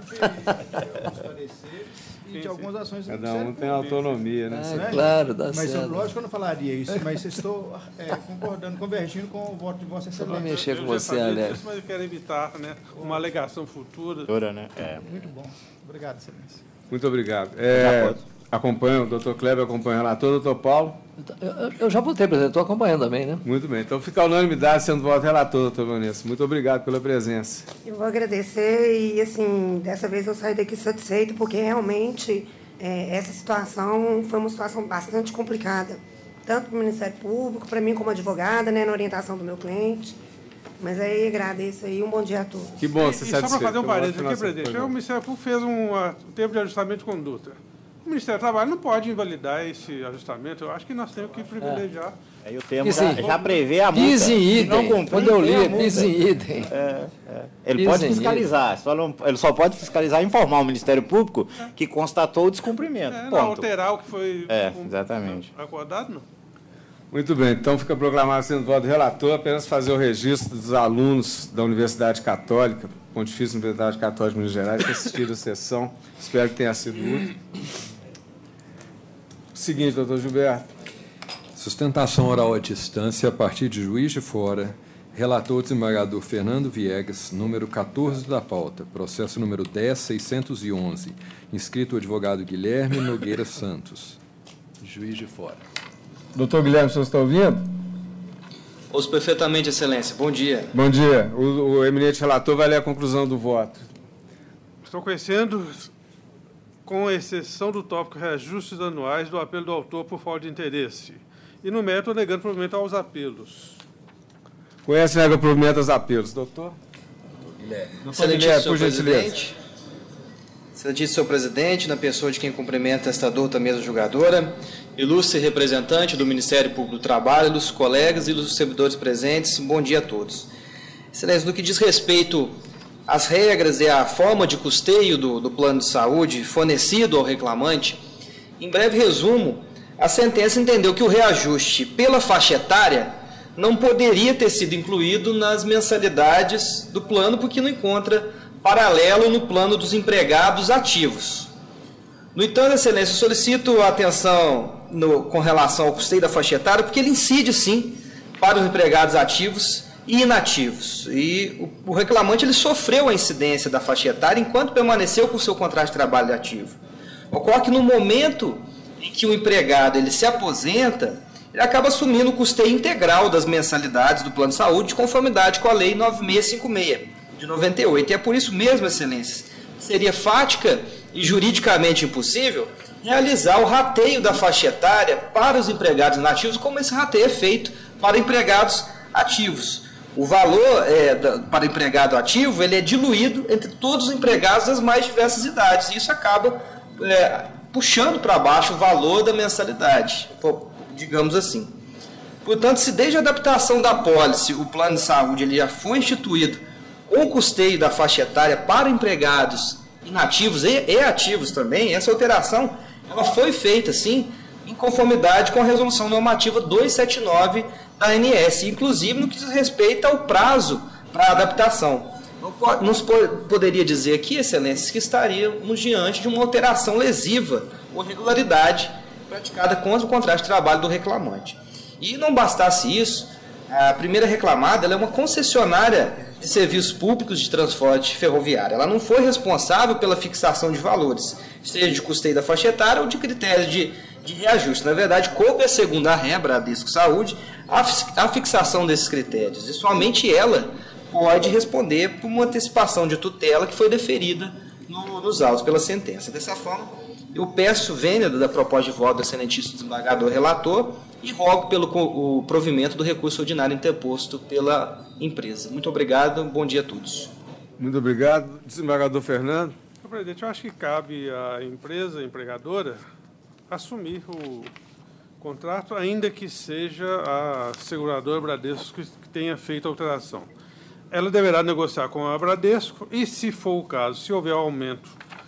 E de algumas ações do Cada um tem autonomia, né? Claro, dá mas certo. Lógico que eu não falaria isso, mas estou concordando, convergindo com o voto de Vossa Excelência. Vou mexer com você, Alex. Mas eu quero evitar, né, uma alegação futura. Muito bom. Obrigado, Excelência. Muito obrigado. Acompanha, o doutor Kleber acompanha o relator, doutor Paulo? Eu já votei, presidente, estou acompanhando também, né? Muito bem, então fica a unanimidade sendo voto relator, doutor Vanessa. Muito obrigado pela presença. Eu vou agradecer e, assim, dessa vez eu saio daqui satisfeito, porque realmente essa situação foi uma situação bastante complicada, tanto para o Ministério Público, para mim como advogada, né, na orientação do meu cliente. Mas aí agradeço aí, um bom dia a todos. Que bom você satisfeito. Só para fazer um parênteses aqui, presidente, o Ministério Público fez um tempo de ajustamento de conduta. O Ministério do Trabalho não pode invalidar esse ajustamento. Eu acho que nós temos que privilegiar. Aí o termo já prevê a multa. Pis em idem. Quando eu li, pis em idem. Ele pode fiscalizar, ele só pode fiscalizar e informar o Ministério Público que constatou o descumprimento. Não alterar o que foi exatamente. acordado, não. Muito bem, então fica proclamado sendo voto do relator, apenas fazer o registro dos alunos da Universidade Católica, Pontifícia Universidade Católica de Minas Gerais, que assistiram a sessão. Espero que tenha sido útil. Seguinte, doutor Gilberto. Sustentação oral à distância a partir de Juiz de Fora. Relator desembargador Fernando Viegas, número 14 da pauta, processo número 10.611. Inscrito o advogado Guilherme Nogueira Santos. Juiz de Fora. Doutor Guilherme, o senhor está ouvindo? Ouço perfeitamente, Excelência. Bom dia. Bom dia. O eminente relator vai ler a conclusão do voto. Estou conhecendo, com exceção do tópico reajustes anuais do apelo do autor por falta de interesse. E no mérito, negando provimento aos apelos. Conhece e nega provimento aos apelos. Doutor? Guilherme. Excelentíssimo senhor presidente. Excelentíssimo senhor presidente, na pessoa de quem cumprimenta esta douta mesa julgadora, ilustre representante do Ministério Público do Trabalho, ilustres colegas e ilustres servidores presentes, bom dia a todos. Excelência, no que diz respeito às regras e à forma de custeio do plano de saúde fornecido ao reclamante, em breve resumo, a sentença entendeu que o reajuste pela faixa etária não poderia ter sido incluído nas mensalidades do plano, porque não encontra paralelo no plano dos empregados ativos. No entanto, Excelência, eu solicito a atenção com relação ao custeio da faixa etária, porque ele incide, sim, para os empregados ativos e inativos. E o reclamante ele sofreu a incidência da faixa etária enquanto permaneceu com o seu contrato de trabalho ativo. Ocorre que no momento em que o empregado ele se aposenta, ele acaba assumindo o custeio integral das mensalidades do plano de saúde, de conformidade com a Lei 9656, de 98. E é por isso mesmo, Excelências, seria fática e juridicamente impossível realizar o rateio da faixa etária para os empregados inativos, como esse rateio é feito para empregados ativos. O valor para empregado ativo ele é diluído entre todos os empregados das mais diversas idades, e isso acaba puxando para baixo o valor da mensalidade, digamos assim. Portanto, se desde a adaptação da apólice o plano de saúde ele já foi instituído com o custeio da faixa etária para empregados inativos e ativos também, essa alteração ela foi feita, sim, em conformidade com a resolução normativa 279 da ANS, inclusive no que diz respeito ao prazo para a adaptação. Não se poderia dizer aqui, Excelências, que estaríamos diante de uma alteração lesiva ou irregularidade praticada contra o contrato de trabalho do reclamante. E não bastasse isso, a primeira reclamada ela é uma concessionária de serviços públicos de transporte ferroviário. Ela não foi responsável pela fixação de valores, seja de custeio da faixa etária ou de critérios de reajuste. Na verdade, coube a segunda RE, Bradesco Saúde, a fixação desses critérios. E somente ela pode responder por uma antecipação de tutela que foi deferida nos autos pela sentença. Dessa forma, eu peço vênia da proposta de voto do excelentíssimo desembargador relator e rogo pelo provimento do recurso ordinário interposto pela empresa. Muito obrigado, bom dia a todos. Muito obrigado. Desembargador Fernando. Senhor presidente, eu acho que cabe à empresa a empregadora assumir o contrato, ainda que seja a seguradora Bradesco que tenha feito a alteração. Ela deverá negociar com a Bradesco e, se for o caso, se houver aumento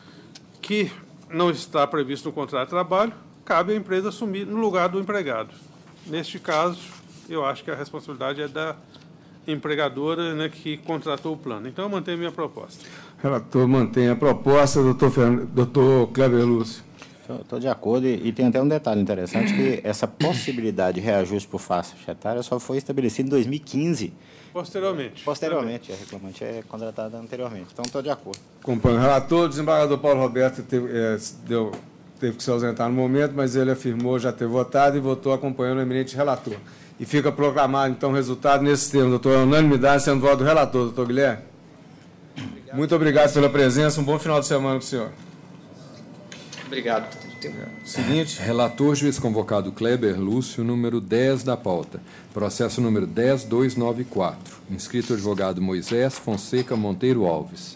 que não está previsto no contrato de trabalho, cabe à empresa assumir no lugar do empregado. Neste caso, eu acho que a responsabilidade é da empregadora, né, que contratou o plano. Então, eu mantenho a minha proposta. Relator mantém a proposta, doutor Kleber Lúcio. Estou de acordo e tem até um detalhe interessante, que essa possibilidade de reajuste por faixa etária só foi estabelecida em 2015. Posteriormente, a reclamante é contratada anteriormente. Então, estou de acordo. Acompanho o relator. O desembargador Paulo Roberto teve que se ausentar no momento, mas ele afirmou já ter votado e votou acompanhando o eminente relator. E fica proclamado, então, o resultado nesse termo, doutor, unanimidade, sendo voto do relator, doutor Guilherme. Muito obrigado pela presença, um bom final de semana para o senhor. Obrigado. Seguinte. Relator, juiz convocado Kleber Lúcio, número 10 da pauta. Processo número 10294. Inscrito advogado Moisés Fonseca Monteiro Alves.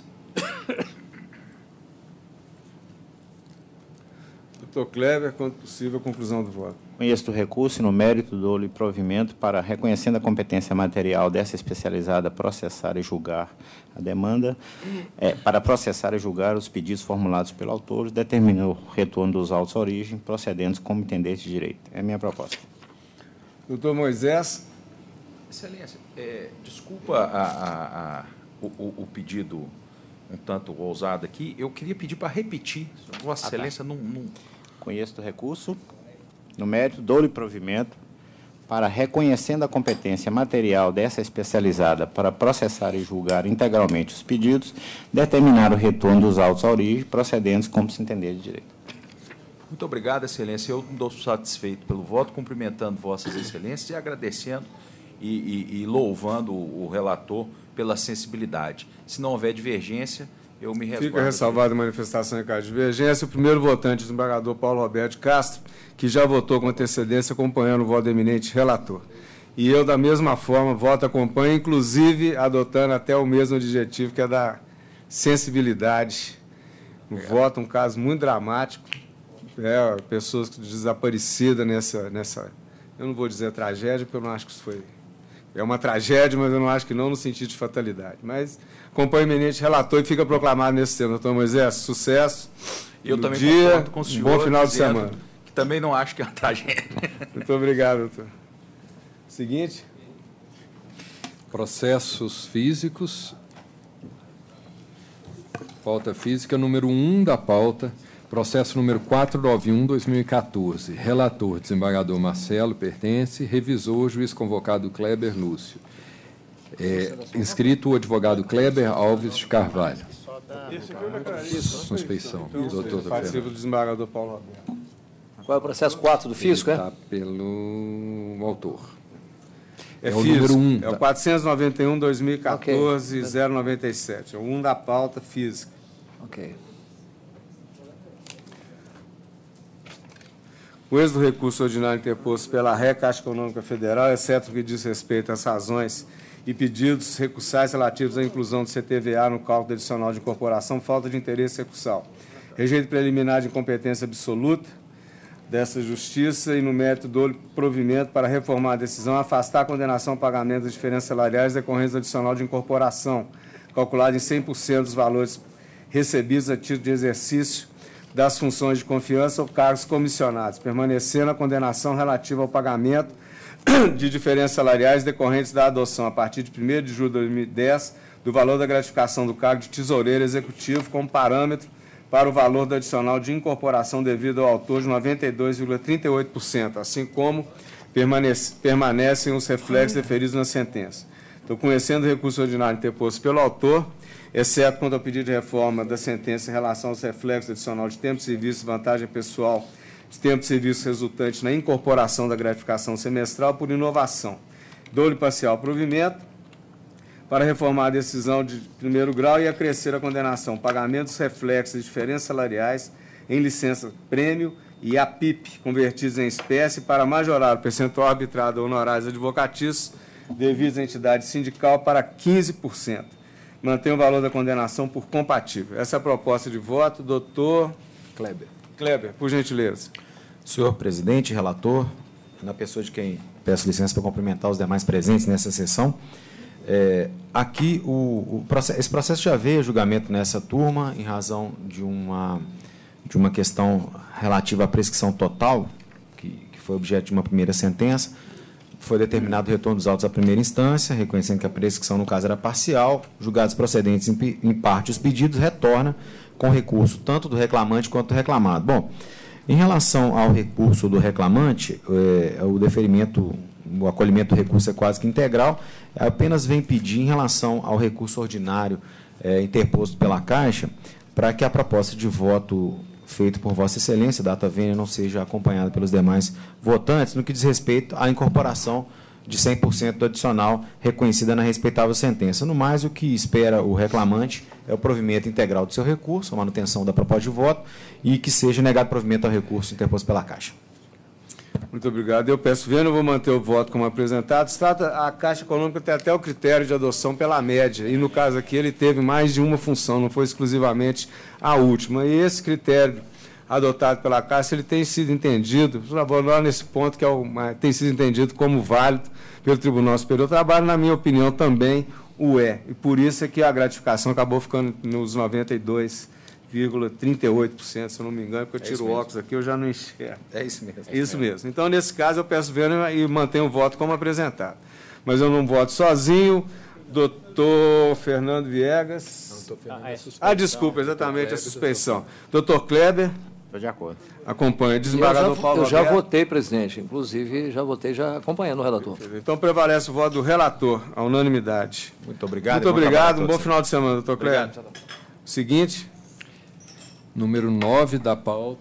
Doutor Kleber, quanto possível, a conclusão do voto. Conheço o recurso e, no mérito, dou-lhe provimento para, reconhecendo a competência material dessa especializada, processar e julgar a demanda, para processar e julgar os pedidos formulados pelo autor, determinou o retorno dos autos à origem, procedendo como entendente de direito. É a minha proposta. Doutor Moisés. Excelência, desculpa o pedido um tanto ousado aqui, eu queria pedir para repetir. Vossa Excelência não... Conheço o recurso. No mérito, dou-lhe provimento para, reconhecendo a competência material dessa especializada para processar e julgar integralmente os pedidos, determinar o retorno dos autos à origem, procedendo como se entender de direito. Muito obrigado, Excelência. Eu estou satisfeito pelo voto, cumprimentando Vossas Excelências e agradecendo e louvando o relator pela sensibilidade. Se não houver divergência, eu me resguardo. Fica ressalvada a manifestação em caso de divergência. O primeiro votante, o desembargador Paulo Roberto Castro, que já votou com antecedência, acompanhando o voto do eminente relator. E eu, da mesma forma, voto acompanho, inclusive adotando até o mesmo adjetivo, que é da sensibilidade. No voto, um caso muito dramático. Pessoas desaparecidas nessa... Eu não vou dizer tragédia, porque eu não acho que isso foi... É uma tragédia, mas eu não acho que não no sentido de fatalidade. Mas acompanho o eminente relator e fica proclamado nesse tema. Doutor Moisés, sucesso. Eu também concordo com o senhor. Bom final de semana. Que também não acho que é uma tragédia. Muito obrigado, doutor. Seguinte. Processos físicos. Pauta física, número 1 da pauta. Processo número 491/2014. Relator, desembargador Marcelo Pertence. Revisor, juiz convocado Kleber Lúcio. Inscrito o advogado Kleber Alves de Carvalho. Suspeição. Doutor Participa do desembargador Paulo Roberto. Qual é o processo 4 do físico, Está pelo autor. É o físico, número 1. É o 491/2014-097. É o 1 da pauta física. Ok. O êxito do recurso ordinário interposto pela RE Caixa Econômica Federal, exceto o que diz respeito às razões e pedidos recursais relativos à inclusão do CTVA no cálculo adicional de incorporação, falta de interesse recursal. Rejeito preliminar de incompetência absoluta dessa Justiça e, no mérito, dou-lhe provimento para reformar a decisão, afastar a condenação ao pagamento das diferenças salariais decorrentes do adicional de incorporação, calculado em 100% dos valores recebidos a título de exercício das funções de confiança ou cargos comissionados, permanecendo a condenação relativa ao pagamento de diferenças salariais decorrentes da adoção, a partir de 1º de julho de 2010, do valor da gratificação do cargo de tesoureiro executivo como parâmetro para o valor do adicional de incorporação devido ao autor de 92,38%, assim como permanecem os reflexos referidos na sentença. Então, conhecendo o recurso ordinário interposto pelo autor, exceto quanto ao pedido de reforma da sentença em relação aos reflexos adicional de tempo de serviço, vantagem pessoal de tempo de serviço resultante na incorporação da gratificação semestral por inovação. Dou-lhe parcial provimento para reformar a decisão de primeiro grau e acrescer a condenação, pagamento dos reflexos de diferenças salariais em licença prêmio e a PIP, convertidos em espécie, para majorar o percentual arbitrado a honorários advocatícios devidos à entidade sindical para 15%. Mantém o valor da condenação por compatível. Essa é a proposta de voto. Doutor Kleber. Kleber, por gentileza. Senhor presidente, relator, na pessoa de quem peço licença para cumprimentar os demais presentes nessa sessão, aqui esse processo já veio a julgamento nessa turma em razão de uma questão relativa à prescrição total, que foi objeto de uma primeira sentença. Foi determinado o retorno dos autos à primeira instância, reconhecendo que a prescrição, no caso, era parcial, julgados procedentes em parte os pedidos, retorna com recurso tanto do reclamante quanto do reclamado. Bom, em relação ao recurso do reclamante, o deferimento, o acolhimento do recurso é quase que integral, apenas vem pedir em relação ao recurso ordinário interposto pela Caixa, para que a proposta de voto feito por Vossa Excelência, data vênia, não seja acompanhado pelos demais votantes, no que diz respeito à incorporação de 100% do adicional reconhecida na respeitável sentença. No mais, o que espera o reclamante é o provimento integral do seu recurso, a manutenção da proposta de voto e que seja negado provimento ao recurso interposto pela Caixa. Muito obrigado. Eu peço vênia, eu vou manter o voto como apresentado. A Caixa Econômica tem até o critério de adoção pela média, e no caso aqui ele teve mais de uma função, não foi exclusivamente a última. E esse critério adotado pela Caixa, ele tem sido entendido, vou lá nesse ponto, que tem sido entendido como válido pelo Tribunal Superior do Trabalho, na minha opinião também o é. E por isso é que a gratificação acabou ficando nos 92,38%, se eu não me engano, porque eu tiro o óculos aqui, eu já não enxergo. É isso mesmo. Isso mesmo. Então, nesse caso, eu peço vênia e mantenho o voto como apresentado. Mas eu não voto sozinho. Doutor Fernando Viegas. Não, doutor Fernando desculpa, exatamente, a suspeição. Doutor Kleber. Estou de acordo. Acompanha. Desembargador Paulo Eu já votei, presidente. Inclusive, já votei, já acompanhando o relator. Então, prevalece o voto do relator, a unanimidade. Muito obrigado. Muito obrigado. Um bom final de semana, doutor Kleber. Seguinte. Número 9 da pauta.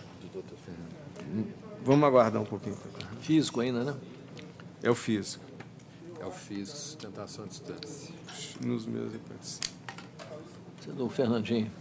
Vamos aguardar um pouquinho. Físico ainda, né? É o físico. É o físico, sustentação à distância. Nos meus hipóteses. Você é do Fernandinho.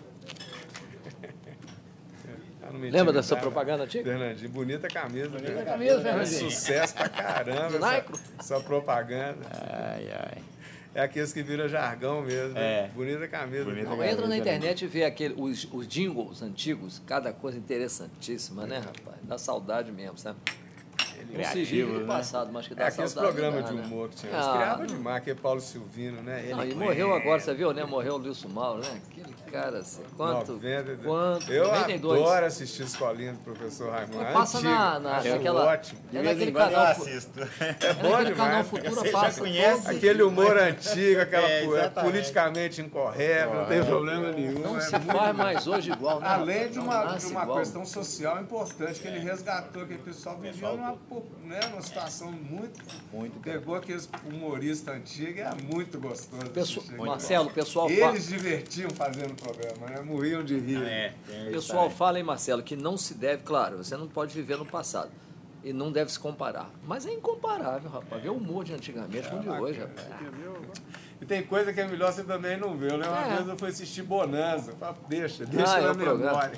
Lembra dessa propaganda antiga? Fernandinho, bonita camisa. Bonita camisa, Fernandinho. Sucesso pra caramba. Essa propaganda. Ai, ai. É aqueles que viram jargão mesmo. É. Né? Bonita camisa. Bonita camisa. Entra na internet e vê os jingles antigos, cada coisa interessantíssima, né, rapaz? Dá saudade mesmo, sabe? Não se vive do passado, mas que dá saudade. Aqueles programas de humor que tinha. Eles criavam demais, aquele Paulo Silvino, né? E morreu agora, você viu, né? Morreu o Wilson Mauro, né? Aquele cara, assim, quanto? Eu 92. adoro assistir Escolinha do Professor Raimundo. Passa naquela... ótimo. É naquele canal... É bom demais. Canal Futura passa. Aquele humor antigo, aquela politicamente incorreto, não tem problema nenhum. Não se faz mais hoje igual, né? Além de uma questão social importante, que ele resgatou, que o pessoal vivia numa situação muito... Pegou aqueles humoristas antigos, era muito gostoso. Marcelo, o pessoal fala... Eles divertiam fazendo o programa, né? Morriam de rir. O pessoal fala, hein, Marcelo, que não se deve... Claro, você não pode viver no passado. E não deve se comparar. Mas é incomparável, rapaz. Ver o humor de antigamente com o de hoje, rapaz. E tem coisa que é melhor você também não ver. Uma vez eu fui assistir Bonanza. Deixa na memória.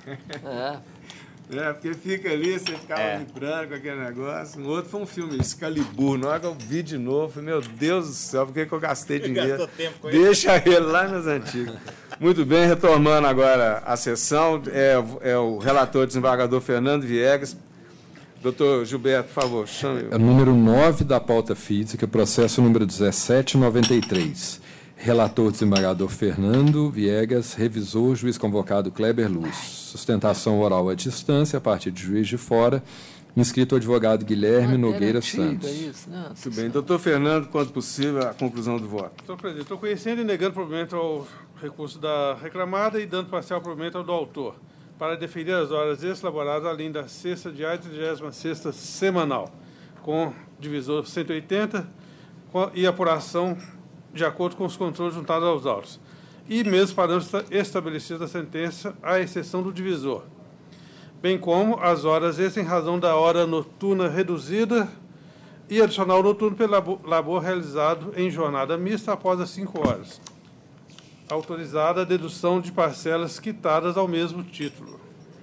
Porque fica ali, você ficava vibrando com aquele negócio. Um outro foi um filme, Excalibur. Na hora que eu vi de novo, falei, meu Deus do céu, por que eu gastei dinheiro? Deixa ele lá nas antigas. Muito bem, retomando agora a sessão, é o relator desembargador Fernando Viegas. Doutor Gilberto, por favor, chame. É o número 9 da pauta física, processo número 1793. Relator desembargador Fernando Viegas, revisor, juiz convocado Kleber Luz. Sustentação oral à distância, a partir de Juiz de Fora, inscrito o advogado Guilherme Nogueira Santos. Muito bem. Doutor Fernando, quanto possível, a conclusão do voto. Doutor presidente, estou conhecendo e negando provimento ao recurso da reclamada e dando parcial provimento ao do autor, para deferir as horas extraordinárias além da sexta diária e 36ª semanal, com divisor 180 e apuração de acordo com os controles juntados aos autos, e mesmo parâmetros estabelecidos na sentença, à exceção do divisor, bem como as horas extras em razão da hora noturna reduzida e adicional noturno pelo labor realizado em jornada mista após as 5 horas. Autorizada a dedução de parcelas quitadas ao mesmo título.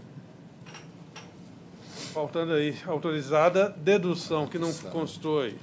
Faltando aí, autorizada dedução, que não constou aí.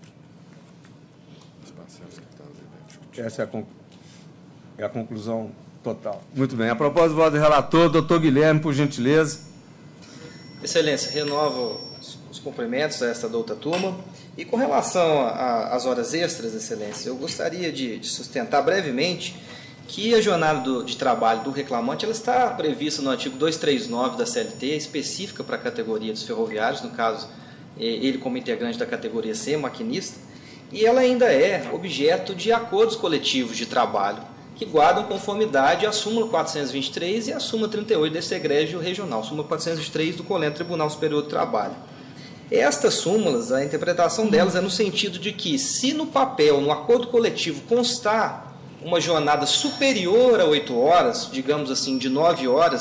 Essa é a conclusão total. Muito bem. A propósito do voto do relator, doutor Guilherme, por gentileza. Excelência, renovo os cumprimentos a esta douta turma. E com relação às horas extras, Excelência, eu gostaria de sustentar brevemente que a jornada de trabalho do reclamante ela está prevista no artigo 239 da CLT, específica para a categoria dos ferroviários, no caso, ele como integrante da categoria C, maquinista, e ela ainda é objeto de acordos coletivos de trabalho, que guardam conformidade à súmula 423 e à súmula 38 desse egrégio regional, súmula 423 do COLEN, Tribunal Superior do Trabalho. Estas súmulas, a interpretação delas é no sentido de que, se no papel, no acordo coletivo, constar uma jornada superior a 8 horas, digamos assim, de 9 horas,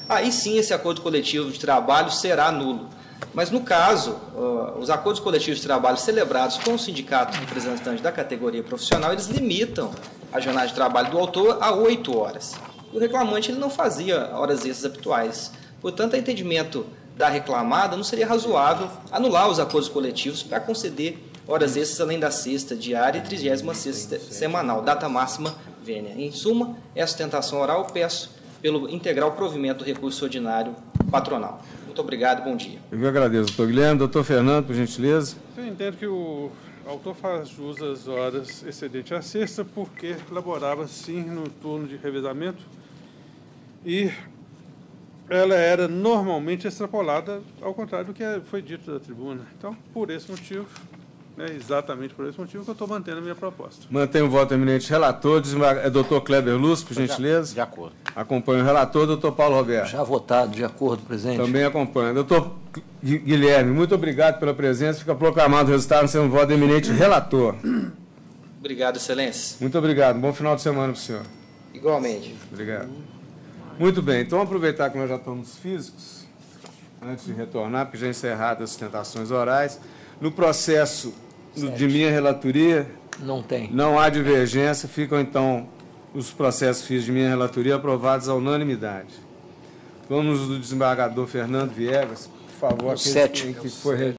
aí sim esse acordo coletivo de trabalho será nulo. Mas, no caso, os acordos coletivos de trabalho celebrados com o sindicato representante da categoria profissional, eles limitam a jornada de trabalho do autor a 8 horas. O reclamante ele não fazia horas extras habituais. Portanto, a entendimento da reclamada, não seria razoável anular os acordos coletivos para conceder horas extras além da sexta diária e 36ª semanal, data máxima vênia. Em suma, essa sustentação oral eu peço pelo integral provimento do recurso ordinário patronal. Muito obrigado, bom dia. Eu que agradeço, doutor Guilherme. Doutor Fernando, por gentileza. Eu entendo que o autor faz jus às horas excedentes à sexta porque laborava, sim, no turno de revezamento e ela era normalmente extrapolada, ao contrário do que foi dito da tribuna. Então, por esse motivo, exatamente por esse motivo que eu estou mantendo a minha proposta. Mantenho o voto eminente relator, doutor Kleber Lúcio, por gentileza. De acordo. Acompanho o relator, doutor Paulo Roberto. Já votado, de acordo, presidente. Também acompanho. Doutor Guilherme, muito obrigado pela presença. Fica proclamado o resultado sendo um voto eminente relator. Obrigado, excelência. Muito obrigado. Bom final de semana para o senhor. Igualmente. Obrigado. Muito bem, então aproveitar que nós já estamos físicos, antes de retornar, porque já encerradas as sustentações orais, no processo de minha relatoria, não há divergência, ficam então os processos físicos de minha relatoria aprovados à unanimidade. Vamos do desembargador Fernando Viegas, por favor, aquele que foi